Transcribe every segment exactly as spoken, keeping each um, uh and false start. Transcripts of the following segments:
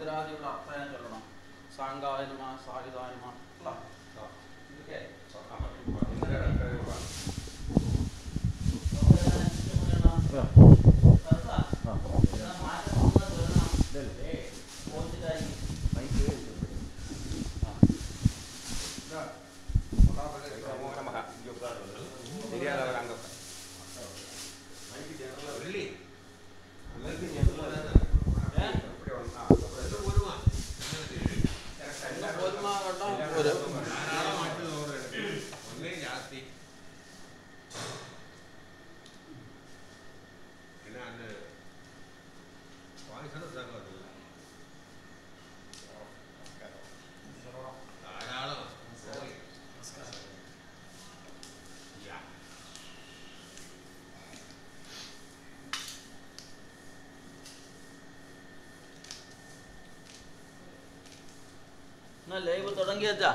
മന്ത്രാദികളുടെ അർത്ഥം ചൊല്ലണം. സാങ്കായനമ സാഹിതായനമ ഇതൊക്കെ ലൈവ് തുടങ്ങിയച്ചാ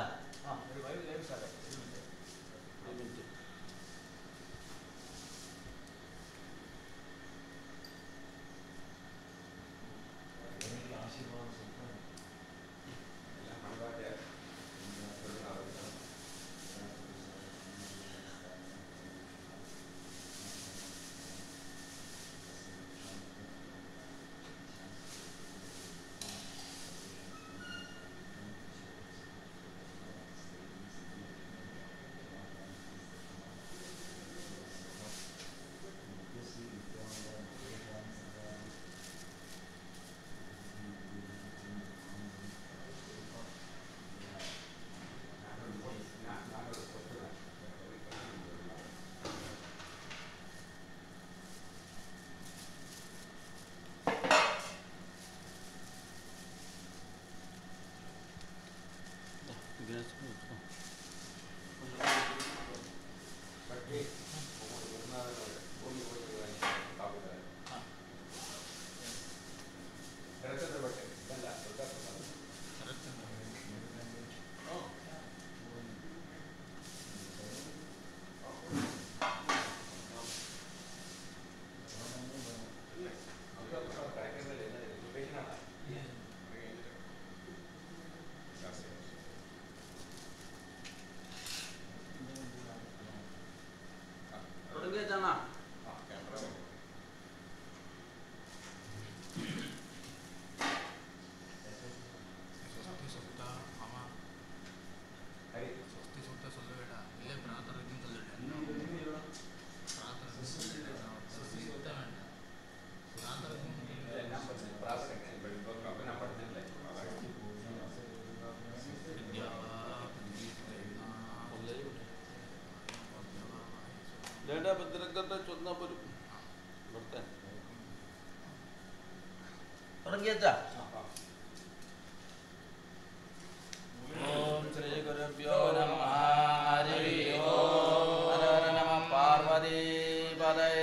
തുടങ്ങിയച്ചാ. ഓം ശ്രീ ഗുരുഭ്യോ നമഃ. ഹരി ഓം. ഹര ഹര നമ പാർവതി പദയേ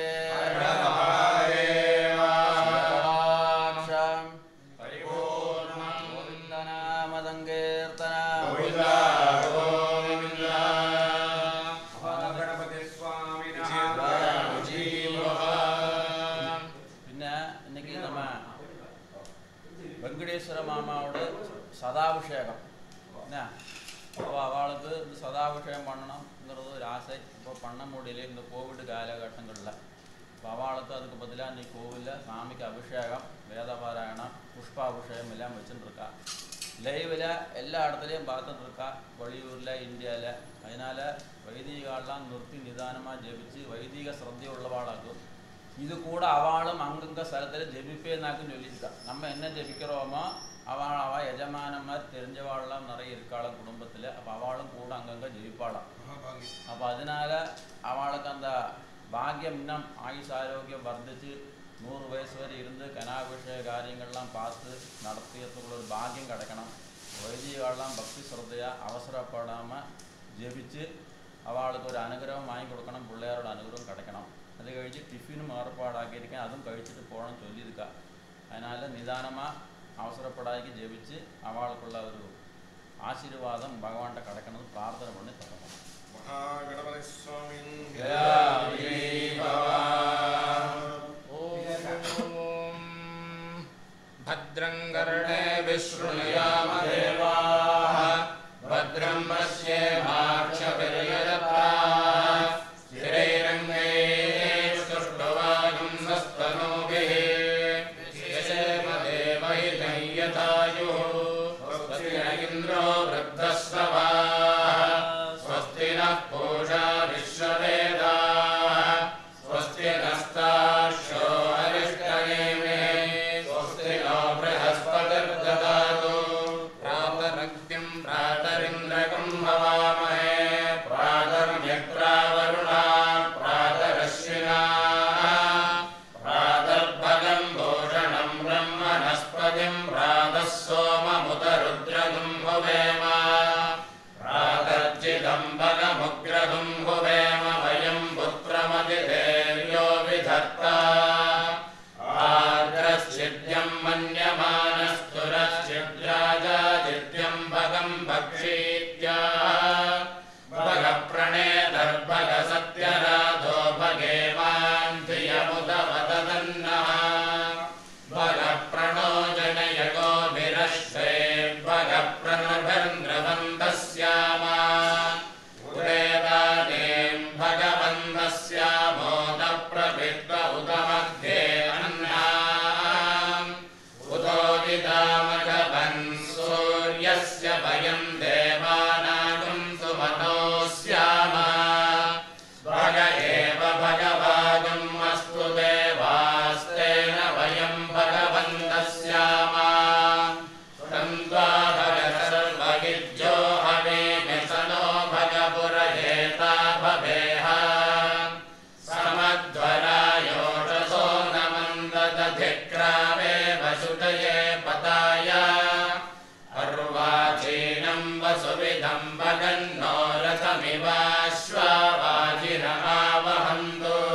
മാമാவோട് സദാഭിഷേകം എന്നാ. അപ്പോൾ അവൾക്ക് ഇത് സദാഭിഷേകം പണ്ണണം എന്നുള്ളത് ഒരു ആശ. ഇപ്പോൾ പണ്ണമുടിയിൽ ഇന്ന് കോവിഡ് കാലഘട്ടങ്ങളിൽ അപ്പോൾ അവൾക്ക് அதுக்கு பதிலாக நீ கோவிலில் சாமிக்கு அபிஷேகம், வேதபாராயணம், புஷ்பாபிஷேகம் எல்லாம் வச்சுட்டுருக்கா. லைவில் எல்லா இடத்துலையும் பார்த்துட்டுருக்கா, வெளியூரில், இந்தியாவில். அதனால் வைதிகாலெலாம் நிறுத்தி நிதானமாக ஜெபிச்சு வைதிக ശ്രദ്ധയുള്ളவாளாக்கும் இது கூட அவளும் அங்கங்க ஸ்தலத்தில் ஜெபிப்பேன்னாக்குன்னு சொல்லியிருக்கா. நம்ம என்ன ஜெபிக்கிறோமோ அவள் அவள் யஜமானமார் தெரிஞ்சவாளெலாம் நிறைய இருக்காளாம் குடும்பத்தில். அப்போ அவளும் கூட அங்கங்கே ஜெபிப்பாளாம். அப்போ அதனால அவளுக்கு அந்த பாக்கியம் இன்னும் ஆயுஷ் ஆரோக்கியம் வர்த்திச்சு நூறு வயசு வரை இருந்து கனாபிஷேக காரியங்கள்லாம் பார்த்து நடத்தியதுக்குள்ள ஒரு பாக்கியம் கிடைக்கணும். வைதிகாலெலாம் பக்தி ஸ்ரத்தையாக அவசரப்படாமல் ஜெபிச்சு அவளுக்கு ஒரு அனுகிரகம் வாங்கி கொடுக்கணும், பிள்ளையாரோட அனுகிரகம் கிடைக்கணும். அது கழிச்சு டிஃபினும் ஏற்பாடாக்கியிருக்கேன், அதுவும் கழிச்சிட்டு போகணும்னு சொல்லியிருக்கா. அதனால் நிதானமாக அவசரப்படாக்கி ஜெபிச்சு அவளுக்குள்ள ஒரு ஆசீர்வாதம் பகவான்கிட்ட கிடைக்கணும் பிரார்த்தனை பண்ணி தொடங்கணும். மகாகணபதி சுவாமி ஓம் भद्रं कर्णे विष्णु तस्यामोदप्रभिद्व उत मध्ये अन्नाम् उतोदितामघवन् सूर्यस्य वयं देवानागं सुमतो स्याम भग एव भगवागम् अस्तु देवास्तेन वयं भगवन्तः स्याम तन्त्वा भग सर्वगिज्जो हवेमिसनो भगपुरहेता भवेह समध्वरायोषसो नमन्ददधिक्रामे वसुदये पताय अर्वाचीनं वसुविधं भगन्नो रथमिवाश्वावाजिनमावहन्तु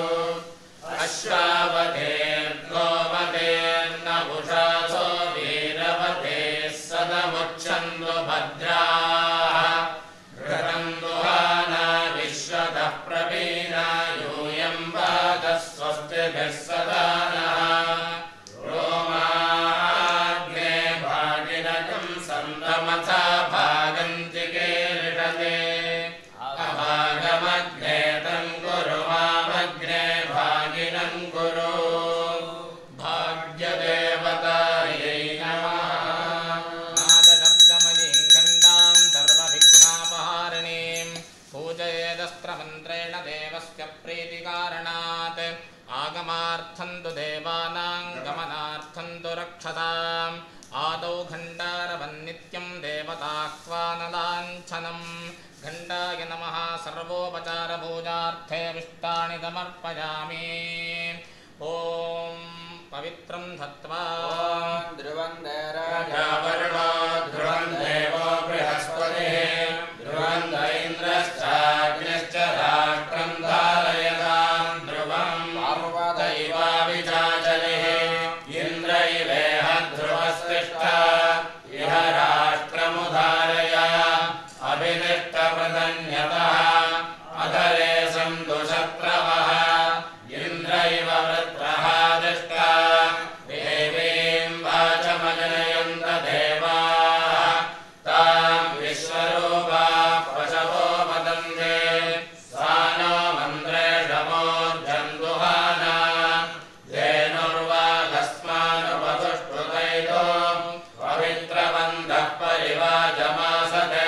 अश्वावधेर्गोवधेर्न उषासो वीरवधेः सदमुच्छन्तु भद्राः घृतं दुहाना विश्वतः प्रवीणा यूयं वागः स्वस्तिभिः सदा नः रोमाग्ने भागिनकं सन्दमथा भागन्तिकेरिषते अभागमग्ने तं कुरु मामग्ने भागिनं कुरु भाग्यदेवतायै नमः नादशब्दमयीं गण्डां सर्वविघ्नापहारिणीं पूजयेदस्त्रमन्त्रेण देवस्य प्रीतिकारणात् आगमार्थं तु देवानां गमनार्थं तु रक्षसाम् आदौ घण्टारवन्नित्यं देवताह्वानलाञ्छनं घण्टाय नमः सर्वोपचारपूजार्थे विष्टानि समर्पयामि ॐ पवित्रं धत्वा ध्रुवं राजावरुणो ध्रुवं देवो बृहस्पतिः ध्रुवं इन्द्रश्चाग्निश्च राष्ट्रं धारयतां ध्रुवं दैवाविचाचलिः इन्द्र इवेह ध्रुवस्तिष्ठ इह राष्ट्रमुधारय अभिनिष्टप्रदन्यतः अधरे सन्तु शत्रवः इन्द्र इव वृत्रः दिष्ट देवीं वाचमजनयन्त देवाः तां विश्वरूपा पशवो वदन्ते सा नो मन्त्रेषमोर्जन्दुहाना धेनुर्वाघस्मानुपतुष्टुतैतो पवित्रबन्धः परिवाजमासते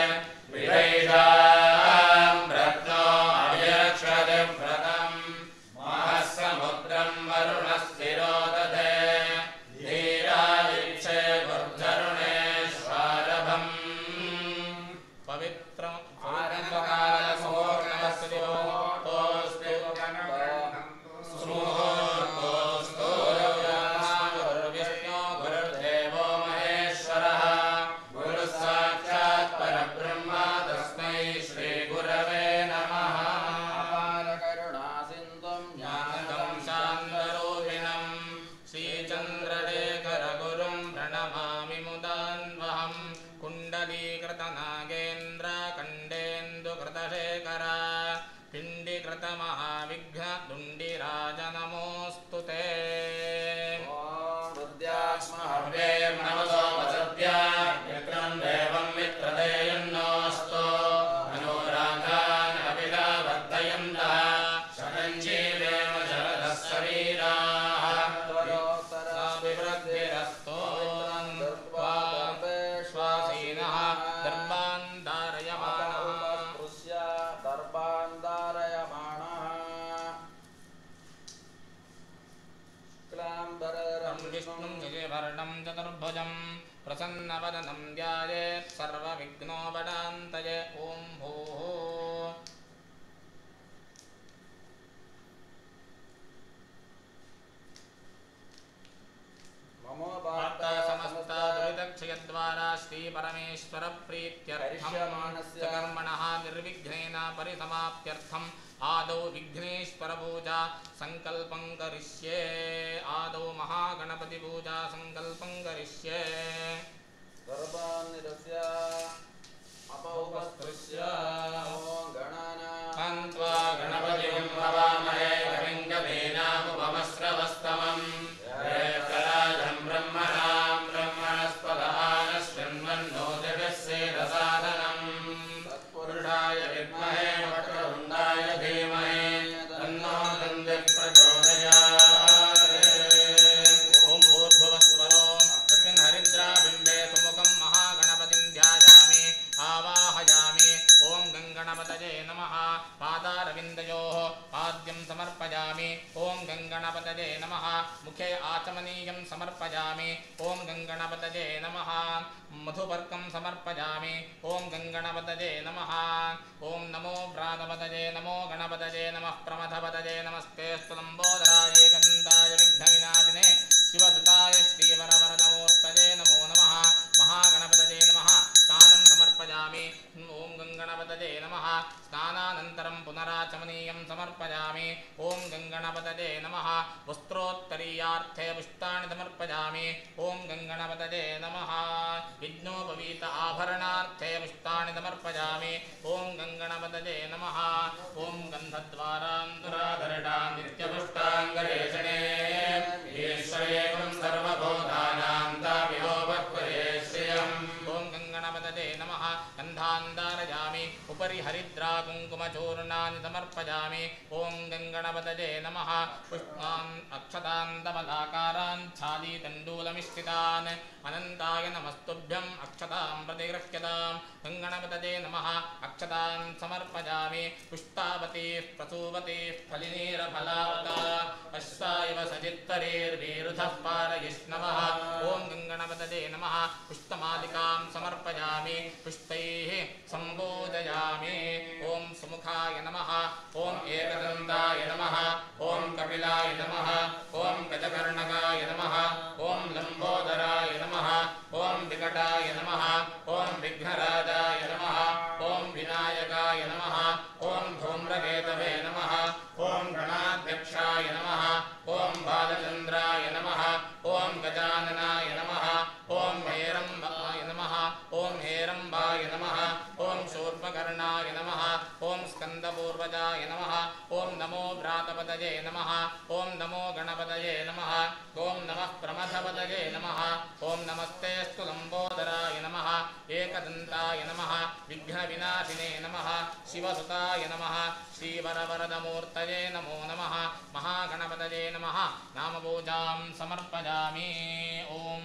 विदैषां रत्नो अभिरक्षति व्रतम् महासमुद्रं वरुणस्थिरो दधे धीरावीक्षे गुर्धरुणेश्वारभम् पवित्रं गुरुर्विष्णु गुरुर्देवो महेश्वरः गुरुः साक्षात् परब्रह्म तस्मै श्रीगुरवे नमः अपारकरुणासिन्धुं ज्ञानदं शान्तरूपिणं श्रीचन्द्रशेखरगुरुं प्रणमामि मुदान्वहं कुण्डलीकृतनागेन्द्रकण्डेन्दुकृतशेखर पिण्डीकृतमहाविघ्नदुण्डिराज नमोऽस्तु ते हव्ये नमसो वसद्या मित्रं देवं मित्रदेयन्नोऽस्तु अनुरागान् अभिलावर्धयन्तः शतञ्जीवेम शरदः शरीराः विवृद्धिरस्तो श्वासीनः दर्भान्धारयमानः विष्णुं जयवर्णं चतुर्भुजं प्रसन्नवदनं ध्यायेत् सर्वविघ्नोपशान्तये ॐ भूः वार्ता समस्ता दुरितक्षयद्वारा श्रीपरमेश्वरप्रीत्यर्थं च कर्मणः निर्विघ्नेन परिसमाप्त्यर्थम् आदौ विघ्नेश्वरपूजा संकल्पं करिष्ये आदौ महागणपतिपूजा संकल्पं करिष्ये सर्वान्निरस्य अपौपस्तृस्य गणानान्त्वा गणपतिं हवामहे कविं कवीनामुपमस्रवस्तमम् जयकराजं ब्रह्मणां ब्रह्मणस्पदानश्वन्वन्नोतिभिः सेदसादनम् तत्पुरुषाय विद्महे वक्रतुण्डाय धीमहि समर्पयामि ओम गंगणपतये नमः मुखे आचमनीयं समर्पयामि ओम गंगणपतये नमः मधुपर्कं समर्पयामि ओम गंगणपतये नमः ओम नमो व्रातपतये नमो गणपतये नमः प्रमथपतये नमस्ते स्तुलंबोदराय एकदन्ताय विघ्नविनाशिने शिवसुताय श्रीवरवरदमूर्तये नमो नमः महागणपतये नमः स्नानं समर्पयामि ओम गंगणपतये नमः स्नानानन्तरं पुनराचमनीयं समर्पयामि ओम गंगणपतये नमः वस्त्रोत्तरीयार्थे पुष्पाणि समर्पयामि ओम गंगणपतये नमः विघ्नोपवीत आभरणार्थे पुष्पाणि समर्पयामि ओम गंगणपतये नमः ओम गन्धद्वारान्तराधरणां नित्यपुष्टाङ्गरेषणे ईश्वरेकं सर्वभूतानां तामिहोपत्वरे श्रियम् ओम गंगणपतये नमः गन्धान्धारयामि उपरि हरिद्रा कुङ्कुमचूर्णानि समर्पयामि ओम गंगणपतये नमः पुष्पान् अक्षतान् धवलाकारान् छादीतण्डूलमिश्रितान् अनन्ताय नमस्तुभ्यम् अक्षतां प्रतिगृह्यतां गंगणपतये नमः अक्षतान् समर्पयामि पुष्पावतीः प्रसूवतीः फलिनीरफलावता अश्वायव सजित्तरेर्विरुधः पारयिष्णवः ओम गंगणपतये नमः पुष्पमालिकां समर्पयामि पुष्पैः सम्बोधयामि ओम सुमुखाय नमः ओम एकदन्ताय नमः ओम कपिलाय नमः ओम गजकर्णकाय नमः ओम लंबोदराय नमः ओम विकटाय नमः ओम विघ्नराजाय नमः ओम विनायकाय नमः ओम धूम्रकेतवे नमः ओम गणाध्यक्षाय नमः ओम बालचन्द्राय नमः ओम गजाननाय नमः ओम हेरम्बाय नमः ओम हेरम्बाय नमः ओम शूर्पकर्णाय नमः ओम स्कन्दपूर्वजाय नमः ओम नमो भ्रातपतये नमः ओम नमो गणपतये नमः ओम नमः प्रमथपतये नमः ओम नमस्ते स्तुलंबोदराय नमः एकदन्ताय नमः विघ्नविनाशिने नमः शिवसुताय नमः श्रीवरवरदमूर्तये नमो नमः महागणपतये नमः नामपूजां समर्पयामि ओम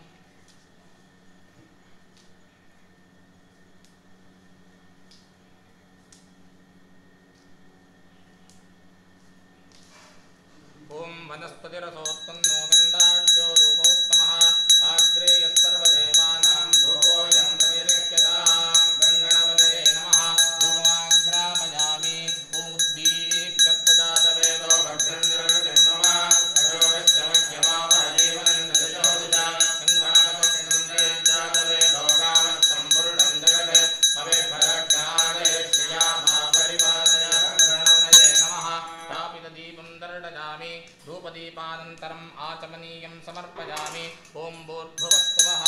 ओम वनस्पतिरसोत्पन्नो गन्धाढ्यो धूपोत्तमः आग्रे यस्सर्वदेवानां धूपोऽयं प्रतिगृह्यतां गङ्गणपतये नमः धूपमाघ्रापयामि ओम उद्दीप्यस्तजातवेदो भद्रं निरगतिं मम अजोगश्चमह्यमावहजीवनन्दशोदिता गङ्गणपतिं जातवेदो कामस्तं पुरुषं जगत् भवेद्भरज्ञाने श्रियामा परिपालय गङ्गणपतये नमः स्थापितदीपं दर्शयामि धूपदीपानन्तरम् आचमनीयं समर्पयामि ओम भूर्भुवस्सुवः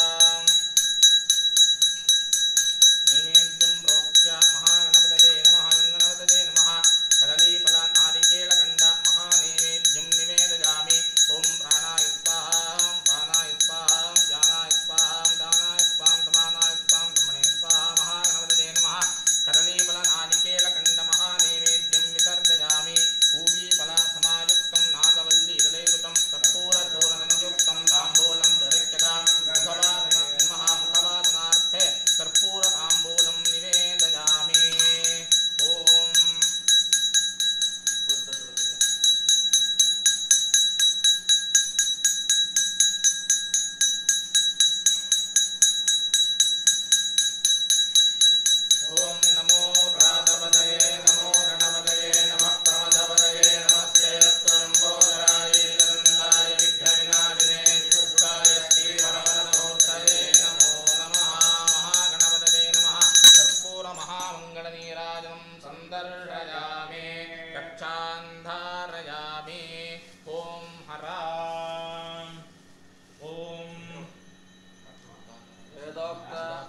नैवेद्यं प्रोक्ष्य महागणपतये नमः गङ्गणपतये नमः कदलीफल नारिकेलखण्ड महानैवेद्यं निवेदयामि ओम प्राणाय स्वाहा पानाय स्वाहा ज्ञानाय स्वाहा दानाय स्वाहा समानाय स्वाहा ब्रह्मणे स्वाहा महागणपतये नमः कदलीफल नारिकेलखण्ड महानैवेद्यं विसर्जयामि पूगीफल समायुक्तं नागवल्ली दलैरुतं कर्पूरचूर्णयुक्तं ताम्बूलं दरिक्यतां मुखवादनः मुखवादनार्थे कर्पूरताम्बूलं निवेदयामि ओम ओम नमो भ्रातपतये नमो गणपतये नमः प्रमथपतये नमस्ते स्तुलंबोदराय एकदन्ताय विघ्नविनाशिने शिवसुताय श्रीवरवरदमूर्तये नमो नमः महागणपतये नमः कर्पूरमहामङ्गलनीराजनं सन्दर्शयामि रक्षान्धारयामि ओम हरां ओम वेदोक्त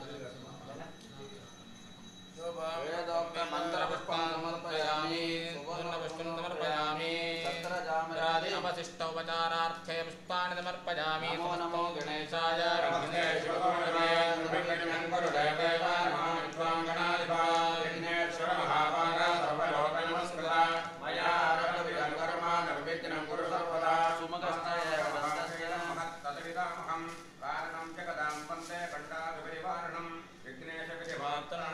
वेदोक्त मन्त्रपुष्पान् समर्पयामि पूर्णपुष्पं समर्पयामि तत्रजामरादि अवशिष्टोपचारार्थे पुष्पाणि समर्पयामि नमो नमो गणेशाय विघ्नेश्वराय विघ्नं कुरु देवदेवानां विद्वां गणाधिपाय विघ्नेश्वर महाभागा सर्वलोकनमस्कृता मया आरब्धं कर्म निर्विघ्नं कुरु सर्वदा सुमगस्ताय तदविदामहं कारणं जगदां वन्दे कण्डाभिपरिवारणं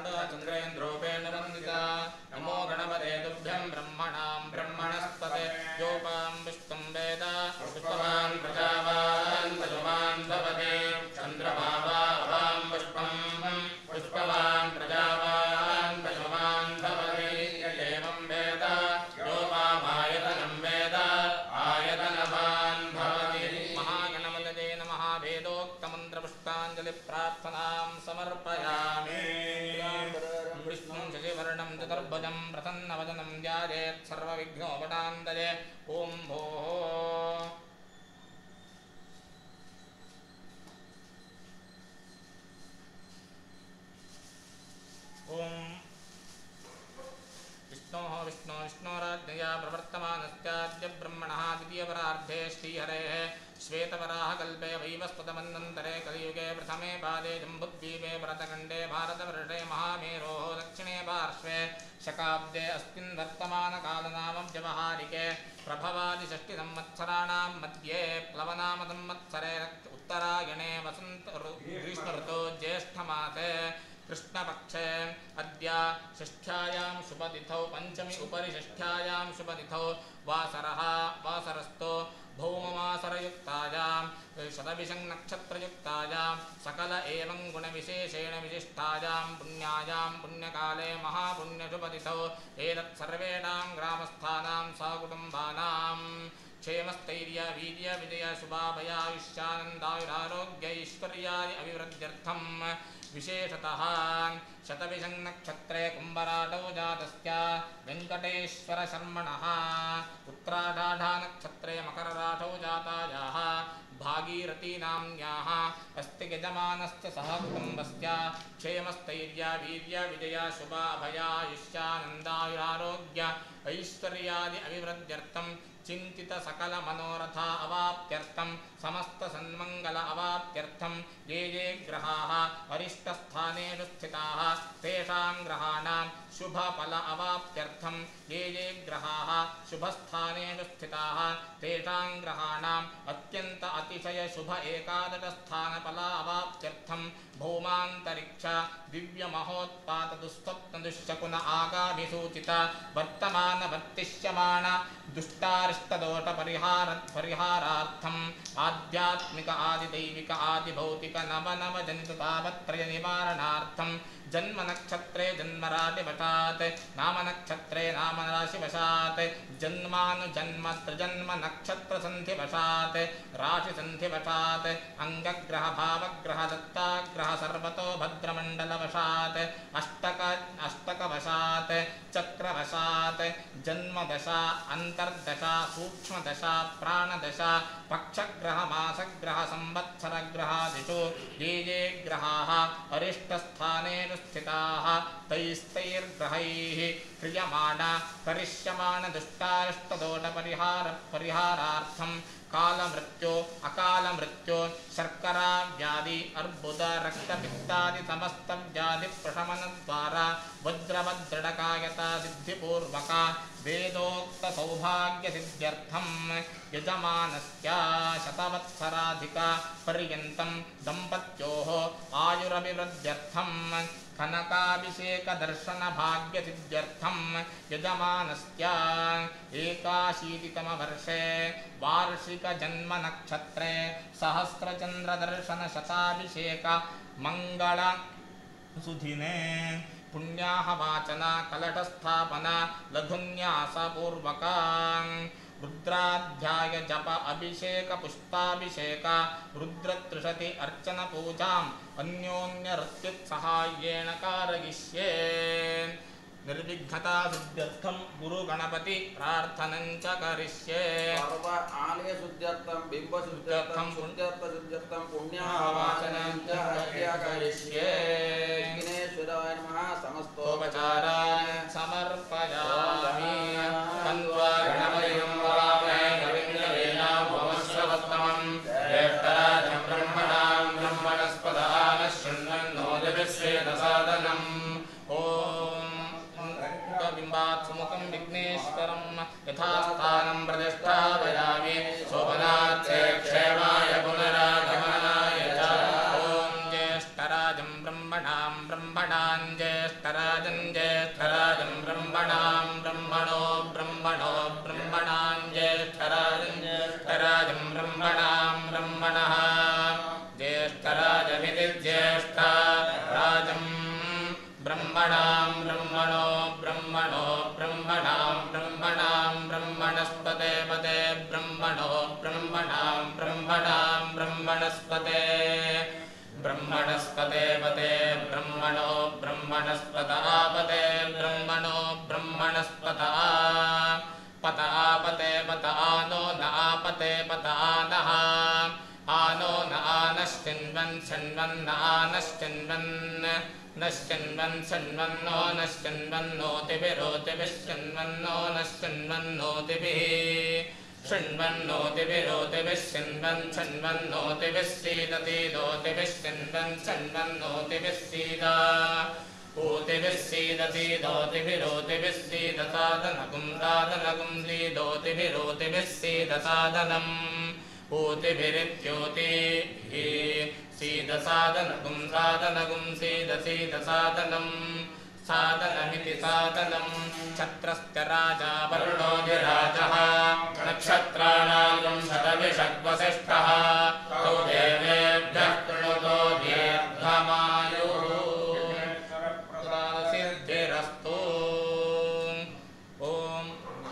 विघ्नेशविधिवाक्तनण्डचन्द्रेन्द्रोपेण वन्दिता नमो गणपते तुभ्यं ब्रह्मणां ब्रह्मणस्पते भोजं प्रसन्नवदनं ध्यायेत् सर्वविघ्नोपशान्तये ॐ भोः ॐ विष्णोः विष्णो विष्णोराज्ञया प्रवर्तमानस्याद्य ब्रह्मणः द्वितीयपरार्धे श्रीहरेः श्वेतवराहकल्पे वैवस्वतमन्वन्तरे कलियुगे प्रथमे पादे जम्बुद्वीपे भरतखण्डे भारतवर्षे महामेरोः दक्षिणे पार्श्वे शकाब्दे अस्मिन् वर्तमानकालनामव्यवहारिके प्रभवादिषष्टिसंवत्सराणां मध्ये प्लवनामसंवत्सरे उत्तरायणे वसन्त ग्रीष्मऋतौ ज्येष्ठमासे कृष्णपक्षे अद्य षष्ठ्यायां शुभतिथौ पञ्चमी उपरि षष्ठ्यायां शुभतिथौ वासरः वासरस्थो भौमवासरयुक्तायां शतभिषं नक्षत्रयुक्तायां सकल एवं गुणविशेषेण विशिष्टायां पुण्यायां पुण्यकाले महापुण्यशुभतिथौ एतत् सर्वेषां ग्रामस्थानां सकुटुम्बानां क्षेमस्थैर्य वीर्य विजय शुभाभयायुष्यानन्दायुरारोग्य ऐश्वर्याय अभिवृद्ध्यर्थं विशेषतः शतभिषं नक्षत्रे कुम्भराटौ जातस्य वेङ्कटेश्वरशर्मणः उत्तराषाढनक्षत्रे मकरराटौ जातायाः भागीरथीनाम्न्याः अस्ति यजमानस्य सह कुटुम्बस्य क्षेमस्थैर्य वीर्य विजय शुभाभयायुष्यानन्दायुरारोग्य ऐश्वर्यादि अभिवृद्ध्यर्थं चिंतित सकल मनोरथ अवाप्त्यर्थं समस्त सन्मंगल अवाप्त्यर्थं ये ये ग्रहाः अरिष्टस्थानेषु स्थिताः तेषां ग्रहाणां शुभफल अवाप्त्यर्थं ये ये ग्रहाः शुभस्थानेषु स्थिताः तेषां ग्रहाणाम् अत्यन्त अतिशय शुभ एकादशस्थानफल अवाप्त्यर्थं भौमान्तरिक्ष दिव्य महोत्पात दुस्वप्न दुश्शकुन आगामिसूचित वर्तमान वर्तिष्यमाण दुष्टारिष्टदोष परिहार परिहारार्थम आध्यात्मिक आदिदैविक आदिभौतिक नव नव जन्तु तावत्रय निवारणार्थम जन्म नक्षत्रे जन्मराशिवशात् नाम नक्षत्रे नाम राशिवशात् जन्मानुजन्म त्रिजन्म नक्षत्र संधिवशात् राशि संधिवशात् अंगग्रह भावग्रह दत्ताग्रह सर्वतो भद्रमण्डलवशात् अष्टक अष्टकवशात् चक्रवशात् जन्मदशा अंतर्दशा सूक्ष्मदशा प्राणदशा पक्षग्रह मासग्रह संवत्सरग्रहादिषु ये ये ग्रहाः अरिष्टस्थानेषु स्थिताः तैस्तैर्ग्रहैः क्रियमाण करिष्यमाण दुष्टारिष्टदोष परिहार परिहारार्थं कालमृत्यो अकालमृत्यो शर्करा व्याधि अर्बुद रक्तपित्तादि समस्त व्याधि प्रशमन द्वारा वज्रवदृढकायता सिद्धिपूर्वक वेदोक्त सौभाग्य सिद्ध्यर्थं यजमानस्य शतवत्सराधिक पर्यन्तं दम्पत्योः आयुरभिवृद्ध्यर्थं कनकाभिषेक दर्शन भाग्य सिद्ध्यर्थं यजमानस्य एकाशीतितमवर्षे वार्षिक जन्म नक्षत्रे सहस्रचंद्र दर्शन शताभिषेक मंगल सुदिने पुण्याहवाचन कलशस्थापन लघुन्यास पूर्वक रुद्राध्याय जप अभिषेक पुष्पाभिषेक रुद्रत्रिशति अर्चन पूजाम् अन्योन्य रत्युत्सहाय्येन कारयिष्ये निर्विघ्नता सिद्ध्यर्थं गुरु गणपति प्रार्थनं च करिष्ये सर्व आलय शुद्ध्यर्थं बिंब शुद्ध्यर्थं शुद्ध्यर्थ शुद्ध्यर्थं पुण्याहवाचनं च करिष्ये विघ्नेश्वराय नमः समस्तोपचारान् समर्पयामि तन्त्वा गणपतिं वरामहे कविन्द्रवेणां भवस्वत्तमं ज्येष्ठराजं ब्रह्मणां ब्रह्मणस्पदान शृण्वन्नोदिभिस्वेदसादनम् बिंबात् सुमुखं विघ्नेश्वरं यथास्थानं प्रतिष्ठापयामि शोभनार्थे क्षेमाय पुनरागमनाय च ॐ ज्येष्ठराजं ब्रह्मणां ब्रह्मणां ज्येष्ठराजं ज्येष्ठराजं ब्रह्मणां ब्रह्मणो ब्रह्मणो ब्रह्मणां ज्येष्ठराजं ज्येष्ठराजं ब्रह्मणां ब्रह्मणः ज्येष्ठराजमिति ज्येष्ठराजं ब्रह्मणां ब्रह्मणो ब्रह्मणो ब्रह्मणां ब्रह्मणां ब्रह्मणस्पते पदे ब्रह्मणो ब्रह्मणां ब्रह्मणां ब्रह्मणस्पते ब्रह्मणस्पते पदे ब्रह्मणो ब्रह्मणस्पतापदे ब्रह्मणो ब्रह्म वनस्पत पत आपते पत आनो न आपते पत आनः आनो न आनश्चिन्वन् शृण्वन् न आनश्चिन्वन् नश्चिन्वन् शृण्वन्नो नश्चिन्वन्नोतिभिरोतिभिश्चिन्वन्नो नश्चिन्वन्नोतिभिः शृण्वन्नोतिभिरोतिभिः शृण्वन् शृण्वन्नोतिभिः सीदतीदोतिभिः शृण्वन् शृण्वन्नोतिभिः सीदा ऊतिभिः सीदतीदोतिभिरोतिभिः सीदसादनकुं सादनकुं सीदोतिभिरोतिभिः सीदसादनम् ऊतिभिरित्योतिभिः सीदसादनकुं सादनकुं सीदसीदसादनम् सादनमिति सादनं छत्रस्य राजा वरुणोऽधिराजः नक्षत्राणां शतभिषग्वसिष्ठः तौ देवेभ्यः कृणुतो दीर्घमायुः सिद्धिरस्तु ॐ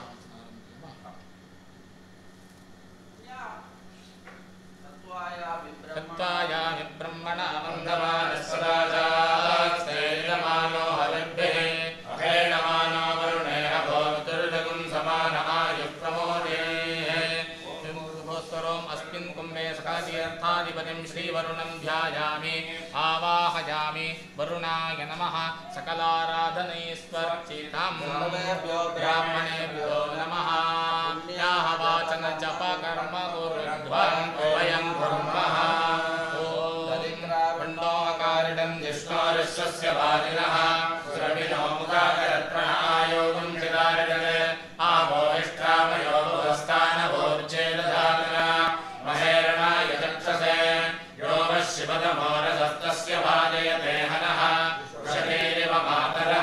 तत्त्वायामि ब्रह्मणा वन्दमानस्य राजा स्थैर्यमानो हविर्भिः अहेणमानो वरुणेह भोक्तुर्जगुं समान आयुः प्रमोदेः भोस्वरोम् अस्मिन् कुम्भे सकातीर्थाधिपतिं श्रीवरुणं ध्यायामि आवाहयामि वरुणाय नमः सकलाराधनैस्वर्चितां ब्राह्मणेभ्यो नमः पुण्याः वाचन जप कर्म कुर्ध्वं वयं कुर्मः ॐ जिष्णोरिश्वस्य वाजिनः सुरभिनो मुखाकरत्प्रणयोगं चिदारिजले आवो इष्टामयो भुवस्तानभोर्चेदधातुना महेरणाय चक्षसे यो वः शिवतमोरसस्तस्य भाजयते हनः वृषभेरिव मातरः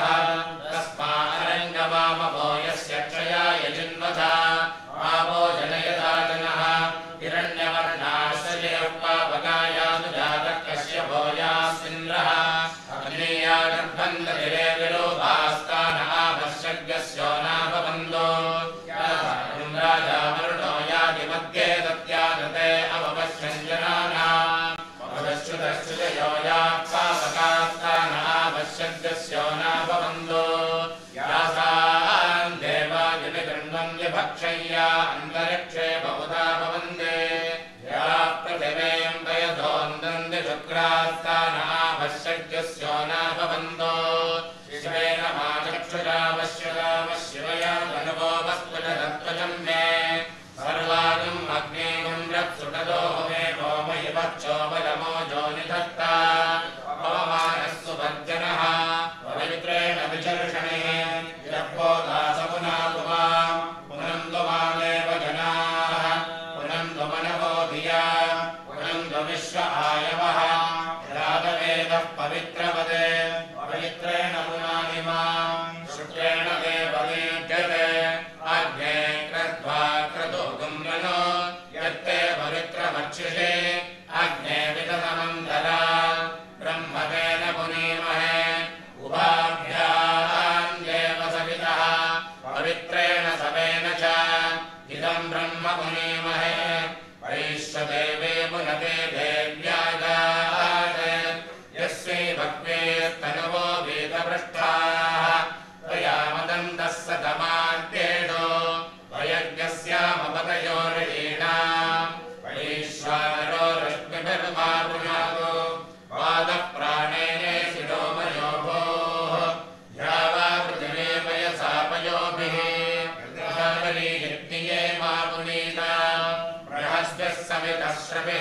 तस्मारङ्गवामभो यस्य क्षयाय जिन्वथा आवो जनयथा जनः हिरण्यवर्णाश्रयः पावकायानुजातः कश्यपो यास्मिन्द्रः अग्नेयागर्भन्दतिरे विलोभास्तान आवश्यज्ञस्यो नाभवन्दो राजा वरुणो याति मध्ये तत्यागते अवपश्यञ्जनानाम् अवश्युतश्चुतयो याः पावकास्तान आवश्यज्ञस्यो नाभवन्दो यासान् देवादिनि गृह्णन्यभक्षय्या अन्तरिक्षे बहुधा भवन्ते या पृथिवीं वयधोन्दन्ति शुक्रास्तान आवश्यज्ञस्यो नाभवन्दो शिवेन मा चक्षुरावश्यदावशिवया धनुवो वस्त्वजदत्वजं मे सर्वागम् अग्नेयं रक्षुटदो मे भौमयि वक्षोपलमो जोनिधत्ता पवमानः सुभर्जनः पवित्रेण विचर्षणे यप्पोदासपुनाकुमा पुनन्दु मामेव जनाः पुनन्दु मनवो धिया पुनन्दु विश्व आयवः रागवेदः पवित्रपदे पवित्रेण पुनानिमा शुक्रेण देवदीप्यते अग्ने क्रत्वा क्रतुगुं मनो यत्ते पवित्रमक्षिषे अग्ने विदधमन्धरा ब्रह्मतेन पुनीमहे उभाभ्यां देव सवितः पवित्रेण सवेन च इदं ब्रह्म पुनीमहे वैश्वदेवे पुनते देव्यागात् यस्यै भक्तेस्तनुवो वेदपृष्ठाः त्वया मदन्तः सतमाद्येषो वयज्ञस्यामपतयोर्येणाम् वैश्वानरो रश्मिभिर्मापुनादो पादप्राणेने शिरोमयो भोः ध्यावा पृथिवे वयसापयोभिः यज्ञये मापुनीता बृहस्पतिः सवितः श्रविः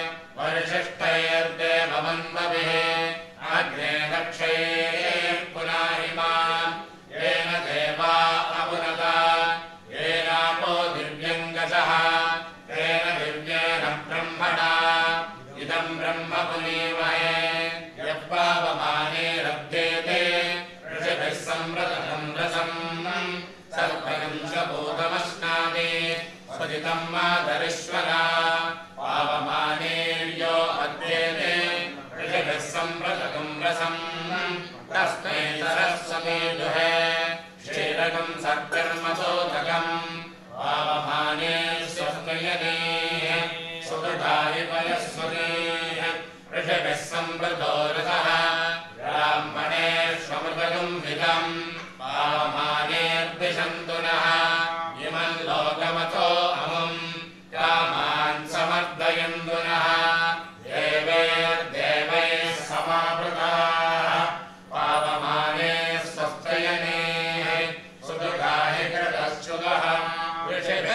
वर्षिष्ठैर्देवमन्वभिः अग्ने दक्षैः पुनाहिमान् येन देवा अपुनता येनापो दिव्यङ्गजः तेन दिव्येन ब्रह्मणा इदं ब्रह्म पुनीमहे यप्पावमाने लभ्येते ऋषिभिः संवृतं रसम् सर्वं च भूतमश्नादि स्वजितं मातरिश्वरा पावमानेर्यो अद्येते ऋषिभिः संवृतं रसम् तस्मै सरस्वती दुहे क्षीरकं सत्कर्मसोदकम् पावमाने स्वस्मयनेः सुदृढाहि वयस्वतीः ऋषिभिः संवृतो रसः ब्राह्मणेष्वमृतगं विदम् पावमानेर्भिः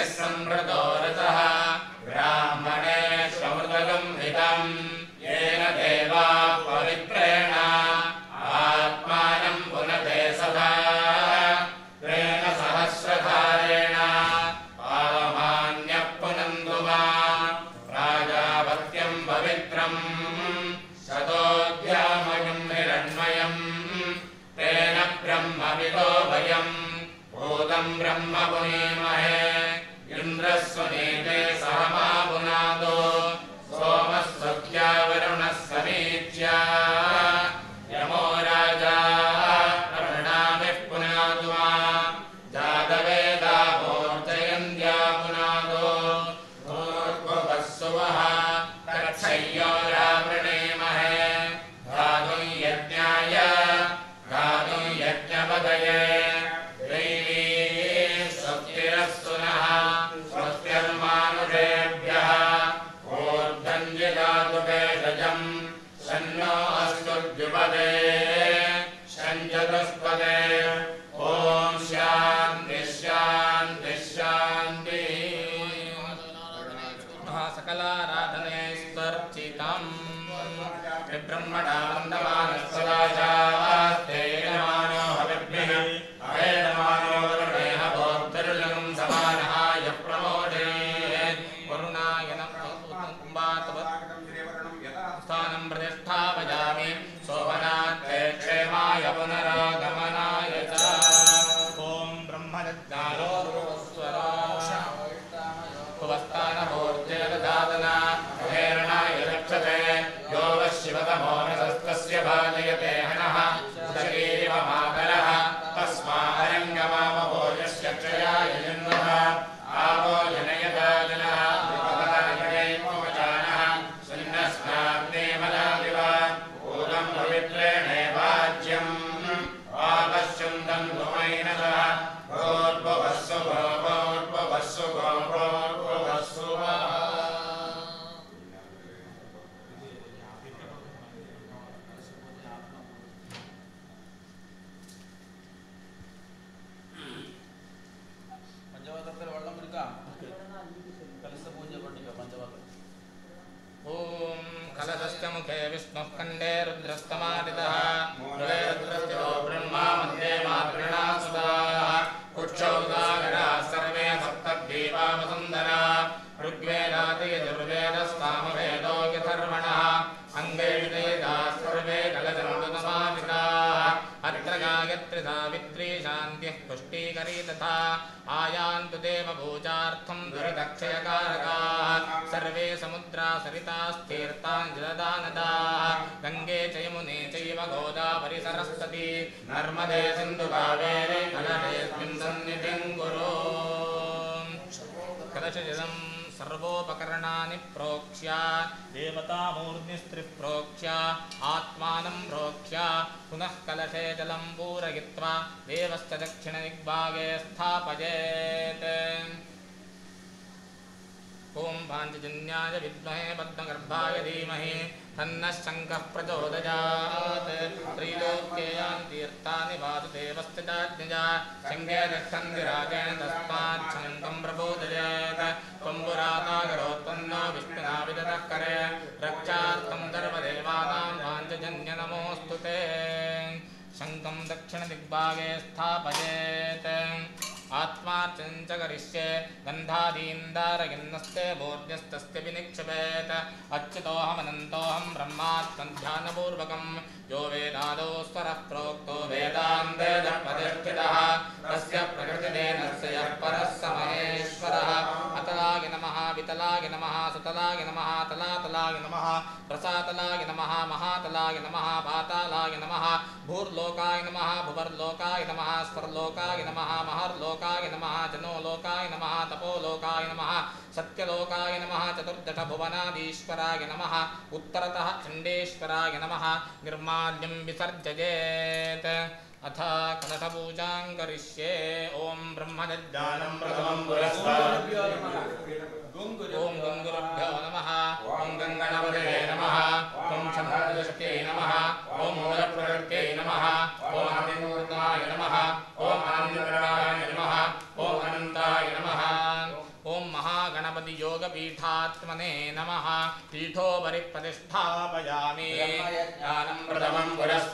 यः सम्प्रतो रसः ब्राह्मणेष्वमृतगं हितं येन देवा पवित्रेण आत्मानं पुनते सदा तेन सहस्रधारेण पावमान्यः पुनन्दु मां प्राजापत्यं पवित्रं शतोऽध्यामयं हिरण्मयं तेन ब्रह्मविदो भयं भूतं ब्रह्म पुनीमहे इन्द्रस्वनीते सह मा पुनादो सोमः सत्या वरुणः समीच्य यमो राजा प्रणामिः पुनादु मां जातवेदा मूर्जयन्त्या पुनादो भूर्भुवस्सुवः तच्छय्यो रावृणीमहे धातुं यज्ञाय धातुं यज्ञपदये शन्नो अस्तुद्युपदे शञ्चतुष्पदे ॐ शान्ति शान्ति शान्ति सकलाराधने स्वर्चितम् ब्रह्मणा वन्दमानः सदाचास्ते नमानो हविर्भिः अहेनमानो वरुणेह भोक्तरुलगं समानः यः प्रमोदे वरुणाय नमः कुम्भातवत् स्थानं प्रतिष्ठापयामि शोभनात्ते क्षेमाय पुनरागमनाय च ॐ ब्रह्मदज्ञानो भुवस्थानमूर्तेर्दातना प्रेरणाय रक्षते यो वः शिवतमो रसस्तस्य बालयते हनः शरीरमाकरः तस्मारङ्गमामभो यस्य क्षयाय जन्मः आवो जनयता जनः पवित्रेणेवाज्यम् आपश्यन्तं भुवैनसः भूर्भुवस्सु भूर्भुवस्सु भूर्भुवस्सु പഞ്ചവാതത്തിൽ വെള്ളം കുടിക്കാം കലശപൂജ പണിക്കാം പഞ്ചവാതം ॐ कलशस्य मुखे विष्णुः कण्ठे रुद्रस्तमादितः मुखे रुद्रस्थितो ब्रह्मा मध्ये मातृणा सुताः कुक्षौ सागराः सर्वे सप्तद्वीपा वसुन्धरा ऋग्वेदादियजुर्वेदस्सामवेदो यथर्वणः अङ्गे विदेदाः सर्वे कलशन्दुतमादिताः अत्र गायत्री सावित्री शान्तिः पुष्टिकरी तथा आयान्तु देवपूजार्थं दुरितक्षयकारकाः सर्वे समुद्रा सरितास्तीर्थाञ्जलदानदाः गङ्गे च यमुने चैव गोदावरी सरस्वती नर्मदे सिन्धु कावेरी कलशेऽस्मिन् सन्निधिं कुरु कलशजलं सर्वोपकरणानि प्रोक्ष्य देवतामूर्तिस्त्रिप्रोक्ष्य आत्मानं प्रोक्ष्य पुनः कलशे जलं पूरयित्वा देवस्य दक्षिणदिग्भागे स्थापयेत् ॐ पाञ्चजन्याय विद्महे पद्मगर्भाय धीमहि तन्नः शङ्खः प्रचोदयात् त्रैलोक्ये यानि तीर्थानि वासुदेवस्य चाज्ञया शङ्खे तिष्ठन्ति राजेन तस्मात् शङ्खं प्रबोधयेत् त्वं पुराताकरोत्पन्नो विष्णुना विदतः करे रक्षार्थं सर्वदेवानां पाञ्चजन्य नमोऽस्तु ते शङ्खं दक्षिणदिग्भागे स्थापयेत् आत्मार्चनं च करिष्ये गन्धादीन्दारयन्नस्ते मूर्ध्यस्तस्य विनिक्षिपेत् अच्युतोऽहमनन्तोऽहं ब्रह्मात्मध्यानपूर्वकं यो वेदादौ स्वरः प्रोक्तो वेदान्ते प्रतिष्ठितः तस्य प्रकृतिदेनस्य यः परः स महेश्वरः अतलाय नमः वितलाय नमः सुतलाय नमः तलातलाय नमः रसातलाय नमः महातलाय नमः पातालाय नमः भूर्लोकाय नमः भुवर्लोकाय नमः स्वर्लोकाय नमः महर्लोकाय नमः जनोलोकाय नमः तपोलोकाय नमः सत्यलोकाय नमः चतुर्दशभुवनाधीश्वराय नमः उत्तरतः चण्डेश्वराय नमः निर्माल्यं विसर्जयेत् अथ कलशपूजां करिष्ये ॐ ब्रह्मदज्ञानं प्रथमं पुरस्तात् ॐ गङ्गुरुभ्यो नमः ॐ गङ्गणपतये नमः ॐ शम्भुदृष्ट्यै नमः ॐ मूलप्रकृत्यै नमः ॐ आदिमूर्ताय नमः ॐ आनन्दकरणाय नमः ॐ अनन्ताय नमः योगपीठात्मने नमः पीठोपरि प्रतिष्ठापयामि ज्ञानं प्रथमं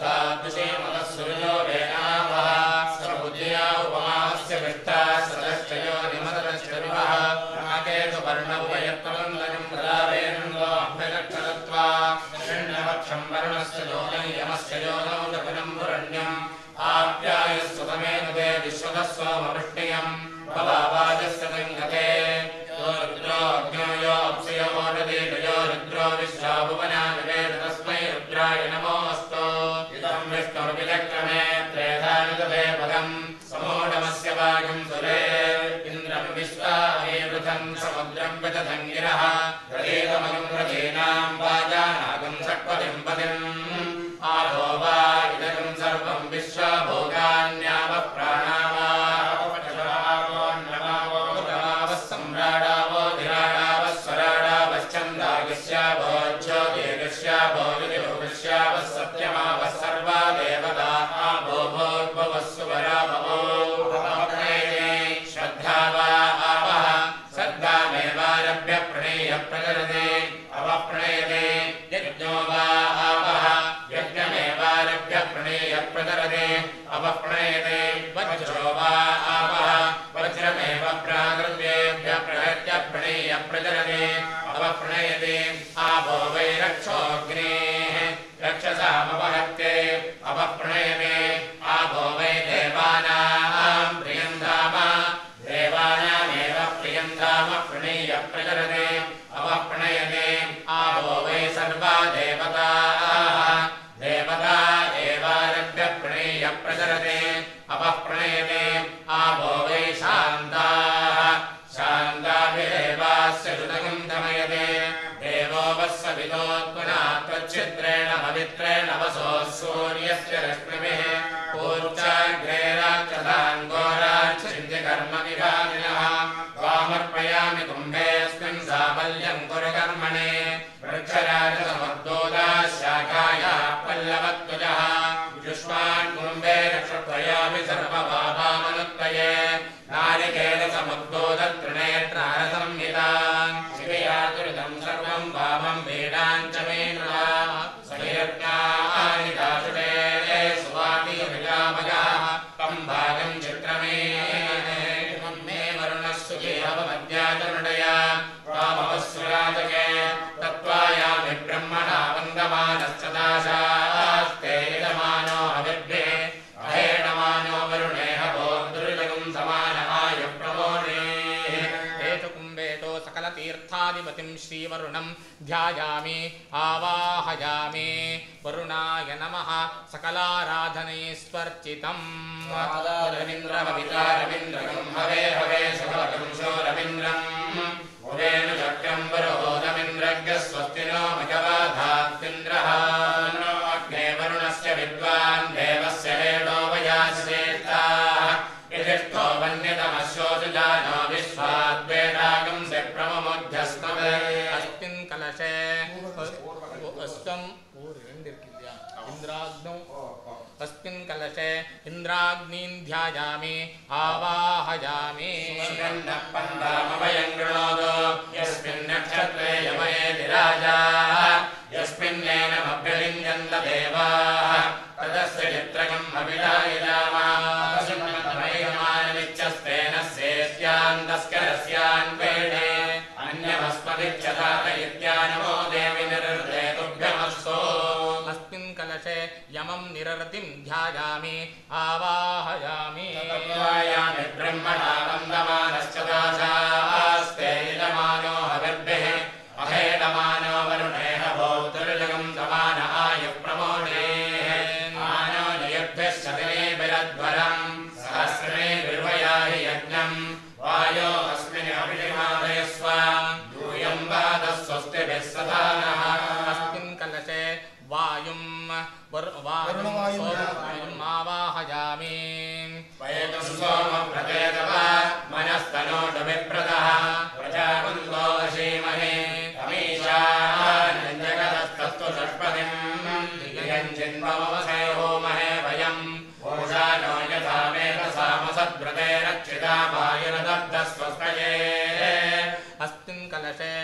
पुरस्ताद्विषेमतस्सूर्योदयनावः स्वबुद्ध्या उपमास्य विष्टा सदश्चयो निमतश्च विवः नाकेषु वर्णौपयत्वन्दनं प्रदावेन्दो अभ्यगक्षतत्वा षण्णवक्षं वर्णस्य योगं यमस्य योगौ जगनं पुरण्यम् आप्यायस्वतमेनुदे विश्वतस्वमवृष्टियम् भवावाजस्य संगते यो रुद्रो अग्न्यो यो अप्सयो मोददीटयो रुद्रो विश्वाभुवना विवेद तस्मै रुद्राय नमोऽस्तु इदं विष्णुर्विचक्रमे त्रेधानुदे पदम् समोढमस्य वायुं सुरे इन्द्रं विश्वावेवृतं समुद्रं विदधं गिरः प्रतीतमगं प्रतीनां वाजानागं षट्पदिं पदिम् आदो वा इदं सर्वं विश्वभोगान्यावः प्राणावावः सम्राडावो धिराडावः स्वराडावश्चन्दागस्यावो ज्योतिर्गस्यावो विदिवस्यावः सत्यमावः सर्वा देवता आवो भोद्भवः सुवराभवो श्रद्धा वा आवः श्रद्धामेवारभ्य प्रणेय प्रचलते अवप्रणयते यज्ञो वा आवः यज्ञमेवारभ्य प्रणेय प्रचलते अवप्रणयते वज्रो वा आवः वज्रमेव प्राकृत्येभ्य प्रहत्य प्रणेय प्रचलते अवप्रणयते आवो वै रक्षोऽग्नेः रक्षसामवहत्ये अवप्रणयते आवो वै देवानां प्रियन्धाम देवानामेव प्रियन्धाम प्रणेय प्रचलते अवप्रणयते आवो वै सर्वा देवताः देवता एवारभ्य प्रणेय प्रचलते अवप्रणयते आवो वै शान्ताः शान्ताभिदेवास्य सुतगं धमयते देवो वत्सवितोत्मना त्वच्छिद्रेण पवित्रेण वसो सूर्यस्य रश्मिभिः पूर्चाग्रे राक्षसान् घोराच्छिद्यकर्मविधानिनः त्वामर्पयामि कुम्भेऽस्मिन् साफल्यं कुरु कर्मणे वृक्षराजसमर्दोदाः शाखायाः पल्लवत्वजः युष्मान् कुम्भे रक्षत्रयामि सर्वपापामनुत्तये नारिकेलसमुद्बोधतृणेत्रारसंहितान् शिवयातुरितं सर्वं वामं वेदां च मे नृणा सयज्ञानि दाशुटे सुवातिविरामगाः तं भागं चित्रमे मे वरुणः सुखे अवमद्याचनडया त्वामवस्वराजके तत्त्वायामि ब्रह्मणा वन्दमानश्चदाशास्ते यजमानो हविर्भे अहेणमानो वरुणेह भोर्दुर्लगं समानमाय प्रमोणे हेतु कुम्भेतो सकलतीर्थाधिपतिं श्रीवरुणं ध्यायामि आवाहयामि वरुणाय नमः सकलाराधनैस्वर्चितम् रवीन्द्रमवितारविन्द्रं हवे हवे सुभगं शोरवीन्द्रम् उदेनुचक्रं वरोदमिन्द्रज्ञ स्वस्ति नो मघवाधात्तिन्द्रः नो अग्ने वरुणस्य विद्वान् देवस्य हेडो वयाश्रेष्ठाः यजिष्ठो वन्यतमशोषुजानो विश्वाद्वेदागं से प्रममुध्यस्मवे अस्मिन् कलशे अस्तम् इन्द्राग्नौ अस्मिन् कलशे इन्द्राग्नीं ध्यायामि आवाहयामि पन्दामभयङ्गृणोदो यस्मिन् नक्षत्रे यमयेति राजाः यस्मिन्नेनमभ्यलिङ्गन्त देवाः तदस्य चित्रकम् अभिलायिलामानिच्छस्तेन सेत्यान्तस्करस्यान्वेणे अन्यमस्मदिच्छदात इत्यानमो देवि निरृते तुभ्यमस्तु अस्मिन् कलशे यमं निरृतिं ध्यायामि आवाहयामि तत्त्वायामि ब्रह्मणा वन्दमानश्च दाशास्ते यजमानो हविर्भिः अहेडमानो वरुणेह भोर्दुर्लगं दमान आयुः प्रमोणे आनो नियद्भिश्च दिनेभिरध्वरं सहस्रणे विर्वयाहि यज्ञं वायो अस्मिन् अभिषिमादयस्व यूयं वादः स्वस्तिभिः सदा नः अस्मिन् कलशे वायुं वायुम् आवाहयामि वयतु सोमप्रदेतव मनस्तनोटुविप्रदः प्रजाकुन्दो अशीमहे अमीशान्यजगतस्तस्तु षट्पदिं दियञ्चिन्वमवसे होमहे वयम् ओषानो यथा मेधसामसद्व्रते रक्षिता वायुरदब्धस्वस्तये अस्मिन् कलशे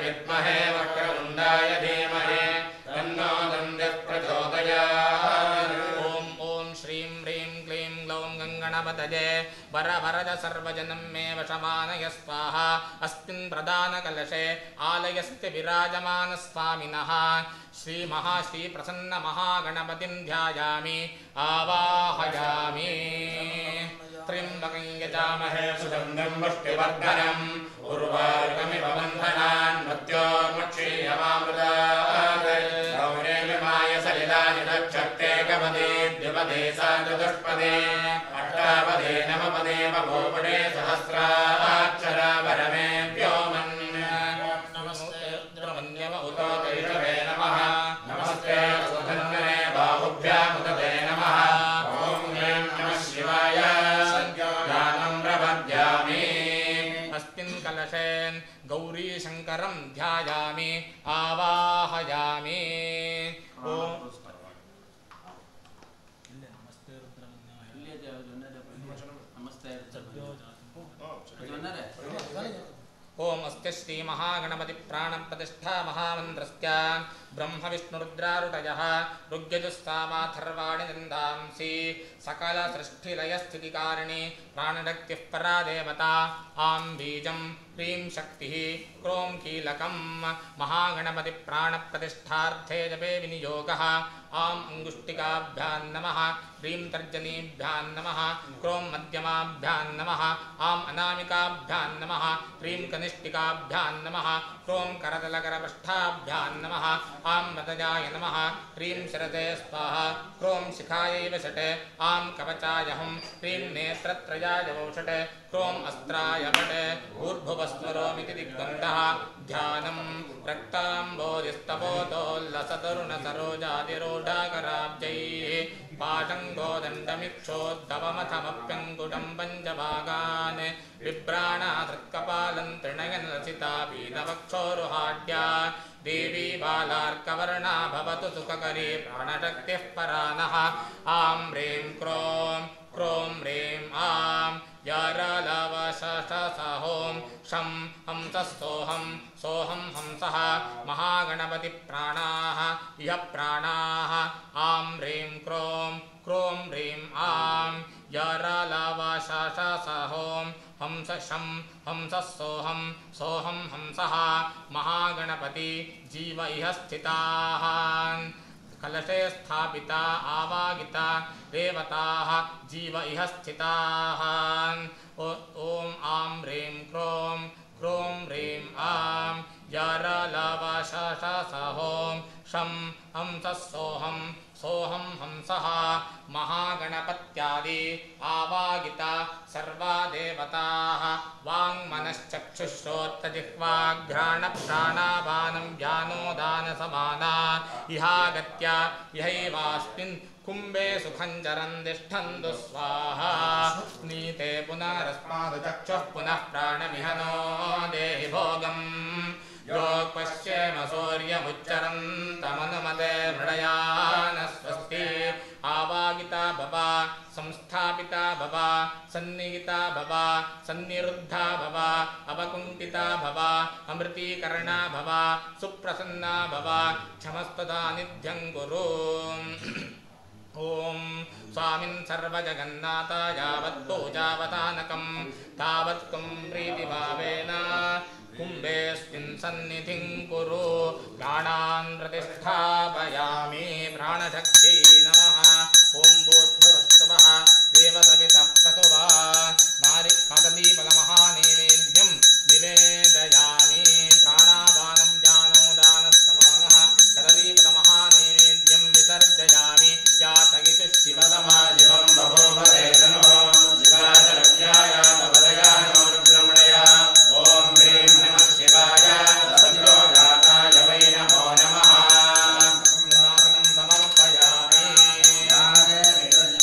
विद्महे वक्रतुण्डाय धीमहि तन्नो दन्तिः प्रचोदयात्। ॐ ॐ श्रीं ह्रीं क्लीं ग्लौं गङ्गणपतये वरवरद सर्वजनं मे वशमानय स्वाहा। अस्मिन् प्रदानकलशे आलयस्य विराजमानस्वामिनः श्रीमहाश्रीप्रसन्नमहागणपतिं ध्यायामि आवाहयामि। त्र्यम्बकं यजामहे सुगन्धिं पुष्टिवर्धनम् उर्वारुकमिव बन्धनान् मृत्योर्मुक्षीयमामृतात्। गौरेमिमाय सलिलानि रक्षत्ते कपदे द्विपदे सा चतुष्पदे अष्टापदे नवपदे बभूपदे सहस्राक्षरा वरमेभ्यो मन्यव उतो कैषवे नमः। नमस्ते सुधन्वने बाहुभ्यामुदते नमः। ॐ ह्रीं नमः शिवाय ज्ञानं प्रपद्यामि। अस्मिन् कलशे गौरीशङ्करं ध्यायामि आवाहयामि। ओम अस्ते श्री महागणपति प्राणप्रतिष्ठा महामन्त्रस्य ब्रह्मविष्णुरुद्रारुटयः ऋग्यजुस्सामाथर्वाणि निन्दांसि सकलसृष्टिलयस्थितिकारिणी प्राणशक्तिः परा देवता आं बीजं ह्रीं शक्तिः क्रों कीलकं महागणपति प्राणप्रतिष्ठार्थे जपे विनियोगः। आम् अंगुष्टिकाभ्यां नमः ह्रीं तर्जनीभ्यां नमः क्रों मध्यमाभ्यां नमः आम् अनामिकाभ्यां नमः ह्रीं कनिष्ठिकाभ्यां नमः क्रों करतलकरपृष्ठाभ्यां नमः आं मदजाय नमः ह्रीं शिरसे स्वाहा क्रों शिखायै वषटे आं कवचाय हुं ह्रीं नेत्रत्रयाय वौषटे क्रों अस्त्राय वटे ऊर्ध्वस्वरोमिति दिग्बन्धः ध्यानं रक्ताम्बोधिस्तपोतोल्लसतरुणसरोजादिरूढाकराब्जैः पाशङ्गोदण्डमिक्षोद्धवमथमप्यङ्कुटं पञ्चभागान् बिभ्राणाधृत्कपालं तृणयन् लसिता पीतवक्षोरुहाढ्या देवी बालार्कवर्णा भवतु सुखकरी प्राणशक्तिः परा नः। आं ह्रीं क्रों क्रों ह्रीं आं यारलवशषसहों शं हंसः सोऽहं हंसः महागणपतिप्राणाः इह प्राणाः आं ह्रीं क्रों क्रों ह्रीं आं यारलवशषसहों हंस शं हंसः सोऽहं सोऽहं हंसः महागणपति जीव इह स्थिताः। कलशे स्थापिता आवागिता देवताः जीव इह स्थिताः। ॐ आं ह्रीं क्रों क्रों ह्रीं आं यारलवशषसहों शं हंसः सोऽहं सोऽहं हंसः महागणपत्यादि आवागिता सर्वा देवताः वाङ्मनश्चक्षुश्रोत्रजिह्वाघ्राणप्राणापानं व्यानोदानसमाना इहागत्या इहैवास्मिन् कुम्भे सुखं चरन् तिष्ठन्तु स्वाहा। नीते पुनरस्मादुचक्षुः पुनः प्राणमिहनो देहि भोगम् योक्पश्येम सूर्यमुच्चरन्तमनुमते मृडयान स्वस्ति। आवागिता भव संस्थापिता भव सन्निहिता भव सन्निरुद्धा भव अवकुण्ठिता भव अमृतीकरणा भव सुप्रसन्ना भव क्षमस्त्वदा नित्यं कुरु। ओम स्वामिन् सर्वजगन्नाथ यावत् पूजावतानकं तावत् त्वं प्रीतिभावेन कुम्भेऽस्मिन् सन्निधिं कुरु। प्राणान् प्रतिष्ठापयामि प्राणशक्त्यै नमः। ॐ भूर्भुवस्सुवः देवसवितः क्रतुवा नारि कदलीफलमहानैवेद्यं निवेदयामि। प्राणापानं ज्ञानोदानस्समानः कदलीफलमहानैवेद्यं विसर्जयामि। यातगिषु शिवतमाजिवं बभूवते तनुः शिवाचरव्याय तपदयानो रुद्रमणया। ॐ ह्रीं नमः शिवाय सद्यो जाताय वै नमो नमः। नासनं समर्पयामि।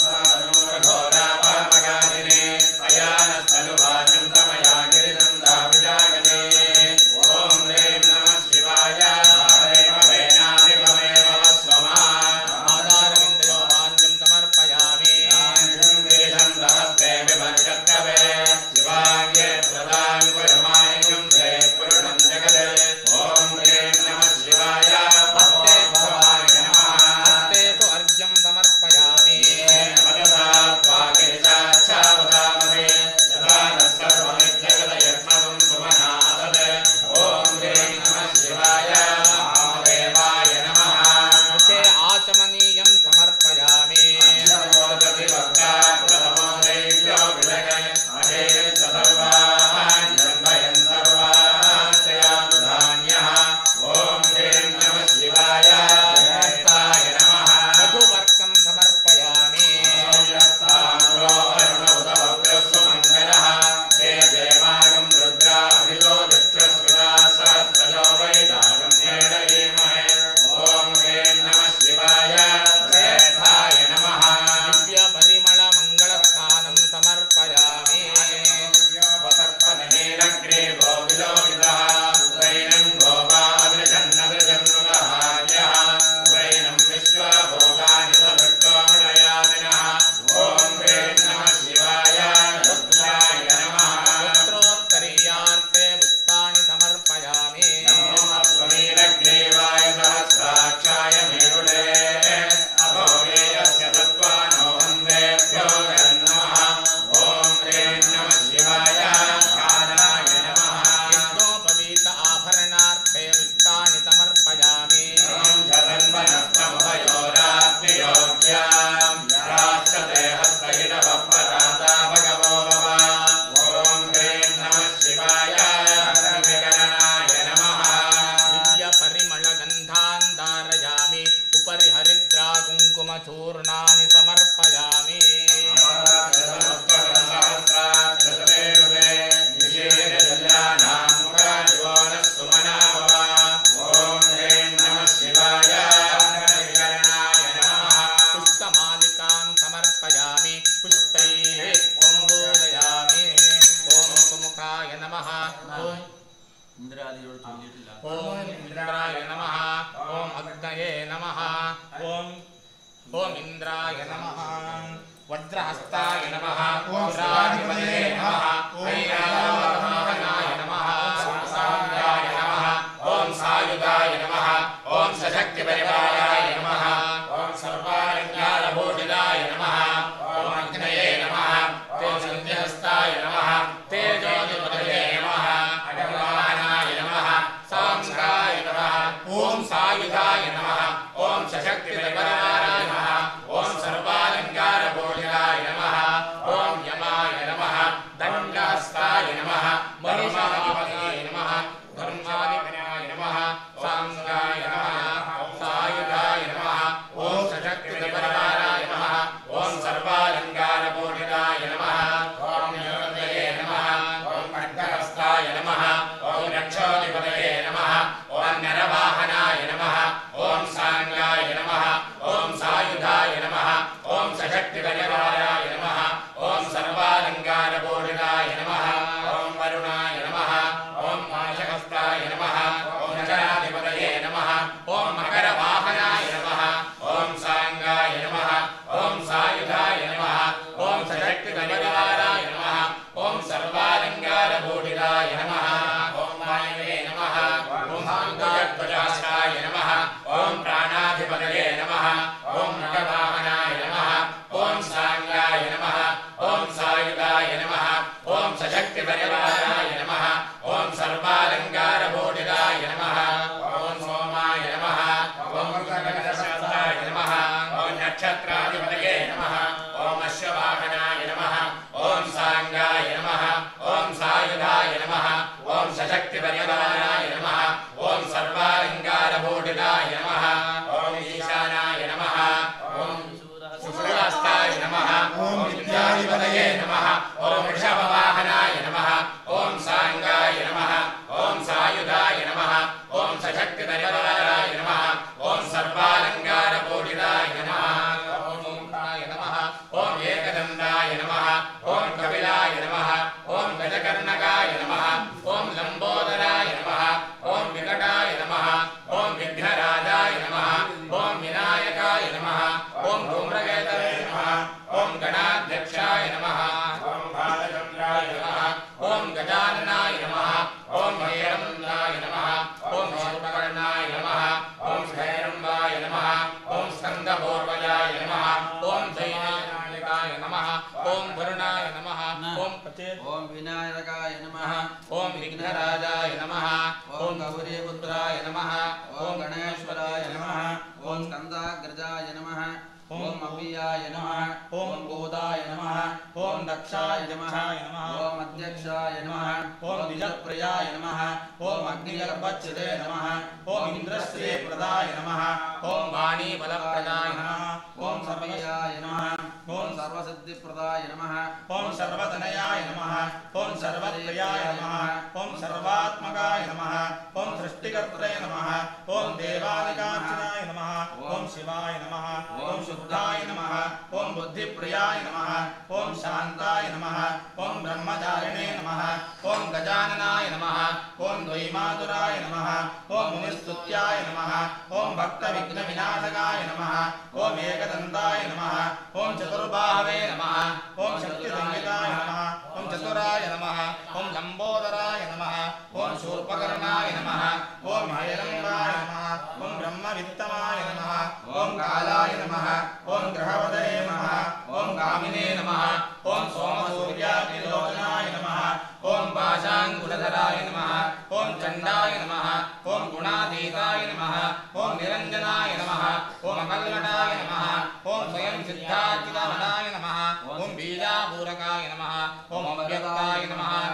पुष्पैः ॐ पूजयामि ॐ सुमुखाय नमः ॐ ಇಂದ್ರಾದಿಗಳು ಚೊಲ್ಲಿಟ್ಟಿಲ್ಲ ॐ इन्द्राय नमः ॐ अग्नये नमः ॐ ॐ इन्द्राय नमः वज्रहस्ताय नमः पुराधिपतये नमः ऐरावतवाहनाय नमः साम्राय नमः ॐ सायुधाय नमः ॐ सशक्तिपरिवाराय नमः ॐ सर्वालङ्कारभूषिताय नमः ॐ अग्नये नमः तेजोहस्ताय नमः तेजोधिपतये नमः अजवाहनाय नमः साम्राय नमः ॐ सायुधाय नमः ॐ सशक्तिपरिवाराय नमः ॐ सर्वालङ्कारभूषिताय नमः ॐ यमाय नमः दण्डहस्ताय नमः महिषाधिपतये नमः धर्माधिपनाय नमः साम्राय नमः सायुधाय नमः ॐ सशक्तिपरिवाराय नमः ॐ सर्वालङ्कारभूषिताय नमः ॐ योगये नमः ॐ खड्गहस्ताय नमः ॐ रक्षोधिपतये नमः ॐ नरवाहनाय नमः ॐ साङ्गाय नमः ॐ सायुधाय नमः ॐ सशक्तिपरिवाराय नमः ॐ सर्वालङ्कारभूषिताय नमः ॐ वरुणाय नमः ॐ पाशहस्ताय नमः ॐ नगराधिपतये नमः ॐ मकरवाहनाय नमः ॐ साङ्गाय नमः ॐ सायुधाय नमः ॐ सशक्तिपरिवाराय नमः ॐ सर्वालङ्कारभूषिताय नमः ॐ वायवे नमः ॐ हाङ्गजध्वजाय नमः ॐ प्राणाधिपतये नमः ॐ मकरवाहनाय नमः ॐ साङ्गाय नमः ॐ सायुधाय नमः ॐ सशक्तिपरिवाराय नमः ॐ सर्वालङ्कारभूषिताय नमः ॐ सोमाय नमः ॐ मृगगणशास्त्राय नमः ॐ नक्षत्राधिपतये नमः ॐ अश्ववाहनाय नमः ॐ साङ्गाय नमः ॐ सायुधाय नमः ॐ सशक्तिपरिवाराय नमः ॐ सर्वालङ्कारभूषिताय नमः ॐ ईशानाय नमः ॐ सुसूलहस्ताय नमः ॐ विद्याधिपतये नमः ॐ वृषभवाहनाय नमः ॐ साङ्गाय नमः ॐ सायुधाय नमः ॐ सशक्तिपरिवाराय नमः ॐ सर्वालङ्कारभूषिताय नमः ॐ ओंकाराय नमः ॐ एकदन्ताय नमः ॐ कपिलाय नमः ॐ गजकर्णकाय नमः ॐ लम्बोदराय नमः ॐ विकटाय नमः ॐ विघ्नराजाय नमः ॐ विनायकाय नमः ॐ धूम्रकेतवे नमः ॐ गणाध्यक्षाय नमः ॐ बालचन्द्राय नमः ॐ गजाननाय नमः ॐ भैरवन्द्राय नमः ॐ शूर्पकर्णाय नमः ॐ भैरवाय नमः ॐ स्कन्दपूर्वजाय नमः ॐ दैनायकाय नमः ॐ वरुणाय नमः ॐ ॐ विनायकाय नमः ॐ विघ्नराजाय नमः ॐ गौरीपुत्राय नमः ॐ गणेश्वराय नमः ॐ स्कन्दाग्रजाय नमः ॐ अव्ययाय नमः ॐ गोदाय नमः ॐ दक्षाय नमः ॐ अध्यक्षाय नमः ॐ द्विजप्रियाय नमः ॐ अग्निगर्भच्छिदे नमः ॐ इन्द्रश्रीप्रदाय नमः ॐ वाणीबलप्रदाय नमः ॐ सर्वयाय नमः ॐ सर्वसिद्धिप्रदाय नमः ॐ सर्वतनयाय नमः ॐ सर्वप्रियाय नमः ॐ सर्वात्मकाय नमः ॐ सृष्टिकर्त्रे नमः ॐ देवादिकार्चनाय नमः ॐ शिवाय नमः ॐ शुद्धाय नमः ॐ बुद्धिप्रियाय नमः ॐ शान्ताय नमः ॐ ब्रह्मचारिणे नमः ॐ गजाननाय नमः ॐ द्वैमातुराय नमः ॐ मुनिस्तुत्याय नमः ॐ भक्तविघ्नविनाशकाय नमः ॐ एकदन्ताय नमः ॐ चतुर्बाहवे नमः ॐ शक्तिसंयुताय नमः ॐ चतुराय नमः ॐ लम्बोदराय नमः ॐ शूर्पकर्णाय नमः ॐ हैरम्बाय नमः ॐ ब्रह्मवित्तमाय नमः ॐ कालाय नमः ॐ ग्रहपतये नमः ॐ कामिने नमः ॐ सोमसूर्याग्निलोचनाय नमः ॐ पाशाङ्कुशधराय नमः ॐ चण्डाय नमः ॐ गुणातीताय नमः ॐ निरञ्जनाय नमः ॐ अकल्मटाय नमः ॐ स्वयं सिद्धार्थिताय नमः ॐ बीजापूरकाय नमः ॐ अव्यक्ताय नमः ॐ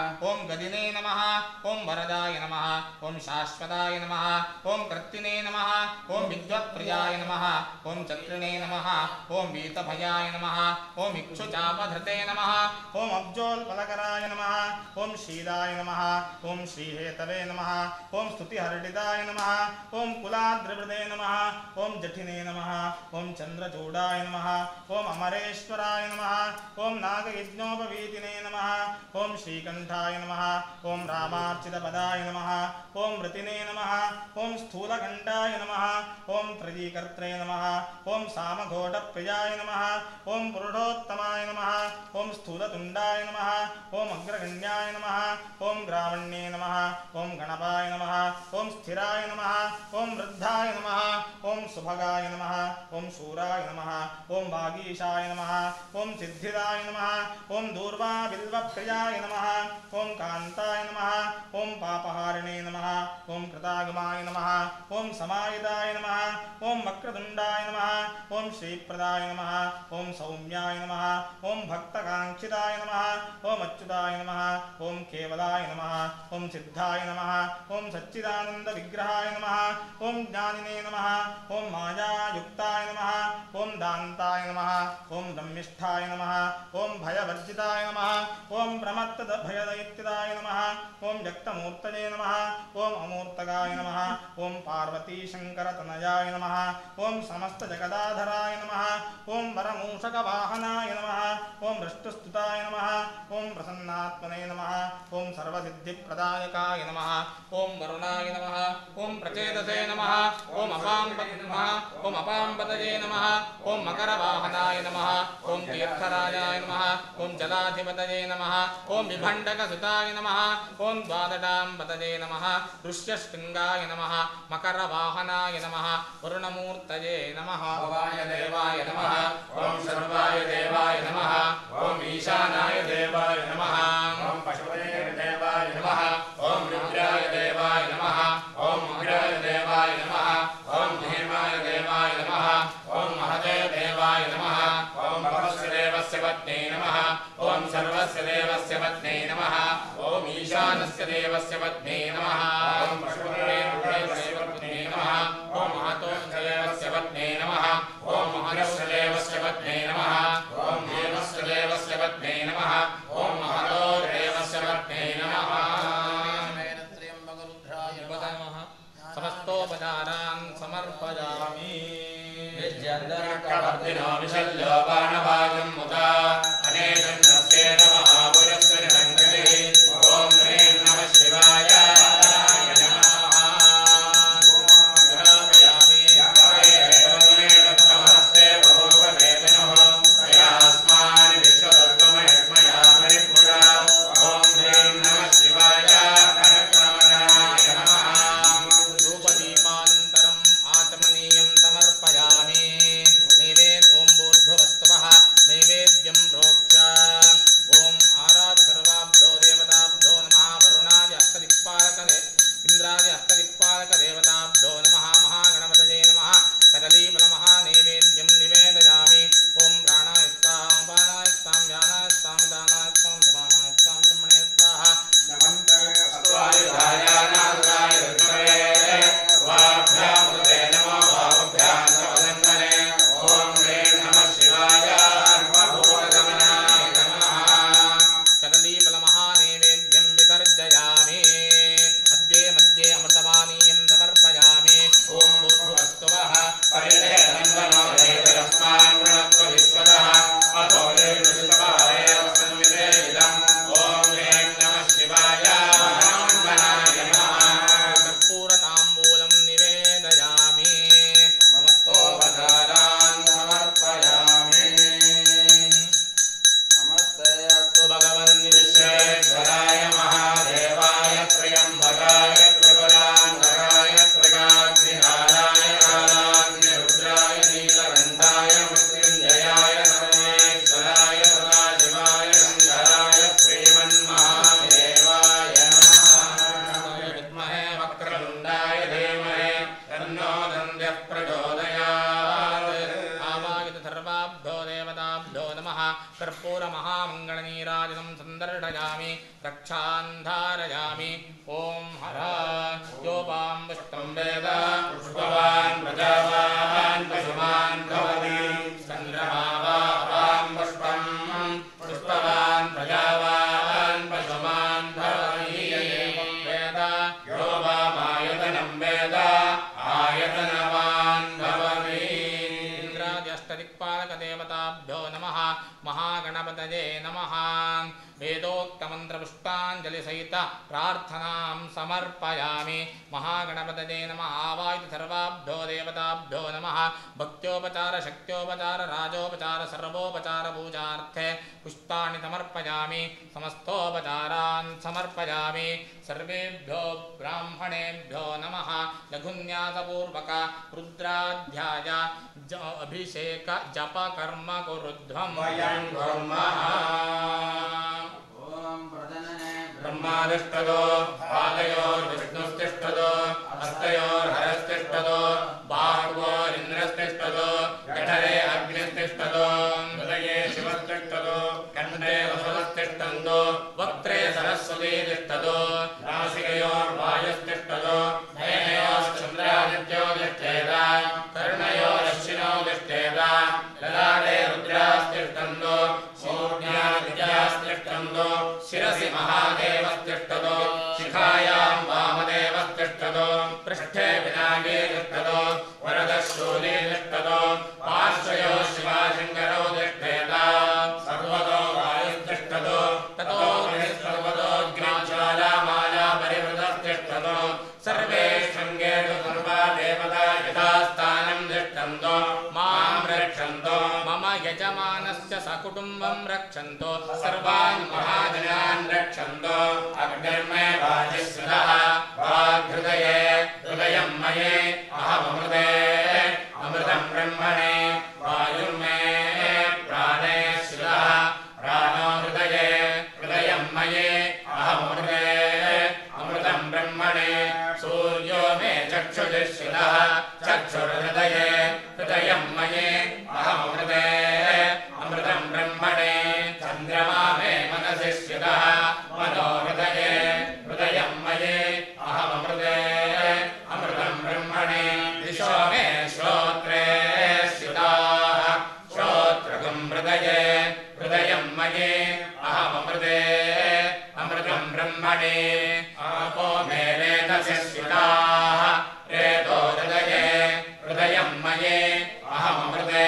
गदिने नमः ओम वरदाय नमः ओम शाश्वताय नमः ओम कृत्तिने नमः ओम विद्वत्प्रियाय नमः ओम चक्रिणे नमः ओम वीतभयाय नमः ओम इक्षुचापधृते नमः ओम अब्जोल्पलकराय नमः ओम शीलाय नमः ओम श्रीहेतवे नमः ओम स्तुतिहर्षिताय नमः ओम कुलाद्रवृदे नमः ओम जठिने नमः ओम चंद्रचूडाय नमः ओम अमरेश्वराय नमः ओम नागयज्ञोपवीतिने नमः ओम श्रीकंठाय नमः ओम रामार्चितपदाय नमः ओम वृतिने नमः ओम स्थूलकंठाय नमः ओम त्रयीकर्त्रे नमः ओम सामघोटप्रियाय नमः ओम पुरुषोत्तमाय नमः ओम स्थूलतुंडाय नमः ओम अग्रगण्याय नमः ओम ग्रामण्ये नमः ओम गणपाय नमः ओम स्थिराय नमः ओम वृद्धाय नमः ओम सुभगाय नमः ओम शूराय नमः ओम वागीशाय नमः ओम सिद्धिदाय नमः ओम दूर्वाबिल्वप्रियाय नमः ओम कांताय नमः ओम पापहारिणे नमः ओम कृतागमाय नमः ओम समायुधाय नमः ओम वक्रतुंडाय नमः ओम श्रीप्रदाय नमः ओम सौम्याय नमः ओम भक्तकांक्षिताय नमः ओम अच्युताय नमः ओम केवलाय नमः ओम सिद्धाय नमः ओम सच्चिदानंद विग्रहाय नमः ओम ज्ञानिने नमः ओम मायायुक्ताय नमः ओम दान्ताय नमः ओम ब्रह्मिष्ठाय नमः ओम भयवर्जिताय नमः ओम प्रमत्तभयदैत्यदाय नमः ओम व्यक्तमूर्तये नमः ओम अमूर्तगाय नमः ओम पार्वतीशङ्करतनयाय नमः ओम समस्तजगदाधराय नमः ओम वरमूषकवाहनाय नमः ओम वृष्टस्तुताय नमः ओम प्रसन्नात्मने नमः ओम सर्वसिद्धिप्रदायकाय नमः ओम वरुणाय नमः ओम प्रचेतसे नमः ओम अपाम्बत नमः ओम अपाम्बतये नमः ओम मकरवाहनाय नमः ओम तीर्थराजाय नमः ओम जलाधिपतये नमः ओम विभण्डकसुताय नमः ओम द्वादशाम्बतये नमः ऋष्यशृङ्गाय नमः मकरवाहनाय नमः वरुणमूर्तये नमः भवाय देवाय नमः ओम सर्वाय देवाय नमः ओम ईशानाय देवाय नमः ओम पशुपते देवाय नमः ओम रुद्राय देवाय नमः ओम उग्राय देवाय नमः ओम हेमाय देवाय नमः ओम महते देवाय नमः ओम भवस्य देवस्य पत्नी नमः ओम सर्वस्य देवस्य पत्नी नमः ओम ईशानस्य देवस्य पत्नी नमः ओम पशुपते देवस्य पत्नी नमः ओम महतो देवस्य पत्नी नमः ओम महस्य देवस्य पत्नी नमः ओम देवस्य देवस्य पत्नी नमः ओम महतो देवस्य पत्नी नमः समस्तोपचारान् समर्पयामि विद्याधरकवर्धिनो विशल्यो बाणवागं मुदा अनेकन्नस्येन महापुरस्य निरङ्गते ॐ ह्रीं नमः शिवाय समर्पयामि निवेद ओम भूर्भुवः कर्पूर महामङ्गलनीराजनं सन्दर्शयामि रक्षान् धारयामि ॐ हर योपां पुष्पं वेद पुष्पवान् प्रजावान् पशुमान् भवति चन्द्रमा वां पुष्पं पुष्पवान् प्रजावान् पशुमान् भवति वेद यो वामायतनं वेद आयतनवान् भवति इंद्राद्यष्टदिक्पालकदेवताभ्यो नमः महागणपतये नमः वेदोक्तमन्त्रपुष्पाञ्जलिसहित प्रार्थनां समर्पयामि महागणपतये नमः आवाहित सर्वाभ्यो देवताभ्यो नमः भक्त्योपचार शक्त्योपचार राजोपचार सर्वोपचार पूजार्थे पुष्पाणि समर्पयामि समस्तोपचारान् समर्पयामि सर्वेभ्यो ब्राह्मणेभ्यो नमः लघुन्यासपूर्वक रुद्राध्याय अभिषेक जप कर्म कुरुध्वं वयं कुर्मः ब्रह्मादिष्टदो पादयोर्विष्णुस्तिष्ठदो हस्तयोर्हरस्तिष्ठदो बाह्वोरिन्द्रस्तिष्ठदो जठरे अग्निस्तिष्ठदो हृदये शिवस्तिष्ठदो कण्ठे वसुस्तिष्ठन्दो वक्त्रे सरस्वती तिष्ठदो नासिकयोर्वायुस्तिष्ठदो नयनयोश्चन्द्रादित्यो तिष्ठेत कर्णयोरश्विनो तिष्ठेत ललाटे रुद्रास्तिष्ठन्दो शून्यादित्यास्तिष्ठन्दो शिरसि महादेवस्तिष्ठदो शिखायां वामदेवस्तिष्ठदो पृष्ठे विनायके तिष्ठदो वरदशूले तिष्ठदो पार्श्वयो शिवाशङ्करो तिष्ठेत सर्वतो वायुस्तिष्ठदो ततो सर्वतो अग्निज्वालामाला परिवृतस्तिष्ठदो सर्वे शृङ्गेषु सर्वा देवता यथास्थानं तिष्ठन्तो मां रक्षन्तो मम यजमानस्य सकुटुम्बं रक्षन्तो सर्वान् महाजनान् रक्षन्तो अग्निर्मे वाजिस्वतः वाग्हृदये हृदयं मये अहममृते अमृतं ब्रह्मणे वायुर्मे प्राणे स्थितः प्राणो हृदये हृदयं मये अहममृते अमृतं ब्रह्मणे सूर्यो मे चक्षुषि स्थितः चक्षुर्हृदये हृदयं मये अहममृते अमृतं ब्रह्मणे चन्द्रमा मे मनसि स्थितः मनो हृदये हृदयं मये अहममृते अमृतं ब्रह्मणे दिशो मे श्रोत्रे स्थिताः श्रोत्रगं हृदये हृदयं मये अहममृते अमृतं ब्रह्मणे आपो मे रेतसि स्थिताः रेतो हृदये हृदयं मये अहममृते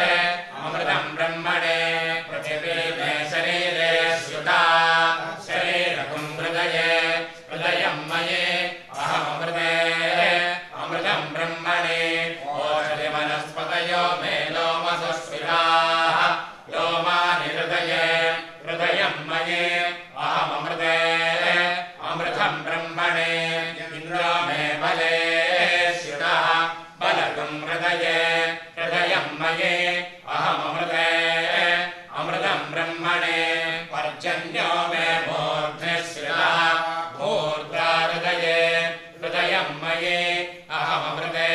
अमृतं ब्रह्मणे पृथिवी मे शरीरे स्थिता शरीरगं हृदये हृदयं मये अहममृते अमृतं ब्रह्मणे ओषधिवनस्पतयो मे लोमसु स्थिताः लोमानि हृदये हृदयं मये अहममृते अमृतं ब्रह्मणे इन्द्रो मे बले स्थितः बलगं हृदये हृदयं मये अहममृते अमृतं ब्रह्मणे पर्जन्यो मे मूर्ध्नि स्थितः मूर्धा हृदये हृदयं मये अहममृते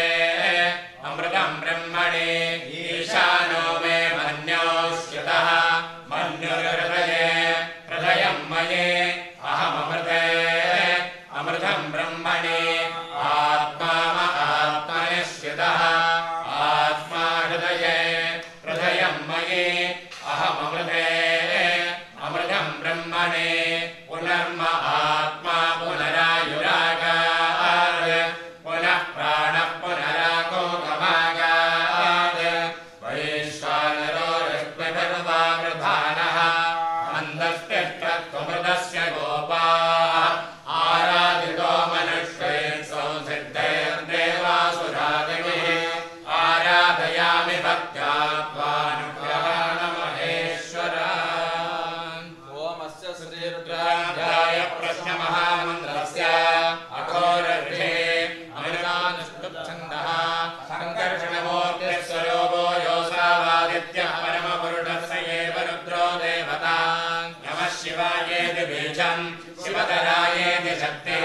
अमृतं ब्रह्मणे ईशानो मे मन्यो स्थितः मन्युर्हृदये हृदयं मये अहममृते अमृतं ब्रह्मणे आत्मा महात्मनि स्थितः आत्मा हृदये हृदयं मये अहममृते अमृतं ब्रह्मणे पुनर्म आत्मा पुनरायुरागात् पुनः प्राणः पुनराकोकमागात् वैश्वानरो रश्मिभिर्वावृधानः मन्दस्तिष्ठत्वमृतस्य गोपाः आराधितो मनुष्यैः संसिद्धैर्देवासुरादिभिः आराधयामि भक्त्या त्वानुग्रहाण महेश्वरान् ओमस्य श्रीरुद्राध्याय प्रश्नमहामन्त्रस्य अघोरर्षे अमृतानुष्टुप्छन्दः सङ्कर्षणमूर्तिस्वरूपो योऽसावादित्यः परमपुरुषस्य एव रुद्रो देवता नमः शिवायेति बीजं शिवतरायेति शक्तिः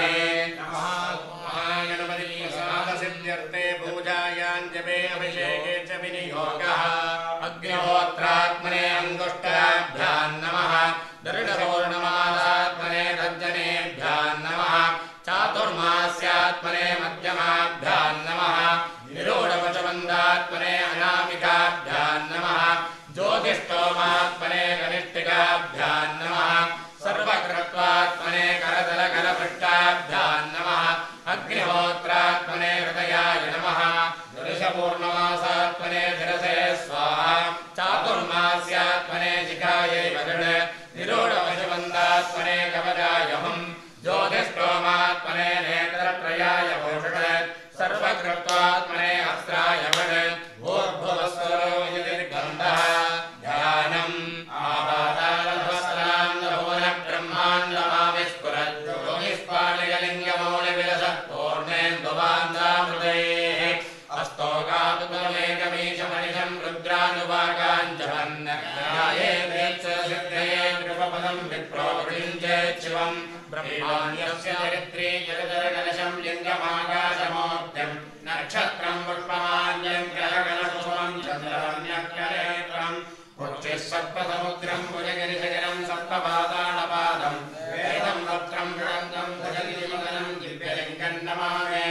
महागणपतिः साधसिद्ध्यर्थे पूजायां जपे अभिषेके च विनियोगः अग्निहोत्रात्मने अङ्गुष्ठः दक्षिणेभ्यां नमः दर्शपूर्णमासात्मने तर्जनेभ्यां नमः चातुर्मास्यात्मने मध्यमाभ्यां नमः निरूढपशुबन्धात्मने अनामिकाभ्यां नमः ज्योतिष्ठोमात्मने कनिष्ठिकाभ्यां नमः सर्वकृत्वात्मने करतलकरपृष्ठाभ्यां नमः अग्निहोत्रात्मने हृदयाय नमः दर्शपूर्णमासात्मने शिरसे स्वाहा चातुर्मास्यात्मने शिखायै वरुण निरूढपशुबन्धात्मने कवचाय हुं ज्योतिष्ठोमात्मने नेत्रत्रयाय भूषण सर्वकृत्वात्मने अस्त्राय वण भूर्भुवस्वरो यदिर्गन्धः ध्यानम् आपातालभस्त्रान्नभुवन ब्रह्माण्डमाविस्फुरत् योगिस्फाटिकलिङ्गमौलिविलसत् पूर्णेन्दुवान्दामृतैः अस्तोकातुतमेकमीशमनिशं रुद्रानुवाकाञ्चवन् ध्यायेत्सिद्धये कृपपदं विप्रोपृञ्चेत् शिवम् ब्रह्माण्यस्य चरित्रे जगदकलशं लिङ्गमाकाशमूर्तिं नक्षत्रं पुष्पमाल्यं ग्रहगणकुसुमं चन्द्रवन्यकरेत्रम् उच्चिः सप्तसमुद्रं भुजगिरिशकरं सप्तपातालपादं वेदं वक्त्रं षडङ्गं भुजगिरिमगनं दिव्यलिङ्गं नमामि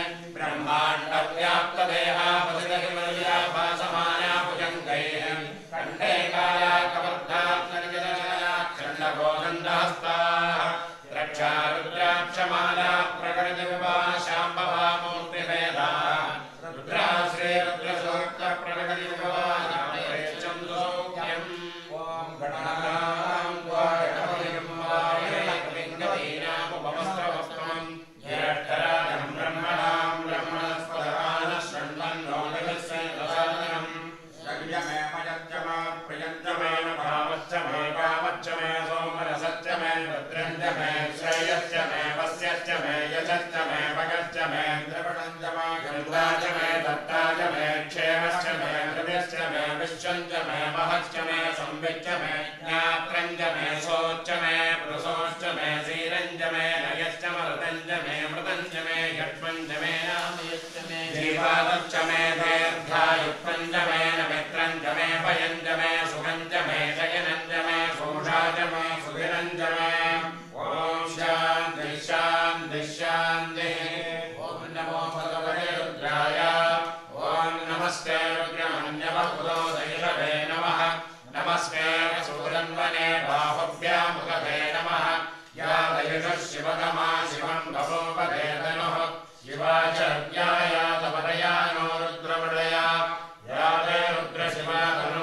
ब्रह्माण्डव्याप्तदेहापसितहिमर्या भासमाना भुजङ्गैः कण्ठे कालाकबद्धात्मनिजनचलनाक्षण्डगोदण्डहस्ताः रक्षारुद्राक्षमाला प्रकटितविभा शाम्भवा मूर्तिभेदाः रुद्रा श्रीरुद्रसूक्तप्रकटितविभवा नामयेच्छं सौख्यम् ॐ गणानां त्वा गणपतिं वायुलिङ्गदीनामुपमस्त्रवस्त्रमं ज्येष्ठराजं ब्रह्मणां ब्रह्मणस्पदानः शृण्वन्नोदिभिस्सेदसादनम् यज्ञमेव यज्ञमा प्रियञ्जमेन भावश्च मे कामश्च मे सोमरसश्च मे भद्रञ्च मे श्रेयश्च मे वस्यश्च मे यशश्च मे भगश्च मे द्रविणञ्जमा गन्धाच मे दत्ताच मे क्षेमश्च मे हृदयश्च मे विश्वञ्च मे महश्च मे संविच्च मे ज्ञात्रञ्च मे सोच्च मे पुरुषोश्च मे सीरञ्च मे नयश्च मरुतञ्च मे मृतञ्च मे यक्ष्मञ्च मे नामयश्च मे जीवादश्च मे दीर्घायुक्तञ्च मे नमित्रञ्च मे भयञ्च मे सुखञ्च मे शयनञ्च मे सोषाच मे सुधिरञ्च मे ॐ शान्ति शान्ति शान्तिः ॐ नमो भगवते रुद्राय ॐ नमस्ते रुद्रमन्यवपुरो दैषवे नमः नमस्ते सूरन्वने बाहुभ्यामुखवे नमः या दयुषः शिवतमा शिवं बभूवते तनुः शिवा च ज्ञाया तपदया नो रुद्रमृडया या ते रुद्रशिवा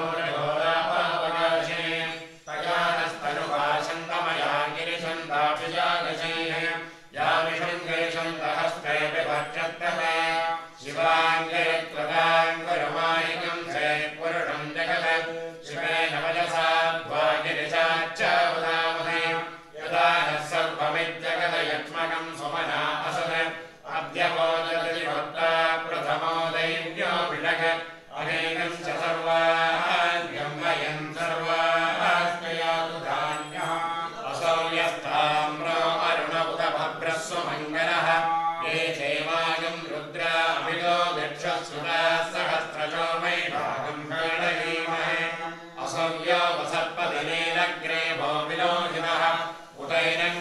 तनूरघोरापावकाशे तया नस्तनुभाषङ्गमया गिरिशन्ताभिजागशैः या विषङ्गैषन्तहस्ते विभक्षत्तमे शिवाङ्गे त्वदाङ्गरुमायिकं से पुरुषं जगत् शिवेन वजसा द्वागिरिशाच्च उदामहे यदा नः सर्वमिज्जगदयक्ष्मकं सुमना असत् अद्यपोदति भक्ता प्रथमो दैव्यो विडग अनेकं च सर्वाद्यं वयं सर्वास्मयातु धान्यः असौ यस्ताम्रो अरुणबुधभद्रस्व मङ्गलः ये चैवायं रुद्रा अभिलो दक्षसुता सहस्रशो वैभागं प्रणयीमहे असौ यो वसत्पदिनेरग्रे भो विलोहितः उदैनं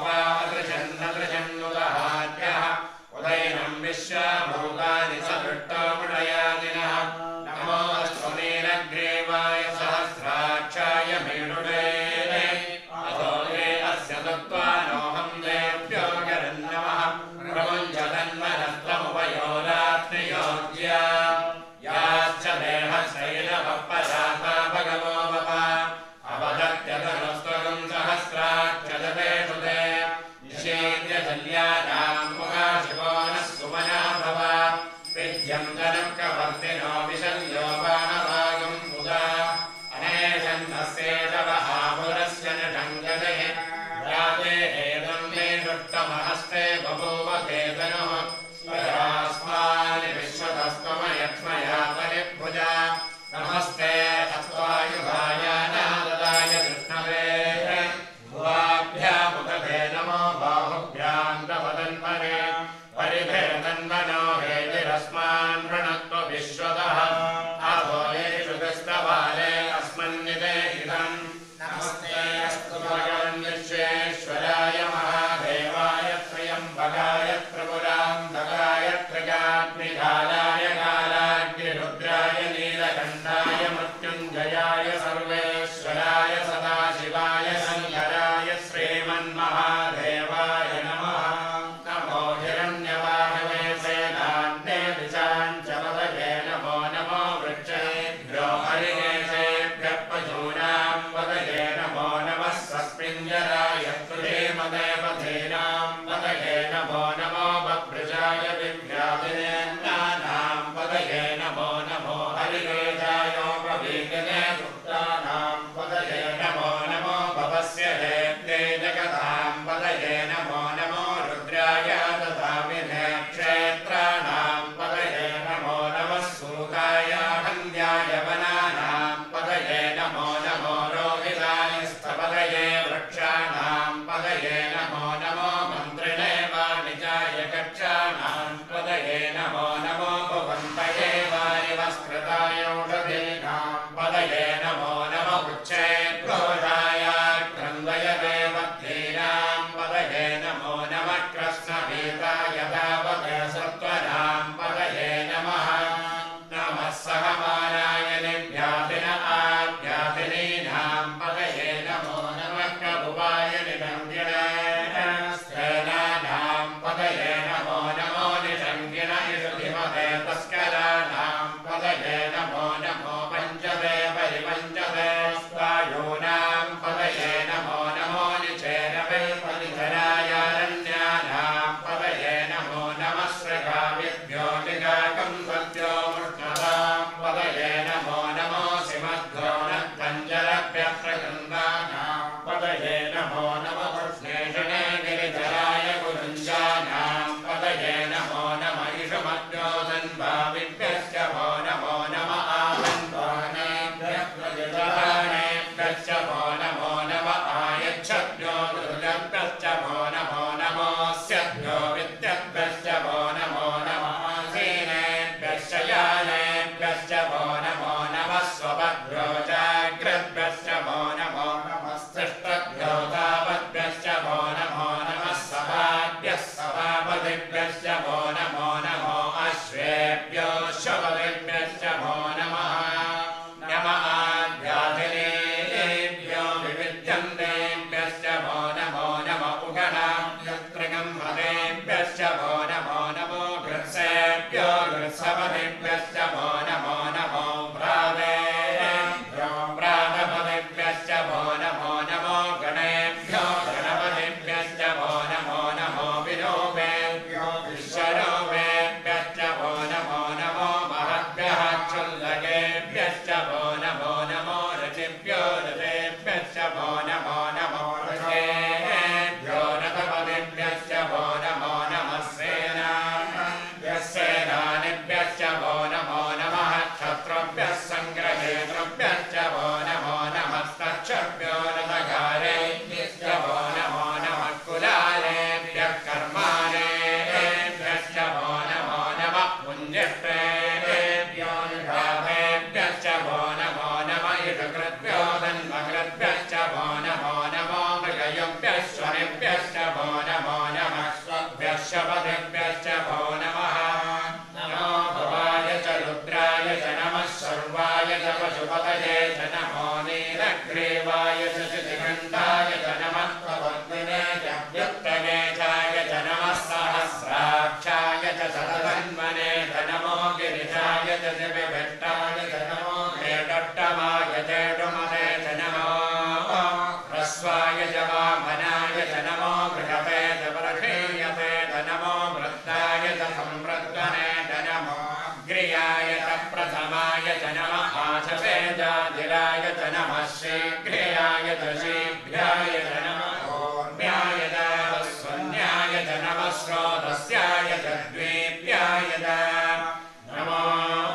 गोपादृशन्नदृशन्नुदहाद्यः उदैनं विश्वभूतानि सदृष्टोमुडयादिनः नमोऽस्तु नीलग्रीवाय सहस्राक्षाय मेणुडे अथो ये अस्य दत्त्वा नोऽहं देव्यो गरन्नमः प्रमुञ्चतन्मनस्तमुपयोरात्मयोज्या याश्च देहशैलवपराता भगवो वप अवदत्यतनुस्त्वं सहस्राक्षजतेषु ते निषेद्य जल्यानां मुखा शिवो नः सुमना भव विद्यं जनकवर्तिनो विशल्यो बाणवायुं मुदा अनेशन्नस्येषवहापुरस्य निषङ्गते याते हेदं मे दुष्टमहस्ते बभूव केतनुः स्वयास्मानि विश्वतस्त्वमयक्ष्मया परिभुजा नमस्ते अस्त्वायुधाय नाददाय कृष्णवे भुवाभ्यामुदते नमो बाहुभ्यां तवदन्मने परिभेदन्मनो हेतिरस्मान् वृणत्व विश्वतः अभो येषु दस्तवाले अस्मन्निते हितम् नमः पतये नमो नमः कृष्णेशने गिरिधराय कुरुञ्जानां पतये नमो नमः ईशमद्योधन्भाविभ्यश्च वो नमो नमः आमन्त्वानेभ्यः प्रतिदहानेभ्यश्च वो नमो नमः आयच्छभ्यो दुर्गभ्यश्च वो नमो नमोऽस्यभ्यो विद्यभ्यश्च वो नमो नमः आसीनेभ्यश्च यानेभ्यश्च वो नमो नमः स्वभद्भ्यो जाग्रद्भ्यश्च वो नमो नमः स्तिष्ठभ्यो तावद्भ्यश्च वो नमो नमः सभाभ्यः सभापतिभ्यश्च वो नमो नमो अश्वेभ्यो शवदिभ्यश्च वो नमः नमः आध्याधिनेभ्यो विविध्यन्तेभ्यश्च वो नमो नमः उगणाभ्यस्त्रिगम्भदेभ्यश्च वो नमो नमो घृत्सेभ्यो घृत्सपदिभ्यश्च वो नमो नमो भ्रावेभ्यो भ्रातपदिभ्यश्च वो नमो नमो गणेभ्यो गणपतिभ्यश्च वो नमो नमो विलोपेभ्यो विश्वरूपेभ्यश्च वो नमो नमो महद्भ्यः क्षुल्लकेभ्यश्च वो नमो नमो रचिभ्यो रथेभ्यश्च वो नमो नमो रथेभ्यो रथपतिभ्यश्च वो नमो नमः सेनाभ्यः सेनानिभ्यश्च वो नमो नमः क्षत्रुभ्यः सङ्ग्रहेतृभ्यश्च वो नमो नमस्तक्षभ्यो रथकारेभ्यश्च वो नमो नमः कुलालेभ्यः कर्मालेभ्यश्च वो नमो नमः पुञ्जष्टेभ्यो निधाभेभ्यश्च वो नमो नमः इषकृभ्यो धन्वकृभ्यश्च वो नमो नमो मृगयुभ्यश्वनिभ्यश्च वो नमो नमः स्वभ्यः शपथिभ्यश्च वो नमः नमो भवाय च रुद्राय च नमः सर्वाय च पशुपतये च नमो नीलग्रीवाय च शितिकण्ठाय च नमः प्रवर्तिने च व्युत्तकेशाय च नमः सहस्राक्षाय च शतधन्वने च नमो गिरिजाय च दिव्यभट्टाय च नमो मेढट्टमाय चेटुमते च नमो ह्रस्वाय च वामनाय च नमो बृहते च प्रक्षीयते च नमो वृद्धाय च संवृद्धने च नमो ग्रियाय च प्रथमाय च नमः आचवे जातिराय च नमः शीघ्रियाय च शीघ्राय च नमः ओम्याय च स्वन्याय च नमः स्रोतस्याय च द्वीप्याय च नमो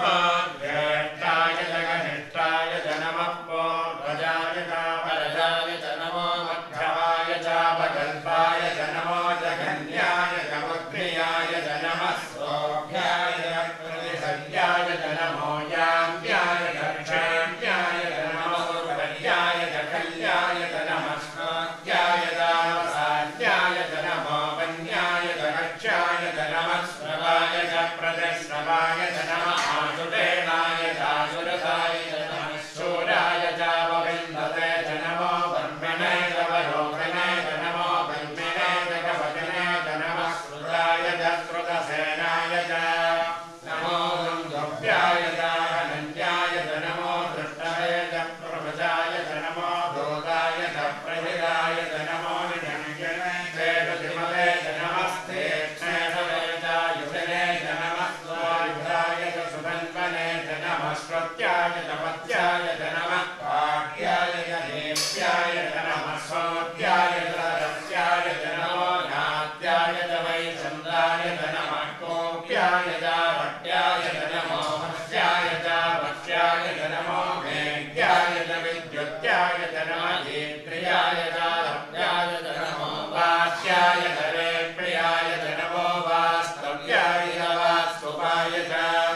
ज्येष्ठाय च कनिष्ठाय च नमः पूर्वजाय च परजाय च नमो मध्यमाय च अपकल्पाय च नमो जघन्याय च मुद्रियाय च नमः सोऽभ्याय च प्रतिसंज्ञाय च नमो याम्याय च क्षेम्याय च नमो उर्वऱ्याय च कल्याय च नमः स्मृत्याय च सान्याय च नमो वन्याय च कक्षाय च नमः स्रवाय च प्रतिस्रवाय च नमः आसुदेवाय च आसुरसाय च नमः शूराय च वविन्दते च नमो ब्रह्मणे च वरोहिणे च नमो ब्रह्मिणे च कवचने च नमः श्रुताय च श्रुतसेनाय च नमो दुन्दुभ्याय च अनन्याय च नमो दृष्टये च प्रभुजाय च नमो दूताय च प्रहिताय च नमो निजङ्गिने चेतुतिमते च नमस्तेक्षेषवे च युधिने च नमः स्वायुधाय च सुधन्वने च नमः श्रुत्याय च पत्याय च नमः पाठ्याय च देव्याय च नमः सोत्याय च रस्याय च नमो नात्याय च वैचन्द्राय च नमः कोप्याय च भट्याय च नमो हस्याय च भक्ष्याय च नमो मेघ्याय च विद्युत्याय च नमः धीप्रियाय च लभ्याय च नमो वास्याय च रेप्रियाय च नमो वास्तव्याय च वास्तुपाय च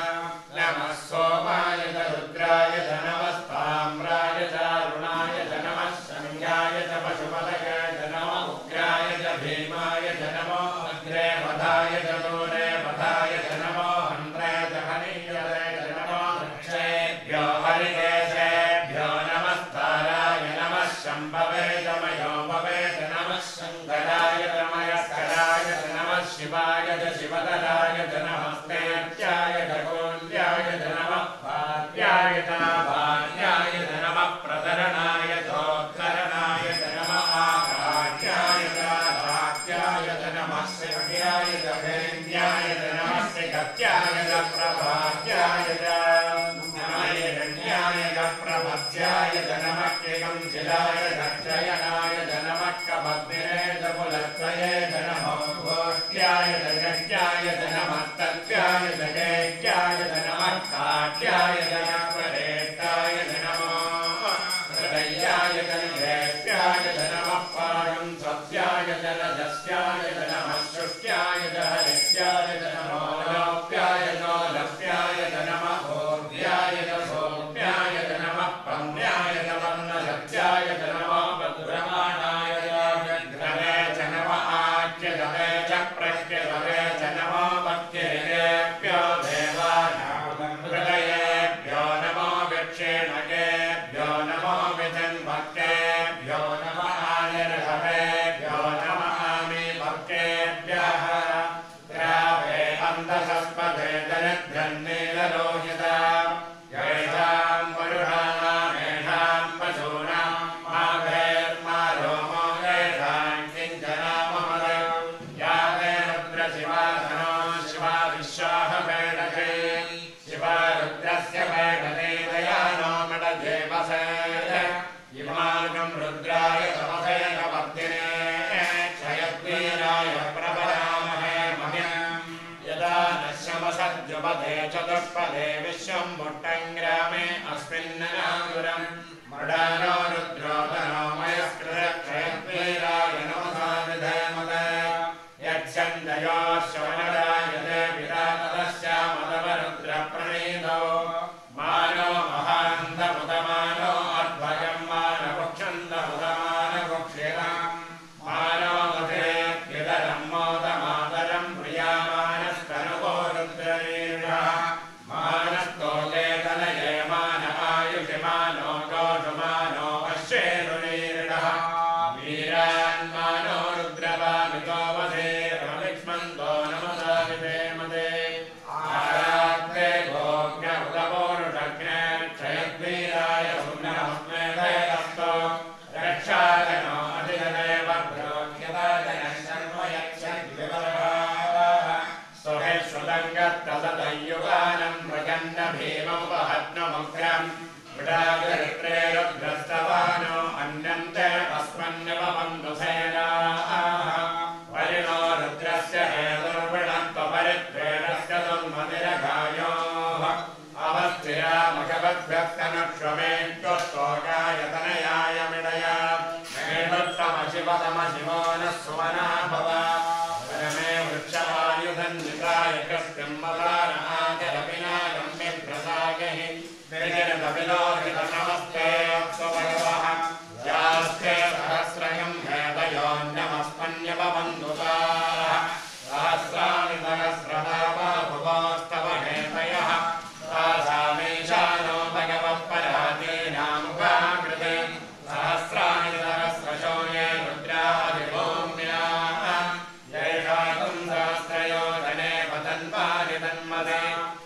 नमः सोमाय च रुद्राय च नमः ताम्राय च अरुणाय च नमः संज्ञाय च पशुपतये च नमो उग्राय च भीमाय च नमो अग्रे वधाय च दूरे वधाय च नमो हन्त्रे च हनीयते च नमो वृक्षेभ्यो हरिकेशेभ्यो नमस्ताराय नमः शम्भवे च मयोपवे च नमः शङ्कराय च मयस्कराय च नमः शिवाय च शिवतराय च नमस्तेत्याय च कोल्याय च नमः भार्याय च भार्याय च नमः प्रतरणाय चोत्तरणाय च नमः आकार्याय च भाग्याय च नमः शिव्याय च भेन्द्याय च नमः शिखत्याय च प्रभाग्याय च नमः हिरण्याय च प्रभत्याय च नमः किगं शिलाय च क्षयनाय च चतुष्पदे विश्वं मुट्टं ग्रामे अस्मिन्ननापुरं मृडानो रुद्रोदनो मयस्कृतक्षयद्वीराय नमसा विधेमते यच्छन्दयोश्वमरायते विरातदस्यामदवरुद्रप्रणीतो मानो महान्तमुदमानो अद्भयं मानवक्षन्दमुदमानवक्षिरम् मानो मधेभ्युदरं मोदमादरं प्रियामानस्तनुवो रुद्रवीर्यः मानस्तोले तनये मान आयुषि मानो गोषुमानो अश्वेरुनीर्णः वीरान्मानो रुद्रवामितो वधेर्मलिक्ष्मन्तो नमसा विधेमते आरात्रे गोज्ञमुदपोरुषग्ने क्षयद्वीराय पुण्यमस्मेधयस्तु रक्षाजनो अधिदेव प्रोक्ष्यताजनः शर्म यच्छद्विवराः सुहेश्वतङ्गत्तसदयुगानं मृगन्न भीममुपहत्नुमुग्रम् विडागरित्रे रुद्रस्तवानो अन्यन्ते अस्मन्यवबन्धुसेनाः वरिणो रुद्रस्य हेतुर्विणत्वपरित्वेणस्य दुर्मतिरघायोः अवस्थिरामघवद्भक्तनक्ष्वमेत्युस्तोकायतनयाय मिडया मेढुत्तमशिवतमशिवो नः सुमना भव परमे वृक्षवायुधन्विताय कृत्यं मदारहाजरविनायं बिभ्रसागहि विजयदविलोकितनमस्ते भगवः यास्ते सहस्रयं हेतयोन्यमस्मन्यवबन्धुताः सहस्राणि सहस्रदावा भुवोस्तव हेतयः तासामीशानो भगवः परादीनामुखाकृते सहस्राणि सहस्रशो ये रुद्रादिभूम्याः येषाकुं सहस्रयोजने वदन्वानि तन्मते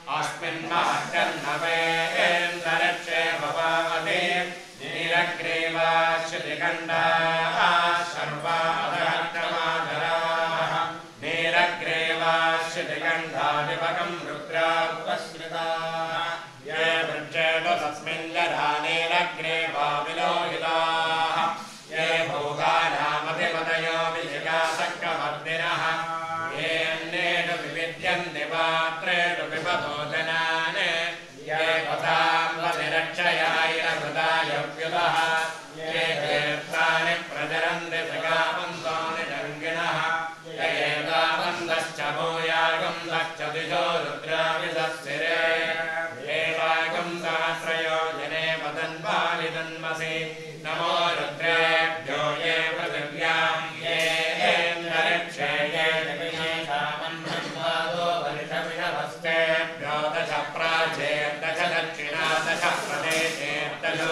अस्मिन्महत्यन्नवेन्दरक्षे भवामते नीलग्रीवाश्रुतिखण्डाः सर्वादहक्रमाधराः नीलग्रीवाश्रुतिखण्डादिवकं रुद्रापश्रिताः ये वृक्षेषु तस्मिन् जरा नीलग्रीवा विलोहिताः ये भोगानामधिपतयो विजिगासक्रमर्दिनः येन्नेषु विविद्यन्ति पात्रेषु विपभोजनान् ये पदाम्बतिरक्षयायहृदायव्युतः ये तीर्थानि प्रचरन्ति सगामन्तो निषङ्गिणः ये एतावन्दश्च भूयागन्दश्च दिशो रुद्राविदस्थिरे एवागं सहस्रयोजने वदन्वालिदन्मसि नमो रुद्रेभ्यो ये पृथिव्यां ये इन्द्ररिक्षे ये विशेषामन्नन्वादो वर्षविषभस्तेभ्यो दश प्राचेर्दश दक्षिणा दश प्रदेशेर्दशो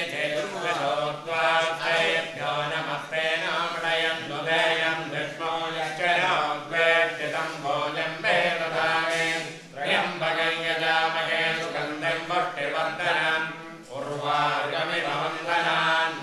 देशेर्दशोद्वास्तेभ्यो नमस्ते नामणयन्तु देयं धृष्मो यश्चरोद्वेष्टितं भोजं वेदधामे त्र्यम्बकं यजामहे सुगन्धिं पुष्टिवर्धनम् उर्वारुकमिव वन्दनान्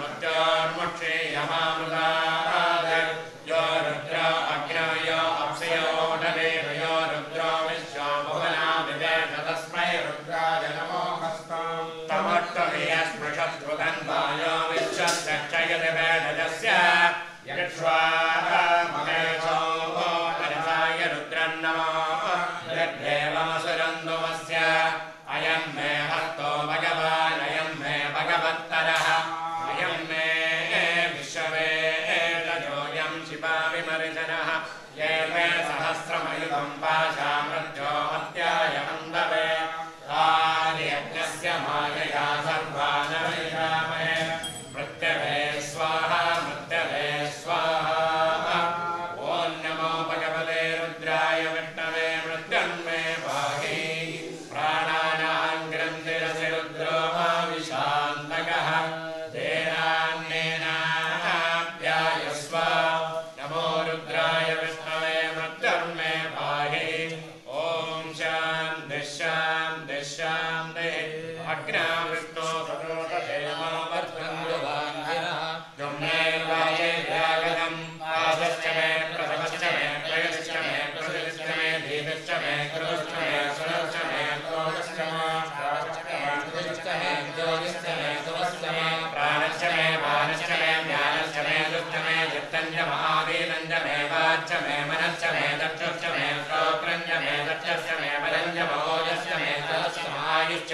मृत्योर्मुक्षीयमामृतात् यो रुद्रो अग्नो यो अप्सयोढदेव यो रुद्रो विश्वाभुवना विवेश तस्मै रुद्राय नमो हस्तम् तमट्टमियस्पृशत्वदन्वायो विश्वस्य क्षयति वेदजस्य यक्ष्वाहा महेशो परिसाय रुद्रन्नमो यद्देवमसुरन्दुमस्य अयं मे हस्तो भगवान् अयं मे भगवत्तरः अयं मे विश्ववेदयोऽयं शिवा विमर्शनः ये मे सहस्रमयुतं पाशामृत्यो हत्याय मन्दवे आर्यज्ञस्य मायया सर्वान् वैरामहे मृत्यवे स्वाहा मृत्यवे स्वाहा ॐ नमो भगवते रुद्राय विष्णवे मृत्युन्मे पाहि प्राणानां ग्रन्थिरसि रुद्रो भाविशान्तकः तेनान्नेनाप्यायस्व नमो रुद्राय विष्णवे मृत्युन्मे पाहि ॐ शान्तिः शान्तिः शान्तिः अग्ना विष्णो सदोषधेमो वर्धन्तु वान्धिनः जुम्नेर्वाये व्यागतं आदश्च मे प्रथमश्च मे त्रयश्च मे प्रथमश्च मे धीरश्च मे कृतश्च मे सुरश्च मे क्रोधश्च मे ज्योतिश्च मे ज्योतिश्च मे सुवश्च मे प्राणश्च मे मानश्च मे ज्ञानश्च मे दुश्च मे चित्तञ्च महावीरञ्च मे वाच्च मे मनश्च मे दक्षश्च मे श्रोत्रञ्च मे दक्षश्च मे बलञ्च भोजश्च मे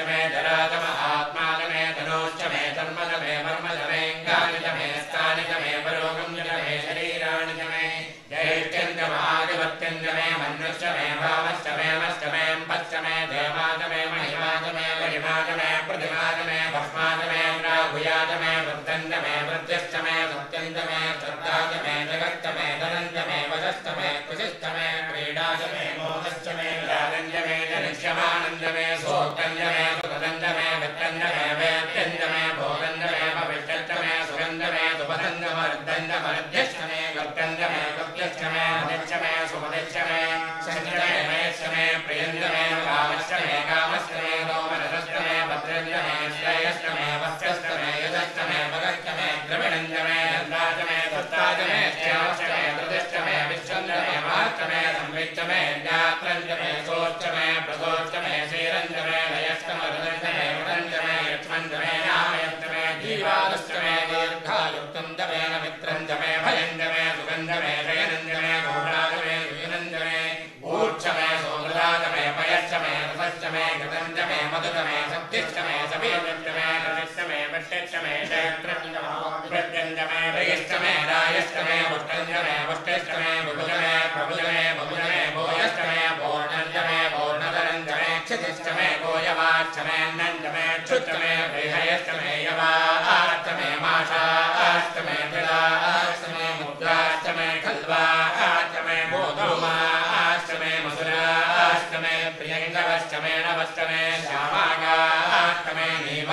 मे जराच महात्मा च मे धनोश्च मे धर्म च मे वर्म च मे गानि च मे स्थानि च मे परोगं च मे शरीराणि च मे जैष्ठ्यं च महाधिपत्यं च मे मन्युश्च मे भावश्च मे मश्च मे पश्च मे देवा च मे महिमा च मे गरिमा च मे प्रतिमा च मे भस्मा च मे भूया च मे वृद्धं च मे वृद्धिश्च मे सत्यं च मे श्रद्धा च मे जगच्च मे धनं च मे वशश्च मे कुशिश्च मे क्रीडा च मे मोहश्च मे रागं च मे जनिष्यमानं च मे सोक्तं च मे सुखदं च मे वित्तं च मे वेद्यं च मे भोगं च मे भविष्यच्च मे सुखं च मे सुपदं च मर्दं च मर्द्यश्च मे गर्गं च मे गव्यश्च मे मदिश्च मे सुमदिश्च मे शञ्च मे मयश्च मे प्रियं च मे कामश्च मे कामश्च मे दोमनसश्च मे भद्रं च मे श्रेयश्च मे वस्यश्च मे यजश्च मे भगश्च मे द्रविणं च मे नन्दा च मे दत्ता च मे श्यामश्च मे धृतिश्च मे विश्वं च मे महश्च मे संविच्च मे ज्ञात्रं च मे सोश्च मे प्रसोश्च मे क्षीरं च मे लयश्च मरुदं च मे वृतं च मे यक्ष्मं च मे नामयश्च मे जीवादश्च मे दीर्घायुक्तं च मे नमित्रं च मे भयं च मे सुखं च मे शयनं च मे घोषा च मे सुयनं च मे ऊर्च मे सोमृता च मे पयश्च मे रसश्च मे घृतं च मे मधु च मे शक्तिश्च मे समीपं च मे रसिश्च मे वष्टिश्च मे चैत्रं च मे च मे रयश्च मे रायश्च मे पुष्टं च मे पुष्टिश्च मे बुभुज मे प्रभुज मे बहुज मे भूयश्च मे पूर्णं च मे पूर्णधरं च मे क्षितिश्च मे गोयवाच्च मे अन्नं च मे क्षुच्च मे बृहयश्च मे यवाच्च मे माषाश्च मे तिलाश्च मे मुद्राश्च मे खल्वाश्च मे गोधूमाश्च मे मधुराश्च मे प्रियङ्गवश्च मे नवश्च मे श्यामागाश्च मे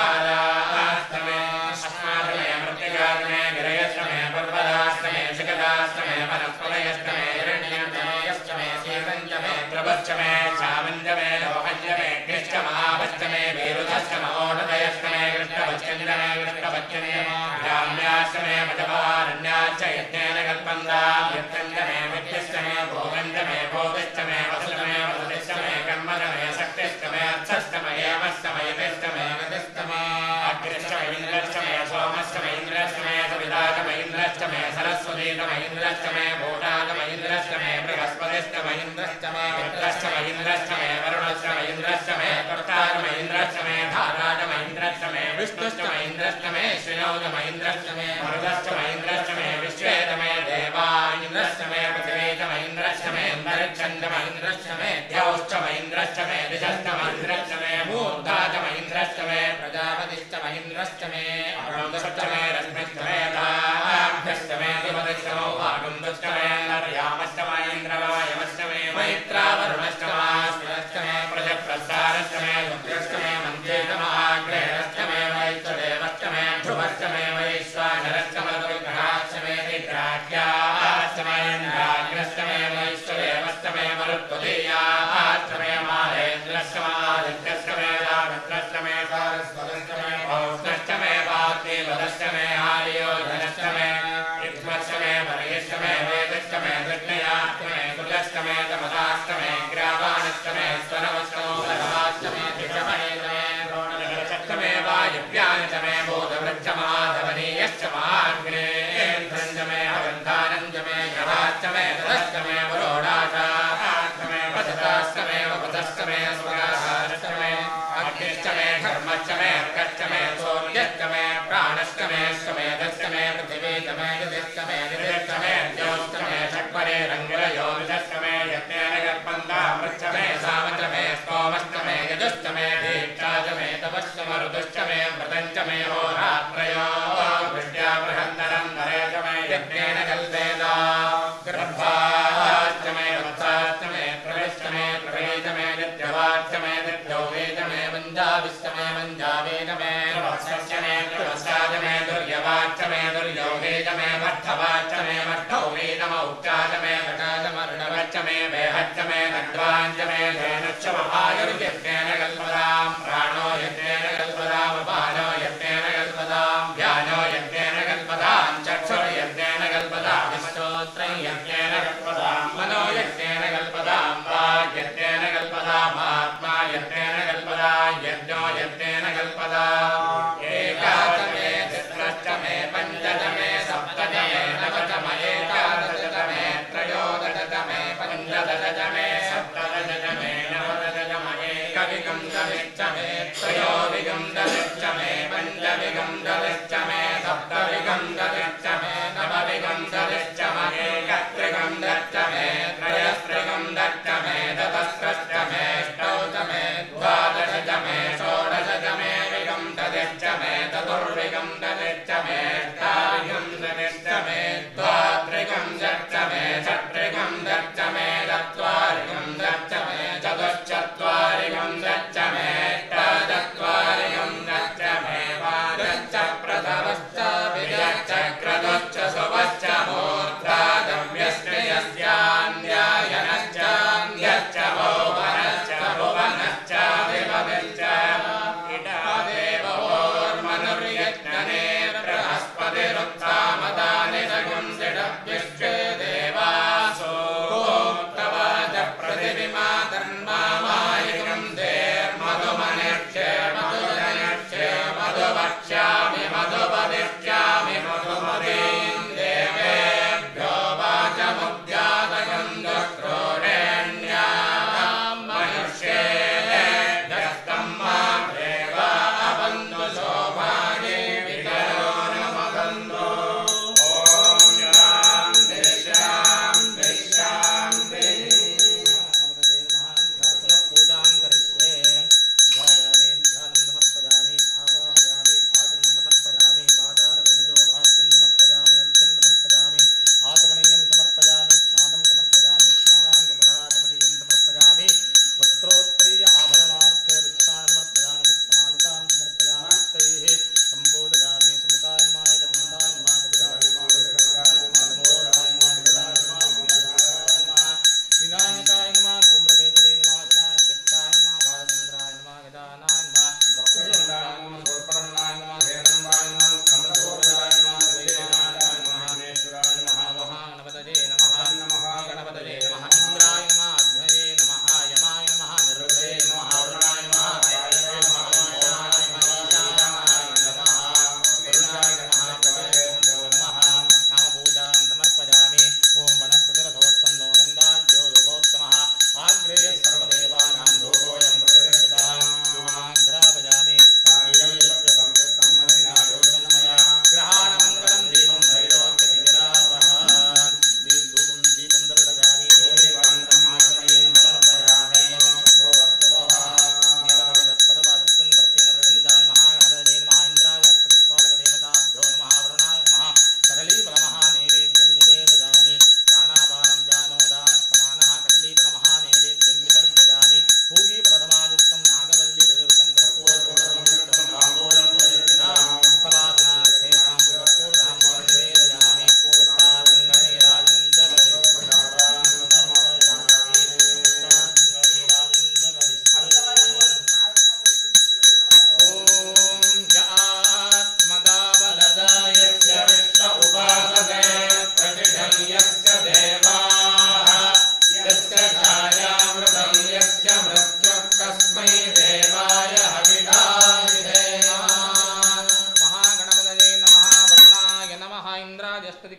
नीवालाश्च मे अस्माश्च मे मृत्तिकाश्च मे गिरयश्च मे पर्वताश्च मे शिखराश्च मे वनस्पतयश्च मे हिरण्यं च मे यश्च मे शीतं च मे द्रवश्च मे श्यामं च मे लोहं च मे कृश्च महावश्च मे वीरुधश्च महोदयश्च मे कृष्णवच्चं च मे कृष्णवच्चं मे ग्राम्याश्च मे मजवारण्याश्च यज्ञेन कल्पन्तां यत्तं च मे विद्यश्च मे भोगं च मे भोगश्च मे वसुश्च मे वसतिश्च मे कर्म च मे शक्तिश्च मे अर्थश्च मे यमश्च मे यतिश्च मे गतिश्च मे अग्निश्च मे इन्द्रश्च मे सोमश्च मे इन्द्रश्च मे सविता च मे इन्द्रश्च मे सरस्वती च मे इन्द्रश्च मे भूता च मे इन्द्रश्च मे बृहस्पतिश्च मे इन्द्रश्च मे मित्रश्च मे इन्द्रश्च मे वरुणश्च मे इन्द्रश्च मे कर्ता च मे इन्द्रश्च मे धाता च मे इन्द्रश्च मे विष्णुश्च मे इन्द्रश्च मे श्रियो च मे इन्द्रश्च मे मरुदश्च मे इन्द्रश्च मे विश्वे च मे देवा इन्द्रश्च मे पृथिवी च मे इन्द्रश्च मे अन्तरिक्षं च मे इन्द्रश्च मे द्यौश्च मे इन्द्रश्च मे दिशश्च मे इन्द्रश्च मे मूर्धा च मे इन्द्रश्च मे प्रजापतिश्च मे इन्द्रश्च मे अरुणश्च मे रश्मिश्च मे ताभ्यश्च मे दिवश्च मे वागुन्दश्च मे नर्यामश्च मे इन्द्रवायमश्च मे मैत्रावरुणश्च मास्त्रश्च मे प्रजप्रसारश्च मे रुद्रश्च मे मन्त्रेण महाग्रहश्च मे वैश्वदेवश्च मे ध्रुवश्च मे वैश्वानरश्च मे दुर्ग्रहाश्च मे निद्राढ्याश्च मे इन्द्राग्रश्च मे वैश्वदेवश्च मे मरुत्वदीयाश्च मे माहेन्द्रश्च मादित्यश्च मे रामत्रश्च मे सारस्वतश्च मे पौष्णश्च मे वाग्देवतश्च मे आर्योधनश्च मे युग्मश्च मे वरयश्च मे वेदश्च मे दृष्टयाश्च मे कुलश्च मे दमदाश्च मे ग्रावाणश्च मे स्वनवश्च मे मे धिषमयश्च मे द्रोणश्च मे वायुव्यानि च मे बोधवृच्च माधवनीयश्च माग्नेन्द्रं च मे अगन्धानं च मे ग्रहाश्च मे ततश्च मे वरोडाशाश्च मे पथताश्च मे वपथश्च मे स्वराश्च मे अग्निश्च मे धर्मश्च मे अर्कश्च मे सूर्यश्च मे प्राणश्च मे स्वमेधश्च मे पृथिवी च मे यदिश्च मे निधिश्च मे द्यौश्च मे षट्परे रङ्गिरयोनिश्च मे यज्ञेन कल्पन्तामृश्च मे सामश्च मे स्तोमश्च मे यजुश्च मे दीक्षा च मे तपश्च मरुदश्च मे व्रतं च मे होरात्रयो वृष्ट्या बृहन्तरं नरे च मे यज्ञेन कल्पेता गर्भाश्च मे वत्साश्च मे प्रविश्च मे प्रवे च मे नित्यवाच्च मे नित्यौवे च मे मञ्जाविश्च मे मञ्जावे च मे वत्सश्च मे वत्साच मे दुर्यवाच्च मे दुर्यौवे च मे मठवाच्च मे मठौवे च मौक्चा च मे घटाच मर्णवच्च मे वेहच्च मे नड्वाञ्च मे धेनुश्च महायुर्यज्ञेन कल्पतां प्राणो यज्ञेन कल्पतां पानो यज्ञेन कल्पतां ध्यानो यज्ञेन कल्पतां चक्षुर्यज्ञेन कल्पतां विश्वोत्रं यज्ञेन कल्पतां मनो यज्ञेन कल्पतां वाग्यज्ञेन कल्पतां आत्मा यज्ञेन कल्पतां यज्ञो यज्ञेन कल्पताम् एकाच मे चतुश्च मे पञ्च च मे सप्त च मे नव च मे एकादश च मे त्रयोदश च मे पञ्चदश च मे सप्तदश च मे नवदश च मे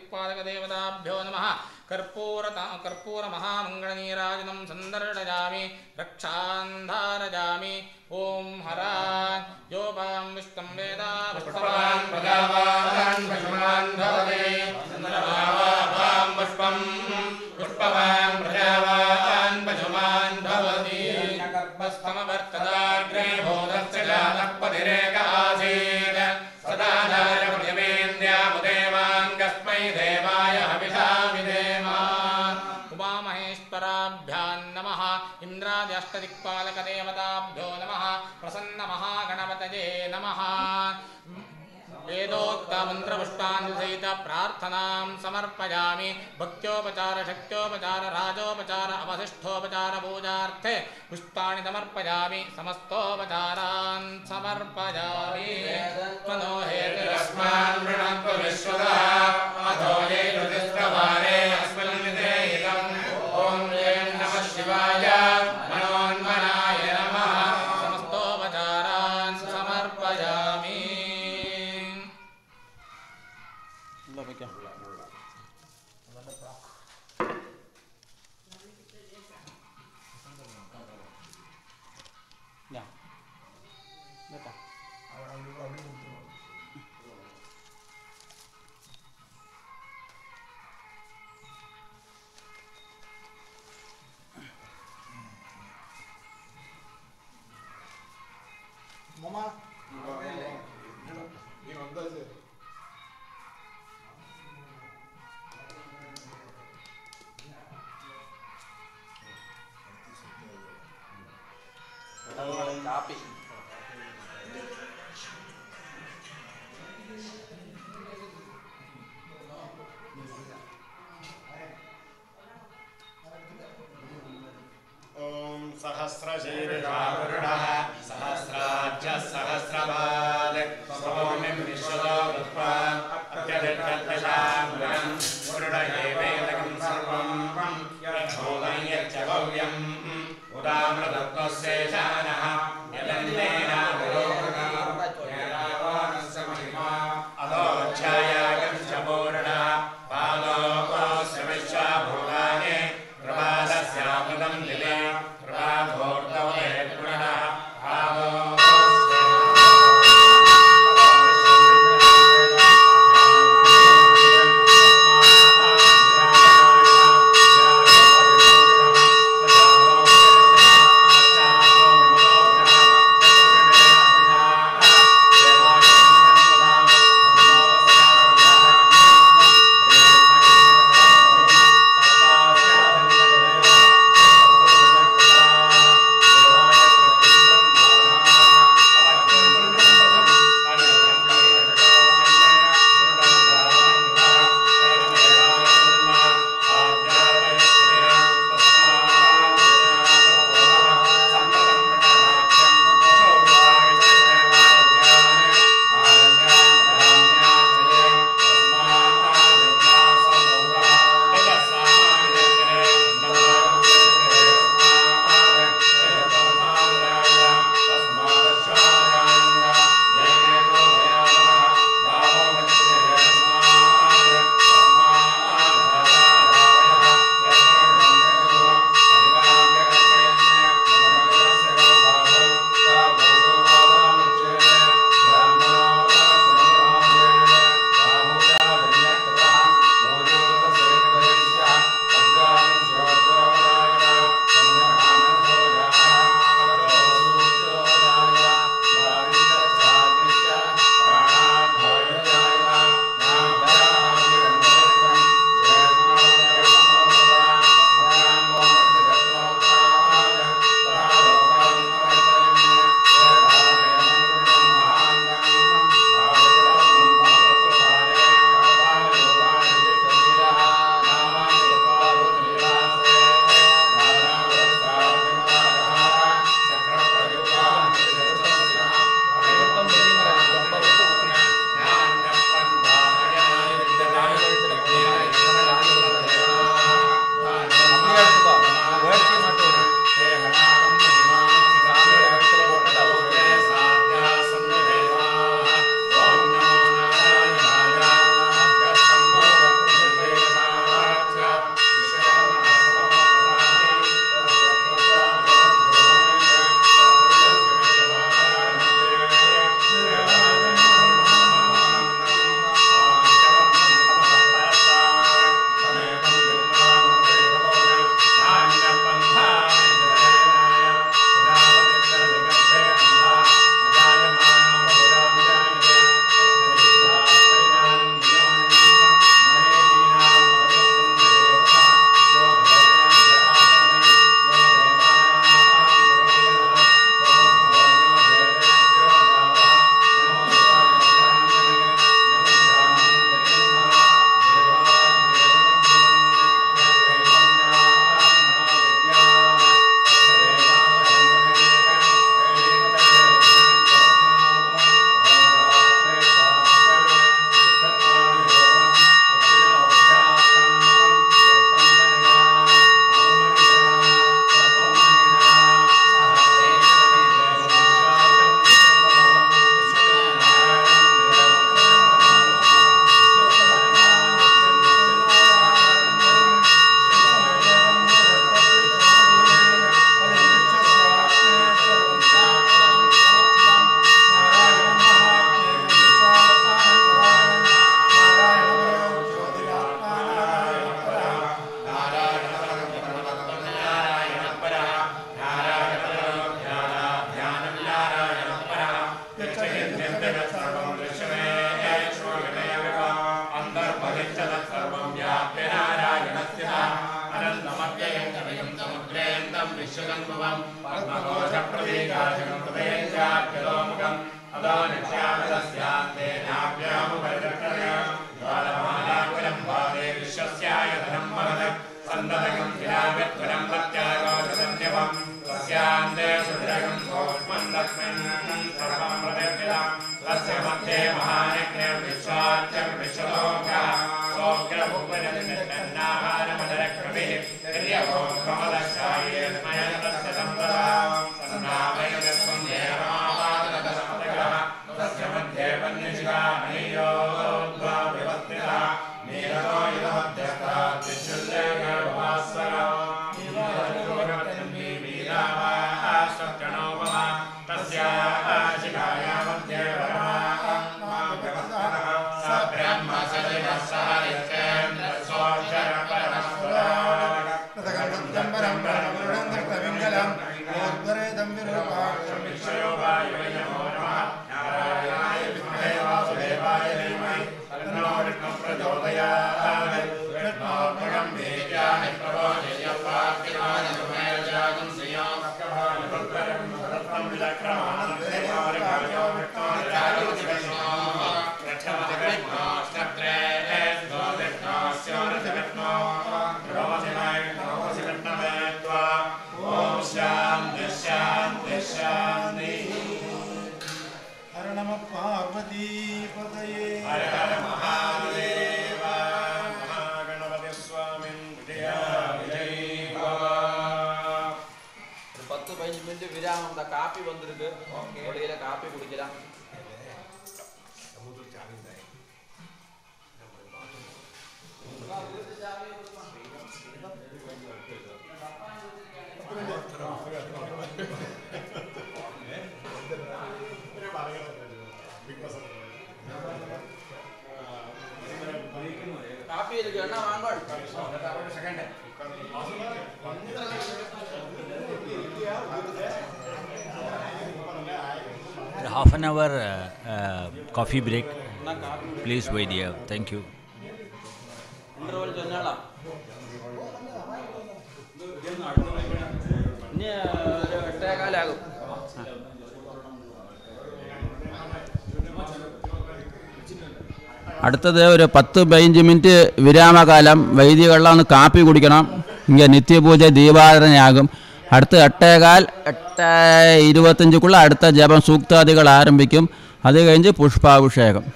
दिक्पालकदेवताभ्यो नमः कर्पूरता कर्पूरमहामङ्गलनीराजनं सन्दर्शयामि रक्षान्धारयामि ॐ हरा योपां विष्णुं वेदा पुष्पवान् प्रजावान् पशुमान् भवति चन्द्रमावां पुष्पं पुष्पवान् प्रजावान् पशुमान् भवति गर्भस्थमवर्तदाग्रे भूतस्य जातः पतिरेक आसीत् सदा नारपतिमेन्द्रियामुदेवाङ्गस्मै देवाय हविषा विधेमा उमामहेश्वराभ्यां नमः इन्द्राद्यष्टदिक्पालकदेवताभ्यो नमः प्रसन्नमहागणपतये नमः वेदोक्तमन्त्रपुष्पाञ्जलिसहित प्रार्थनां समर्पयामि भक्त्योपचार शक्त्योपचार राजोपचार अवशिष्टोपचार पूजार्थे पुष्पाणि समर्पयामि समस्तोपचारान् समर्पयामि मनो हेतुरस्मान् वृणन्तु विश्वतः अथो ये ऋतिस्तवारे अस्मिन् विधेयितम् ॐ नमः शिवाय मनोन्मनाय नमः समस्तोपचारान् समर्पयामि Mama. Kapi. ॐ सहस्रशीर्षावरुणः सहस्राज्यः सहस्रपाद स्वभूमिं विश्वतो कृत्वा अत्यधिकदशाङ्गुलं वरुणयेवेदकं सर्वं यच्छोदं यच्च भव्यम् उदामृतत्वस्येषानः यदन्तेनावरोहणस्य महिमा अधोच्छायागश्च पूर्णः पादोपस्य विश्वभूतानि प्रभातस्यामृतं दिले प्रभातोर्धवे विश्वसन्मुखं पद्मकोशप्रतीकाशकं प्रदेशाख्यलोमुखम् अदो नित्यावदस्यान्ते नाभ्यामुपरिचक्रया ज्वालमालाकुलं वादे विश्वस्याय धनं महत् सन्ददकं विराव्यत्वरं प्रत्यागोचसन्ध्यवं तस्यान्ते सुदृगं सोष्मन्दस्मिन् सर्वं प्रतिष्ठितं तस्य मध्ये महानग्निर्विश्वाच्यं विश्वलोकः सोऽग्रभुवननिष्ठन्नाहारमदरक्रमिः तिर्यभोक्कमलशायेर्मयं तस्य सम्पदा सन्नामयदस्वं देवमापादतसमतगः तस्य मध्ये वन्यशिखामणियोद्वा विवस्थितः नीरतो यदमध्यस्थः त्रिशूलगर्भभास्वरः नीरजोरत्नम्बी वीरावाश्वक्षणोपमा तस्याः शिखाया मध्ये परमात्मा व्यवस्थितः स ब्रह्म सदिवः सह नित्येन्द्र सोऽक्षरपरमस्वराट् तथगतं परं परमगुरुणं दृष्टविङ्गलं योद्वरेदं विरूपाक्षं विक्षयो वायुवे नमो नमः नारायणाय विद्महे वासुदेवाय धीमहि तन्नो विष्णुः प्रचोदयात् विष्णोर्मुखं वेद्यानि प्रबोधयपार्थिवाननुमेजातं श्रियं कभानुरुद्रं रत्नं विलक्रमाणं देवार्घायो विष्णोर्जागृति विष्णोः रक्षमति विष्णोश्चक्रे एस्तो विष्णोस्योरति विष्णोः रोसिमय रोसि विष्णवे त्वा ॐ शान्ति शान्ति शान्तिः हर नमः पार्वतीपतये हर हर महादेव महागणपति स्वामिन् विजय विजय भव ஒரு பத்து பதினஞ்சு மினிட் விராமம். இந்த காப்பி வந்திருக்கு, வெளியில காப்பி குடிக்கலாம். காப்பி இருக்கு, என்ன வாங்க. Half an hour uh, uh, coffee break. Please wait here. Thank you. Interval ചെന്നാളാ ഇനി ഒരു എട്ടേകാലാകും. അടുത്തത് ഒരു പത്ത് പതിനഞ്ച് മിനിറ്റ് വിരാമകാലം. വൈദികളാണ് കാപ്പി കുടിക്കണം. ഇങ്ങനെ നിത്യപൂജ ദീപാരാധനയാകും. അടുത്ത എട്ടേകാൽ എട്ട് ഇരുപത്തഞ്ചുക്കുള്ള അടുത്ത ജപം സൂക്താദികൾ ആരംഭിക്കും. അത് കഴിഞ്ഞ് പുഷ്പാഭിഷേകം.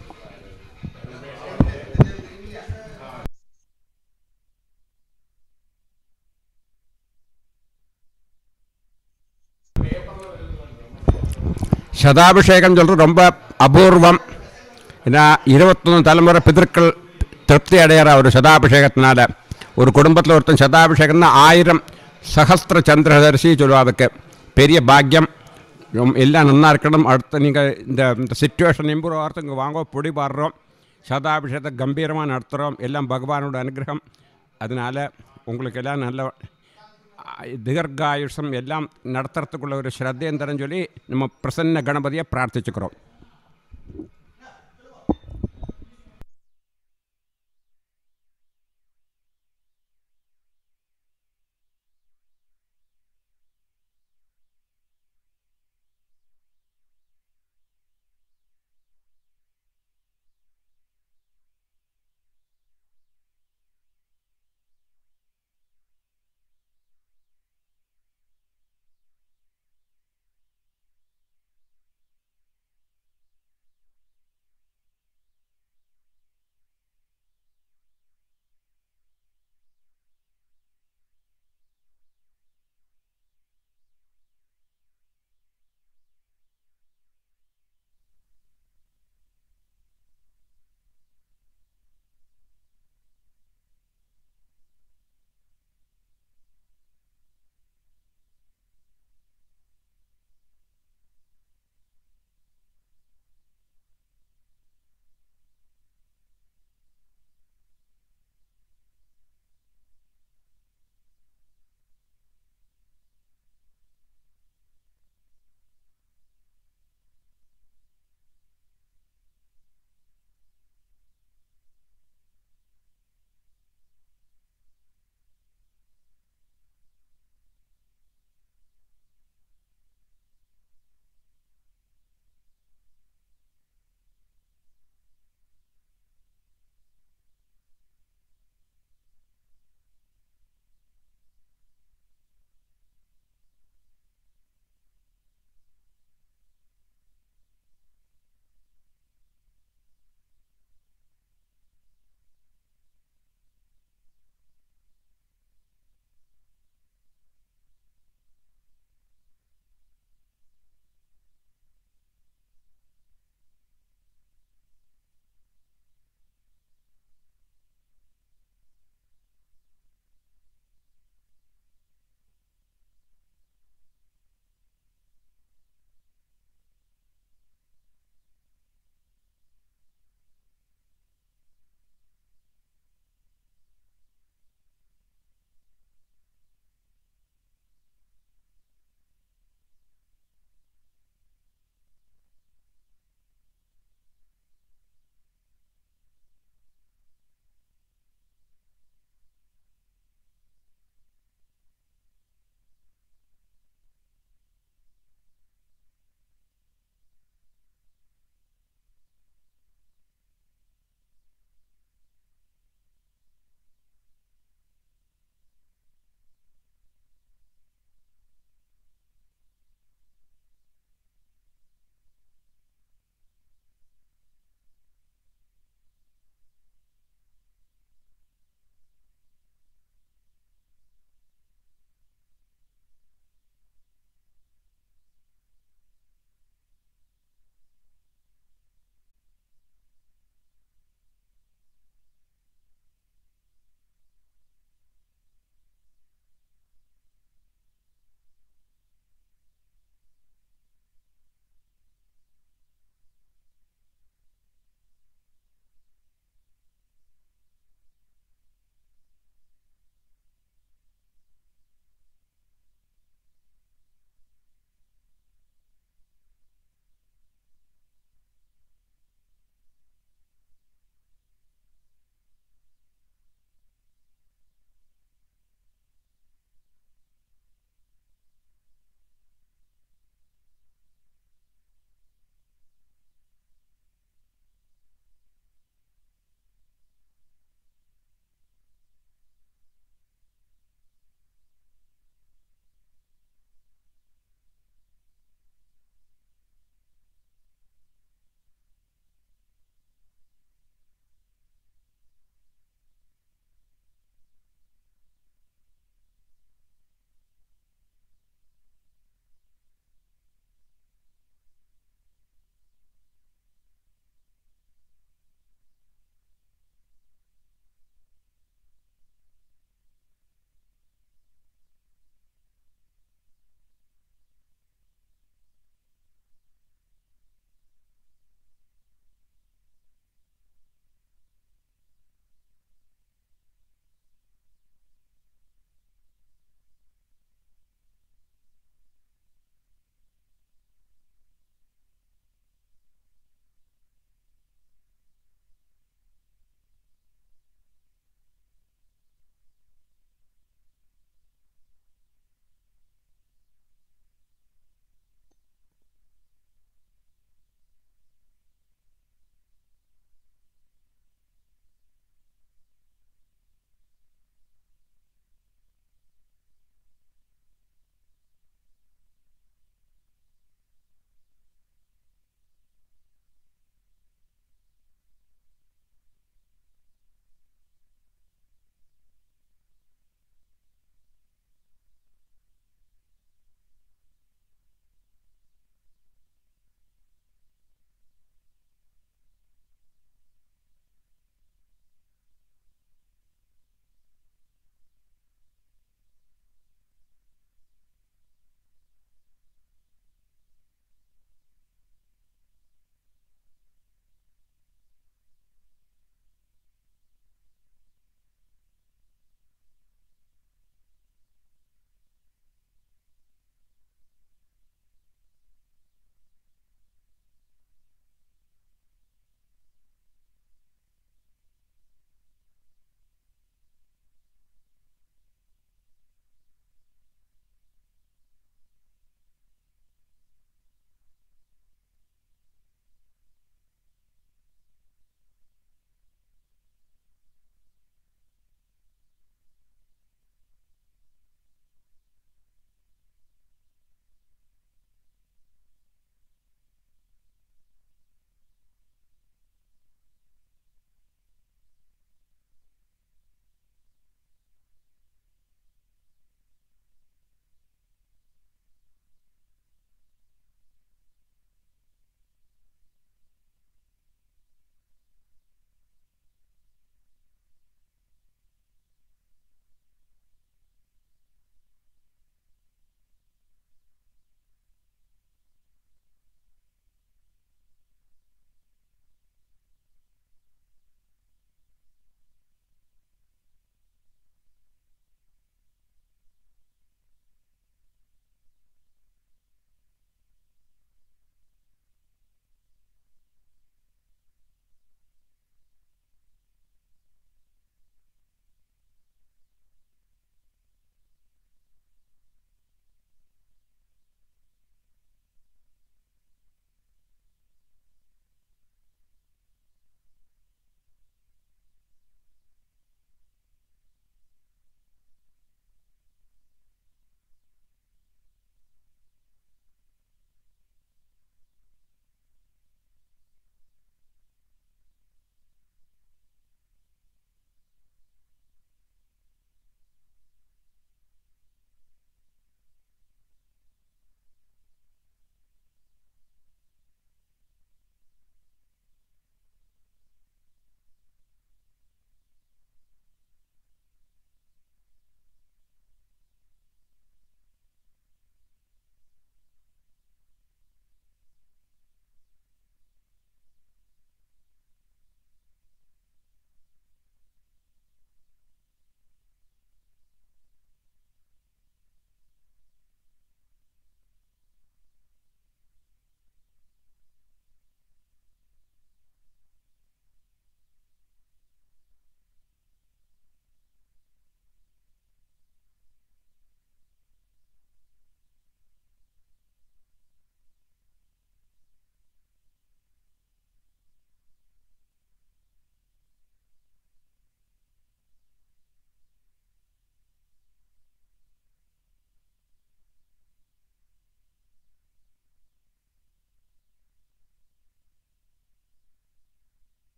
சதாபிஷேகம் சொல்கிறது ரொம்ப அபூர்வம். ஏன்னா இருபத்தொன்று தலைமுறை பிதற்கள் திருப்தி அடைகிற ஒரு சதாபிஷேகத்தினால ஒரு குடும்பத்தில் ஒருத்தன் சதாபிஷேகம்னா ஆயிரம் சகஸ்திர சந்திரதர்சி சொல்லுவாதுக்கு பெரிய பாக்கியம். எல்லாம் நல்லா இருக்கணும். அடுத்து நீங்கள் இந்த இந்த சிச்சுவேஷன் இம்ப்ரூவ் ஆகிறது இங்கே வாங்க பொடி பாடுறோம், சதாபிஷேகத்தை கம்பீரமாக நடத்துகிறோம். எல்லாம் பகவானோட அனுகிரகம். அதனால் உங்களுக்கு எல்லாம் நல்ல தீர்காயுஷம் எல்லாம் நடத்துறதுக்குள்ள ஒரு ஸ்ரத்தையும் தரன்னு சொல்லி நம்ம பிரசன்ன கணபதியை பிரார்த்திச்சுக்கிறோம்.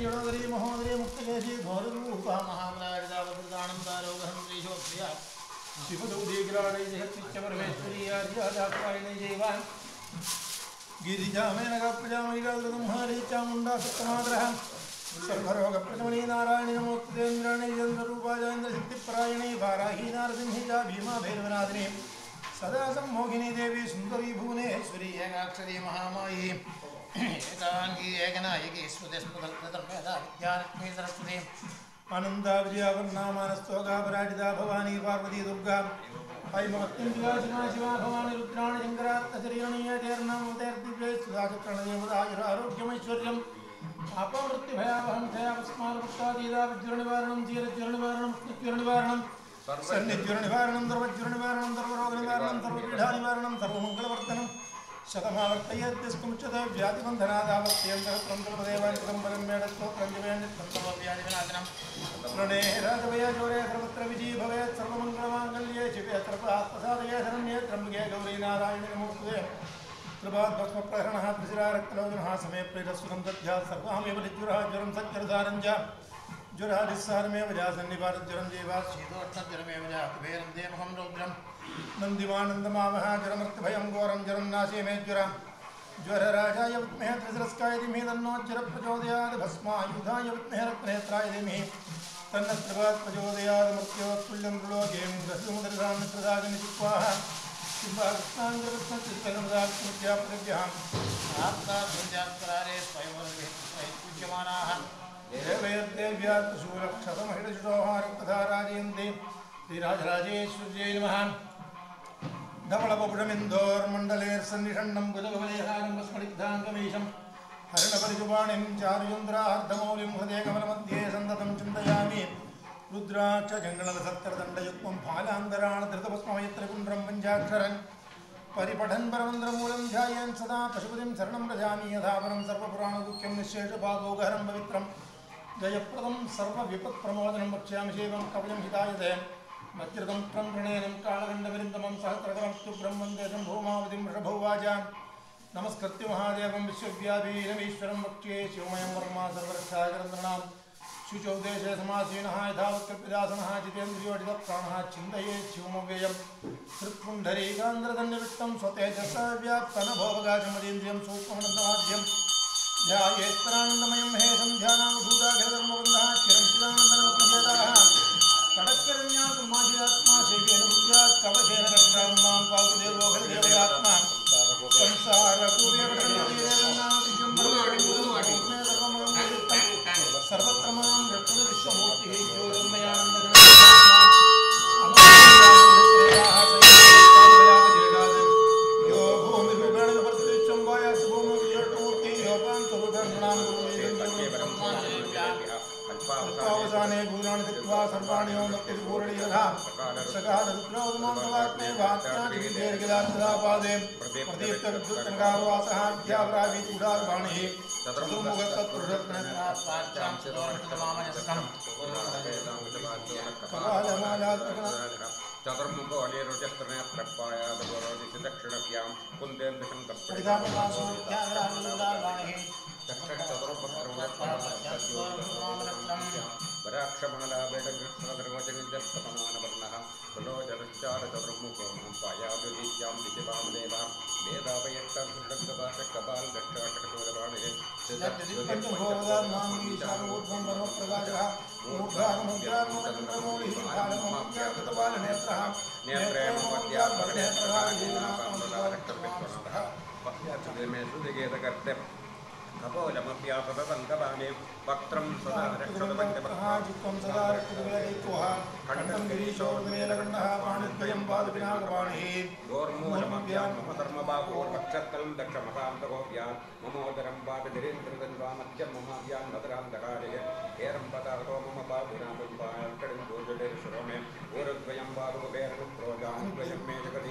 जडोदरी महोदरी मुक्तकेशी घोररूपा महाबलारिदावृतानन्दारोगहन्त्रीशोत्रिया शिवदौदीग्राणै जगत्नित्यपरमेश्वरी आर्यादाक्षायिणी जैवान् गिरिजामेनगप्रजामयिगादृतंहारी चामुण्डा सप्तमाग्रह सर्वरोगप्रशमनी नारायणी नमोस्तुतेन्द्राणि चन्द्ररूपाजान्द्रशक्तिपरायणी वाराही नारसिंहिजा भीमा भैरवनादिनी सदा सम्मोहिनी देवी सुन्दरी भुवनेश्वरी एकाक्षरी महामायी एकांगी एकनायकी स्मृतिस्मृतर्मेधा विद्यालक्ष्मी सरस्वती आनंदा विजयावर्णा मानस्तोगा पराजिता भवानी पार्वती दुर्गा ऐमवत्तिंबिका शिवा शिवा भवानी रुद्राणि शङ्करात्तशरीरणीयतेर्नामतेर्दिव्ये सुधाचक्रणदेवदायुरारोग्यमैश्वर्यम् आपमृत्युभयावहं जयापस्मारपुत्रादीदा विज्वरनिवारणं धीरज्वरनिवारणं कृत्युरनिवारणं सन्निज्वरनिवारणं सर्वज्वरनिवारणं सर्वरोगनिवारणं सर्वपीडानिवारणं सर्वमङ्गलवर्धनं शतमावर्तयद्यस्तुमुच्यते व्याधिबन्धनादावर्त्यन्तरत्रं मेढस्तोत्रञ्जवेण्यत्तमव्याधिविनाशनं प्रणे राजवयजोरे सर्वत्र विजयी भवेत् सर्वमङ्गलमाङ्गल्ये शिवे सर्वात्मसादये शरण्ये त्र्यम्बके गौरी नारायणि नमोस्तुते कृपाद्भस्मप्रहरणः त्रिशिरारक्तलोचनः समे प्रेरस्वरं दध्यात् सर्वामेव निज्वरः ज्वरं सज्जरसारञ्च ज्वरादिस्सारमेव जासन्निपातज्वरं जीवात् शीतोष्णज्वरमेव जाकुबेरं देवहं रौद्रं नन्दिमानन्दमावः ज्वरमर्त्यभयं घोरं ज्वरं नाशे मे ज्वर ज्वरराजाय विद्महे त्रिशिरस्काय धीमहि तन्नो ज्वरः प्रचोदयात् भस्मायुधाय विद्महे रत्ननेत्राय धीमहि तन्नः कृपात् प्रचोदयात् मृत्योत्तुल्यं त्रिलोके मुद्रसुमुद्रसां मित्रदागनिचित्वाः शिवाकृष्णाञ्जलकृष्णचित्तकमदात्मत्याप्रभ्याम् आप्ताभ्यन्त्यात्परारे स्वयंवरविपूज्यमानाः देवैर्देव्यात्मशूलक्षतमहिषोहारक्तधाराजयन्ते श्रीराजराजेश्वर्यै नमः धवलपपुषमिन्दोर्मण्डलेर्सन्निषण्णं कुजगवलेहारं स्मरिग्धाङ्गमीशं हरणपरिजुबाणिं चारुचन्द्रार्धमौलिं हृदे कमलमध्ये सन्ततं चिन्तयामि रुद्राक्षजङ्गलसत्तरदण्डयुग्मं फालान्तराणधृतभस्ममयत्रकुण्ड्रं पञ्चाक्षरं परिपठन् परमन्द्रमूलं ध्यायन् सदा पशुपतिं शरणं व्रजामि यथापरं सर्वपुराणगुह्यं निःशेषभागोगहरं पवित्रं जयप्रदं सर्वविपत्प्रमोदनं वक्ष्यामि शैवं कवचं हितायते वज्रतं त्रं प्रणयनं कालगण्डविरिन्दमं सहस्रकरं शुभ्रं वन्दे शम्भोमावतिं वृषभौवाच नमस्कृत्य महादेवं विश्वव्यापीनमीश्वरं वक्ष्ये शिवमयं वर्मा सर्वरक्षाकरन्द्रणां शुचौ देशे समासीनः यथावत्कल्पिदासनः जितेन्द्रियोजितप्राणः चिन्तयेत् शिवमव्ययं हृत्पुण्डरीकान्द्रदण्डवित्तं स्वतेजसा व्याप्तनभोवगाचमदीन्द्रियं सूक्ष्मनन्दमाद्यं ध्यायेत्परानन्दमयं महेशं ध्यानामभूताखिलधर्मबन्धः चिरं चिदानन्दनमप्रभेदाः षडक्षरण्यात्माशिरात्मा शैवेन बुद्ध्यात् कवचेन रक्षां मां पातु देवोऽखिलदेवयात्मा सर्वत्र मां रक्षति विश्वमूर्तिः ज्योतिर्मयानन्दयो भूमिरूपेण विवर्तितं वायासभूमिर्योटमूर्तिः योपान्तरूपेणां अल्पावसाने भूतानि तित्वा सर्वाणि ओमक्तिपूरणीयः सकालरुद्रोदमात्मे वात्यादिर्गिदात्तदापादे प्रदीप्तविद्युत्तङ्गावासः अध्यापरावीचूडार्वाणिः चतुर्मुखतत्पुरुषत्नत्रापाच्चां चिदोरक्षमामयस्कम् चतुर्मुखो अनिरुचस्त्रनेत्रपायादगोरोदिशि दक्षिणभ्यां कुन्देन्दशङ्कर्पणिः वराक्षमालावेदकृष्णधर्मजनिजप्रमाणवर्णः कुलोजनश्चारचतुर्मुखो मां पायाद्युदित्यां दिशिवामदेवः वेदापयट्टर्षड्गपाशकपाल् दक्षाषट्शूलपाणिः नेत्रेमद्यात्मगेतकर्ते कपोलमप्यासतङ्कपाणे वक्त्रं सदा रक्षतपञ्चपत्राजित्वं सदा रक्षतवेदित्वः खण्डं गिरीशोर्धनेलगण्डः पाणिद्वयं पादपिनाकपाणिः गोर्मूलमभ्यां मम धर्मबाहोर्वक्षत्कलं दक्षमकान्तगोप्यां ममोदरं पापिधिरेन्द्रदन्वामत्यं ममाभ्यां मदरान्तकार्य हेरं पदार्थो मम पापुनां पायकडिं दोजटेश्वरो मे ऊरद्वयं पादुकुबेरपुत्रो जानुद्वयं मे जगति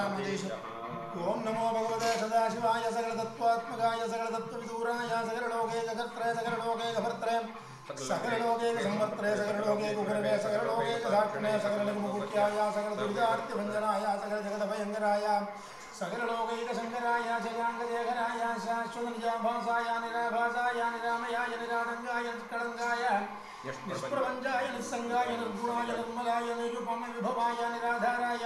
ओम नमो भगवते सदाशिवाय सकलतत्त्वात्मकाय सकलतत्त्वविदूराय सकललोकैककर्त्रे सकललोकैकभर्त्रे सकललोकैकसंवर्त्रे सकललोकैकगुरवे सकललोकैकसाक्षिणे सकललोकमुकुट्याय सकलदुर्गार्त्यभञ्जनाय सकलजगदभयङ्कराय सकललोकैकशङ्कराय जगाङ्गदेहराय शाश्वतनिजाभासाय निराभासाय निरामयाय निराडङ्गाय निष्कळङ्गाय निष्प्रपञ्चाय निस्सङ्गाय निर्गुणाय निर्मलाय निरुपम विभवाय निराधाराय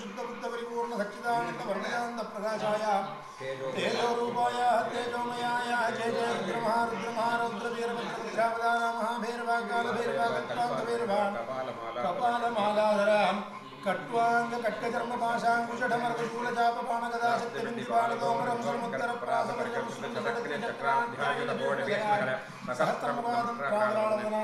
नित्यशुद्धबुद्धपरिपूर्णसच्चिदानन्दवर्णयानन्दप्रकाशाय तेजोरूपाय तेजोमयाय जय जय रुद्रमा रुद्रमा रुद्रवीरभद्रवज्रावतार महाभैरवा कालभैरवा कट्वाङ्गभैरवा कपालमालाधरा कट्वांग कट्कचर्मपाशाङ्कुशढमर्गशूलचापपाणगदा सत्यबिन्दुपाणतोमरं सुमुत्तरप्रासवर्गं सुन्दरकृत्यचक्राध्यायुधबोधिशङ्कर सहस्रमुखादं प्रागराळवदना